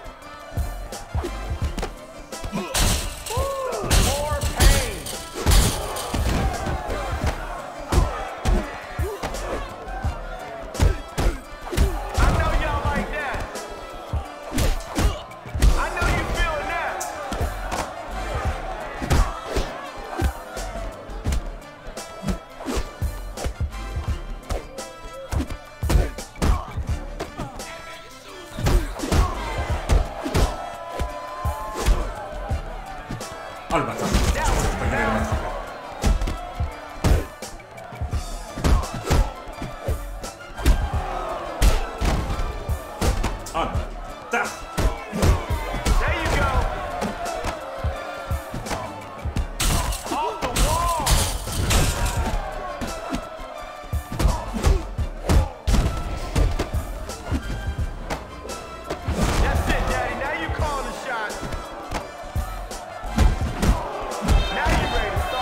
More pain. I know y'all like that. I know you feeling that. Oh le bâtard. J'ai pas gagné le matin. Oh le bâtard. There you go. Off the wall. That's it, Daddy. Now you call the shot. Now you ready to start.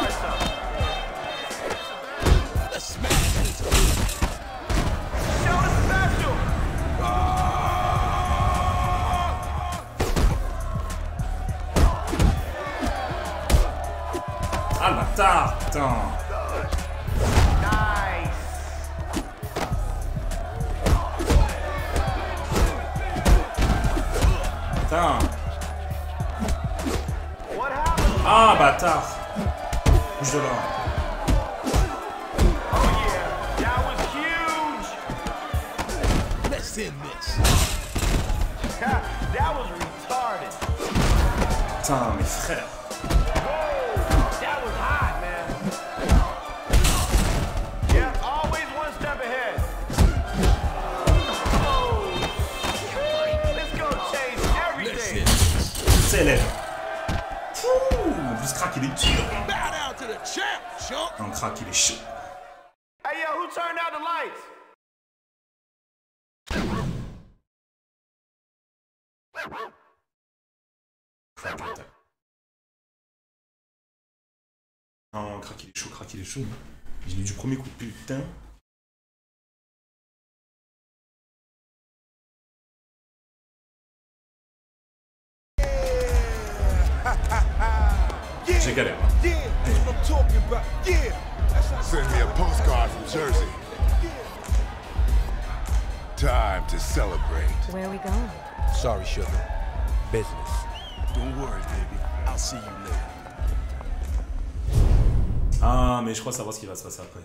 bâtard, putain. Putain. Ah, bâtard. Bouge de là. Let's end this. That was retarded. Putain, mes frères. That was hot, man. Yeah, always one step ahead. Oh, let's go chase everything. C'est l'air. En plus, Crack, il est dur. Bow down to the champ, chump. Non, Crack, il est chaud. Hey, yo, who turned out the lights? Crack attack. Non, Crack, il est chaud, Crack, il est chaud. Je l'ai eu du premier coup, putain. J'ai galère. Hein. Send me a postcard from Jersey. Time to celebrate. Where are we going? Sorry, sugar. Business. Don't worry, baby. I'll see you later. Ah, mais je crois savoir ce qui va se passer après.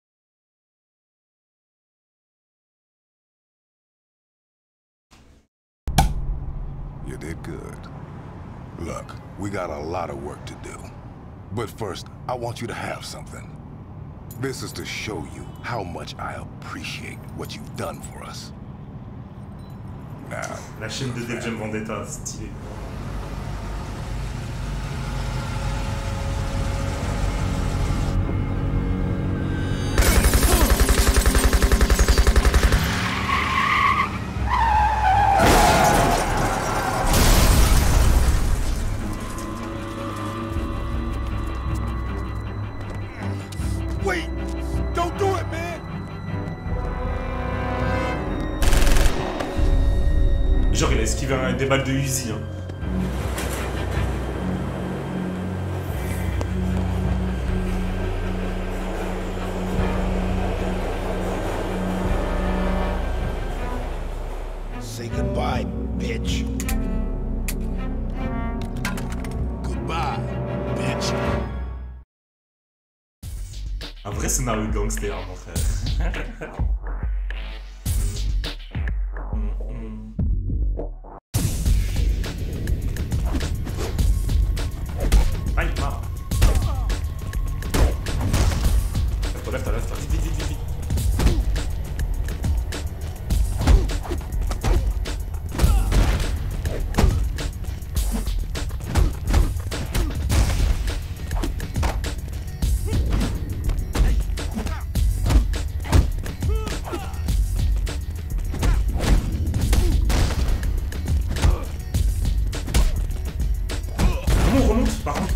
You did good. Look, we got a lot of work to do. But first, I want you to have something. This is to show you how much I appreciate what you've done for us. Now, la chaîne de Def Jam Vendetta, stylé. Wait! Don't do it, man! Genre, il a esquivé un, des balles de Uzi. Hein. Say goodbye, bitch. Goodbye, bitch. Un vrai scénario de gangster, mon frère. Aïe, marre. Lève-toi, lève-toi, lève-toi. Vite, vite, vite, vite. Comment on remonte par contre?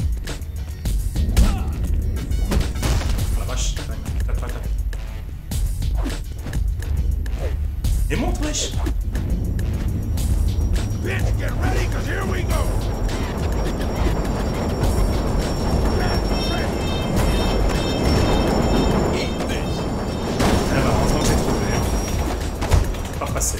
La vache, tape, tape, tape. Et monte, wesh! Bitch, get ready, cause here we go! Eat this! Eh ben, heureusement que j'ai trouvé. Hein. Pas passé.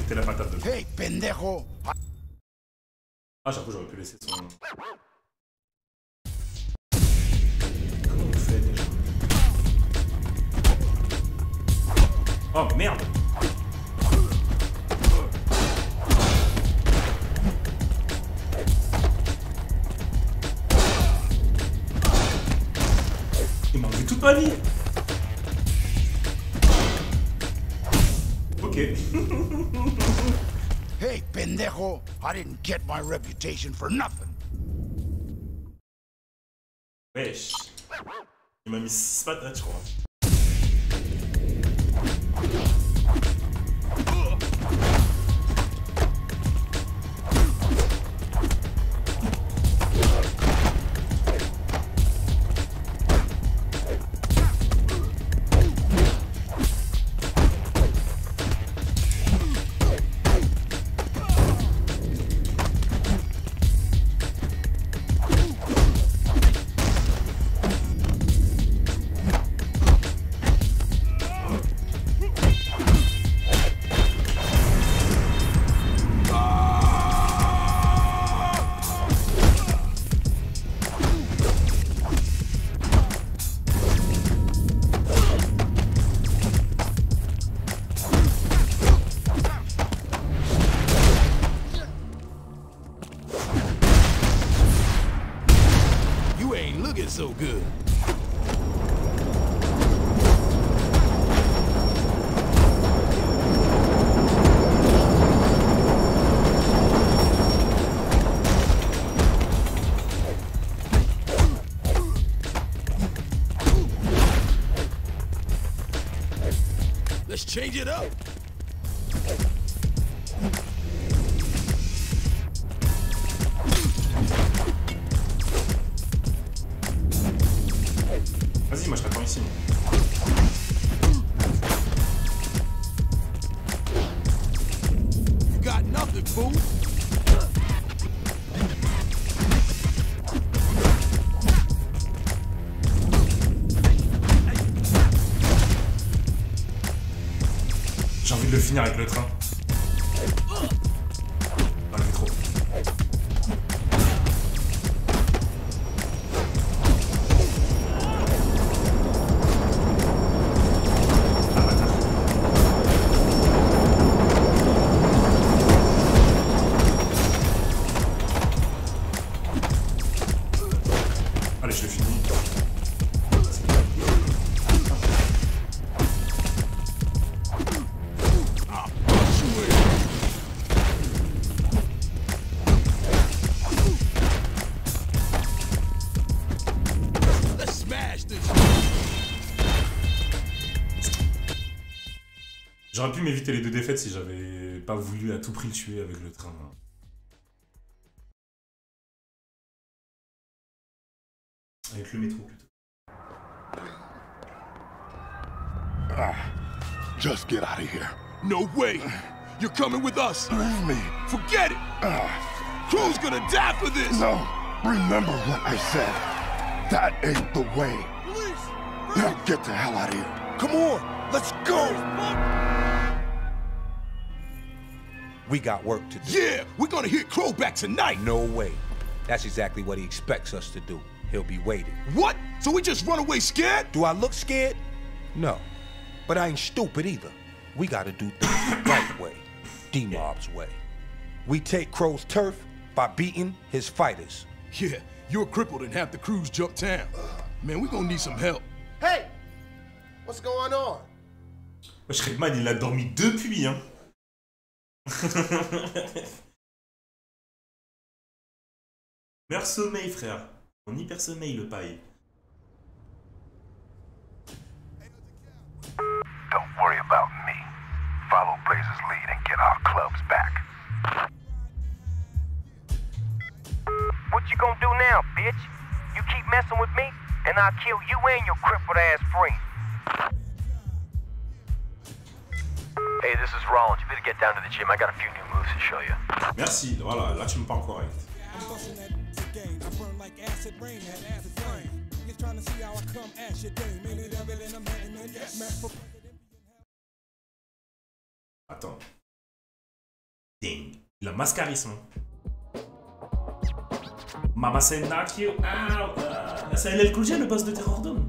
C'était la patate de trop. Hey, pendejo! Ah, j'avoue, j'aurais pu laisser son... Comment on fait déjà? Oh merde! Il m'a enlevé toute ma vie! Ok. Hey, pendejo! I didn't get my reputation for nothing. Wesh. Il m'a mis six patates, je crois. So good. Let's change it up. Vas-y, moi je t'attends ici. You got nothing, fool. J'ai envie de le finir avec le train. Dans le métro. Allez, je l'ai fini. J'aurais pu m'éviter les deux défaites si j'avais pas voulu à tout prix le tuer avec le train. Avec le métro plutôt. Ah, just get out of here. No way. You're coming with us. Leave me. Forget it. Ah. Crew's gonna die for this. No. Remember what I said. That ain't the way. Now get the hell out of here. Come on. Let's go. We got work to do. Yeah, we're gonna hit Crow back tonight. No way. That's exactly what he expects us to do. He'll be waiting. What? So we just run away scared? Do I look scared? No. But I ain't stupid either. We gotta do things the right way. D-Mob's way. We take Crow's turf by beating his fighters. Yeah, you're crippled and half the crews jump town. Man, we gonna need some help. Hey! What's going on? Wesh, Redman, il a dormi depuis, hein. Meilleur sommeil, frère. En hyper sommeil, le paille. Don't worry about me. Follow Blaze's lead and get our clubs back. What you gonna do now, bitch? You keep messing with me, and I'll kill you and your crippled ass friend. Hey, this is Rollins. You better get down to the gym. I got a few new moves to show you. Merci, voilà, là tu me parles correct. Attends. Il a masse charisme. Mama say knock you out. Uh, c'est L L Cool J, le boss de Terror Dome.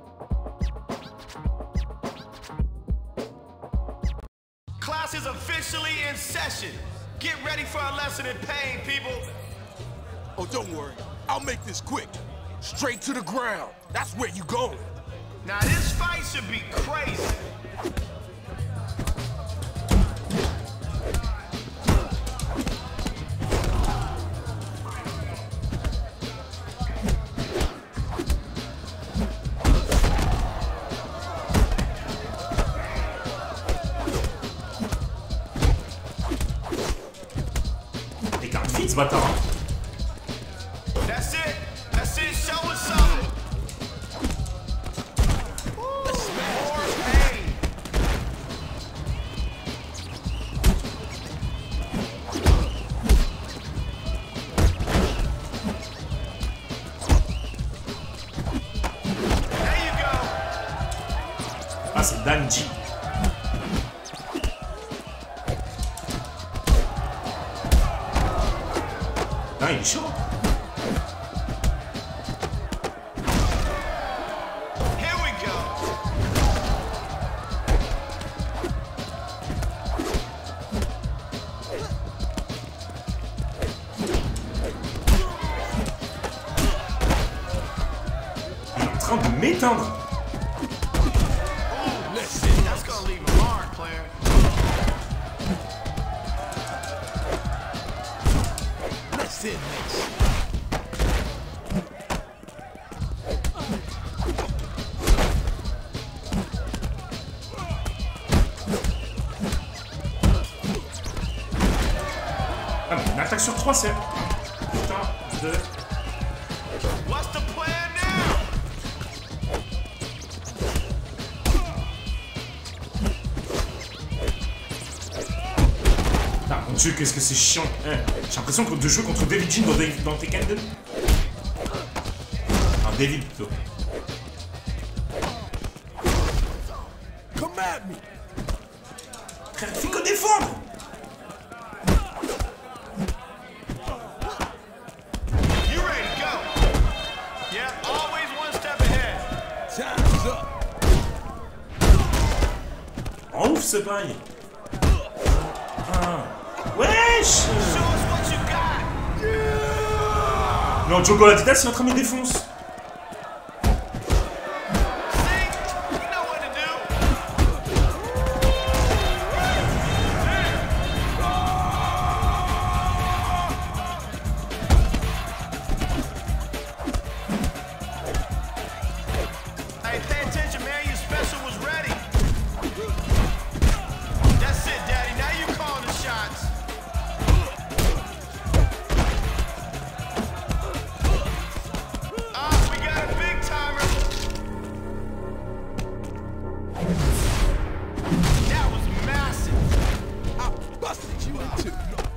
Class is officially in session. Get ready for a lesson in pain, people. Oh, don't worry. I'll make this quick. Straight to the ground. That's where you going. Now this fight should be crazy. Écarte vite ce bâtard. Hein. That's it. That's it. Show us something. More pain. There you go. Ah, c'est Danji. Ah, il est chaud. Here we go. Il est en train de m'éteindre. That's gonna leave a mark, player. That's it, Mitch. Ah, mais une attaque sur trois, c'est... Putain, deux... What's the plan now? Ah, mon dieu, qu'est-ce que c'est chiant. Hein. J'ai l'impression de jouer contre David Jean dans, David- dans Tekken deux. Ah, David plutôt. Come at me. Frère, fais que défendre. You ready to go? Yeah, always one step ahead. Time's up. En ouf ce bail. Ah. Wesh. Show us what you got. Non, Jogo Adidas, il est en train de me défoncer. You know what to do. Hey, pay attention, man. Your special was ready. That's it, Daddy. Now you calling the shots. Ah, we got a big timer. That was massive. I busted you in two.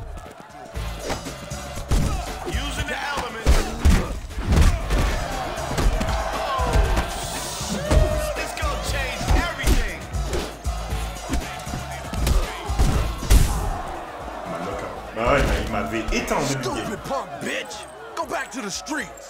Using the elements. Oh, this gonna change everything. Bah ouais, mais il m'avait éteint en début de game. Stupid punk bitch. Go back to the streets.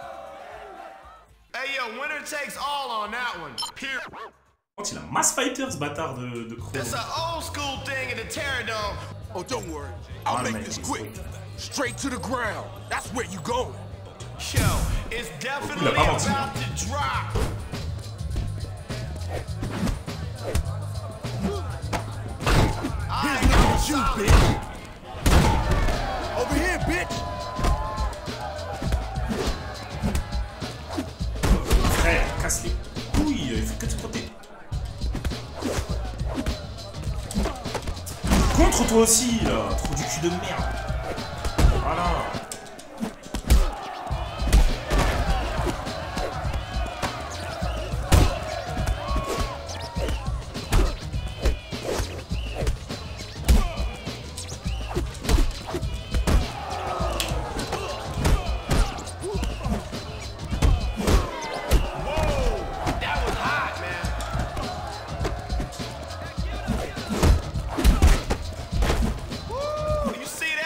Hey yo, winner takes all on that one. Period. Quand il a mass fighter ce bâtard de, de Crow. It's an old school thing in the Terradome. Oh, don't worry. I'll I'll make make this this quick. Straight to the ground. That's where you going. Yo, it's definitely pas menti. about to drop. Here's what you shoot, bitch. Over here, bitch. Frère, casse les couilles, il faut que tu protèges. Contre toi aussi, là, trou du cul de merde. Voilà. You see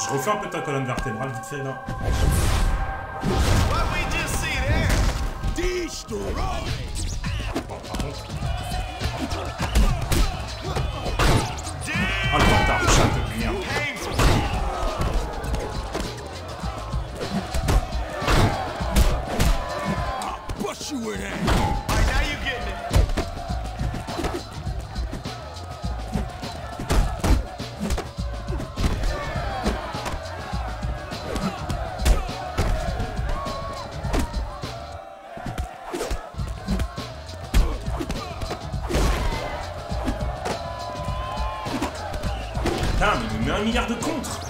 Je refais un peu ta colonne vertébrale vite fait là. Bon, par contre. Ah, le bâtard, chatte de merde. Bust you in that. Alright, now you getting it. Putain, mais il me met un milliard de contre.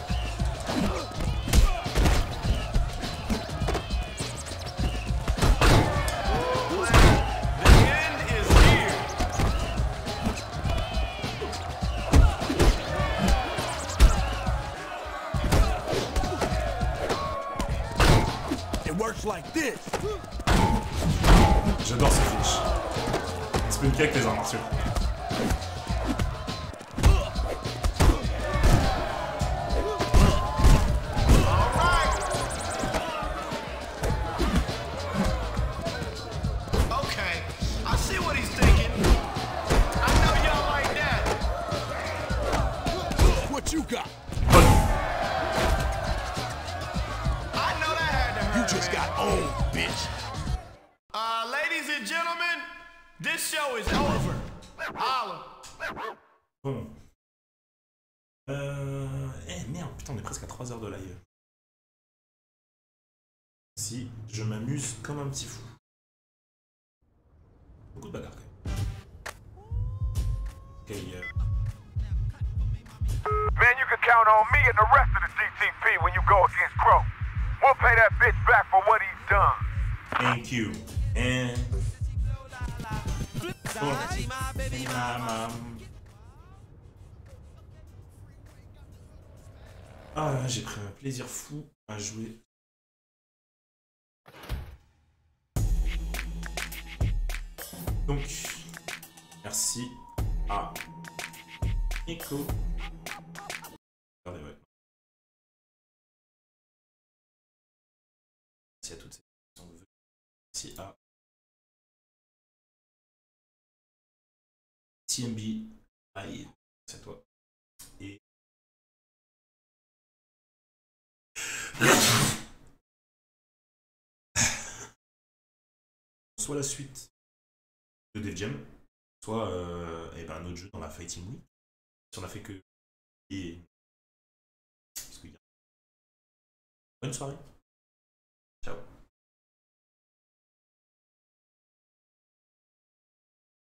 Like this. J'adore ces fiches. Expliquer avec les arts martiaux. Okay, I see what he's thinking. I know y'all like that. What you got? Just got owned, bitch. Uh, ladies and gentlemen, this show is over. Holla. Bon. Euh... Eh merde, putain, on est presque à trois heures de live. Si, je m'amuse comme un petit fou. Beaucoup de bagarres quand même. Ok, euh... Man, you can count on me and the rest of the D T P when you go against Crow. We'll pay that bitch back for what he's done. Thank you. And... Ah là, j'ai pris un plaisir fou à jouer. Donc, merci à Nico. Regardez, ouais. Merci à toutes ces personnes. Merci à T M B. Aïe, c'est à toi. Et soit la suite de Def Jam, soit euh, eh ben, un autre jeu dans la Fighting Week. Si on a fait que... Et... Bonne soirée.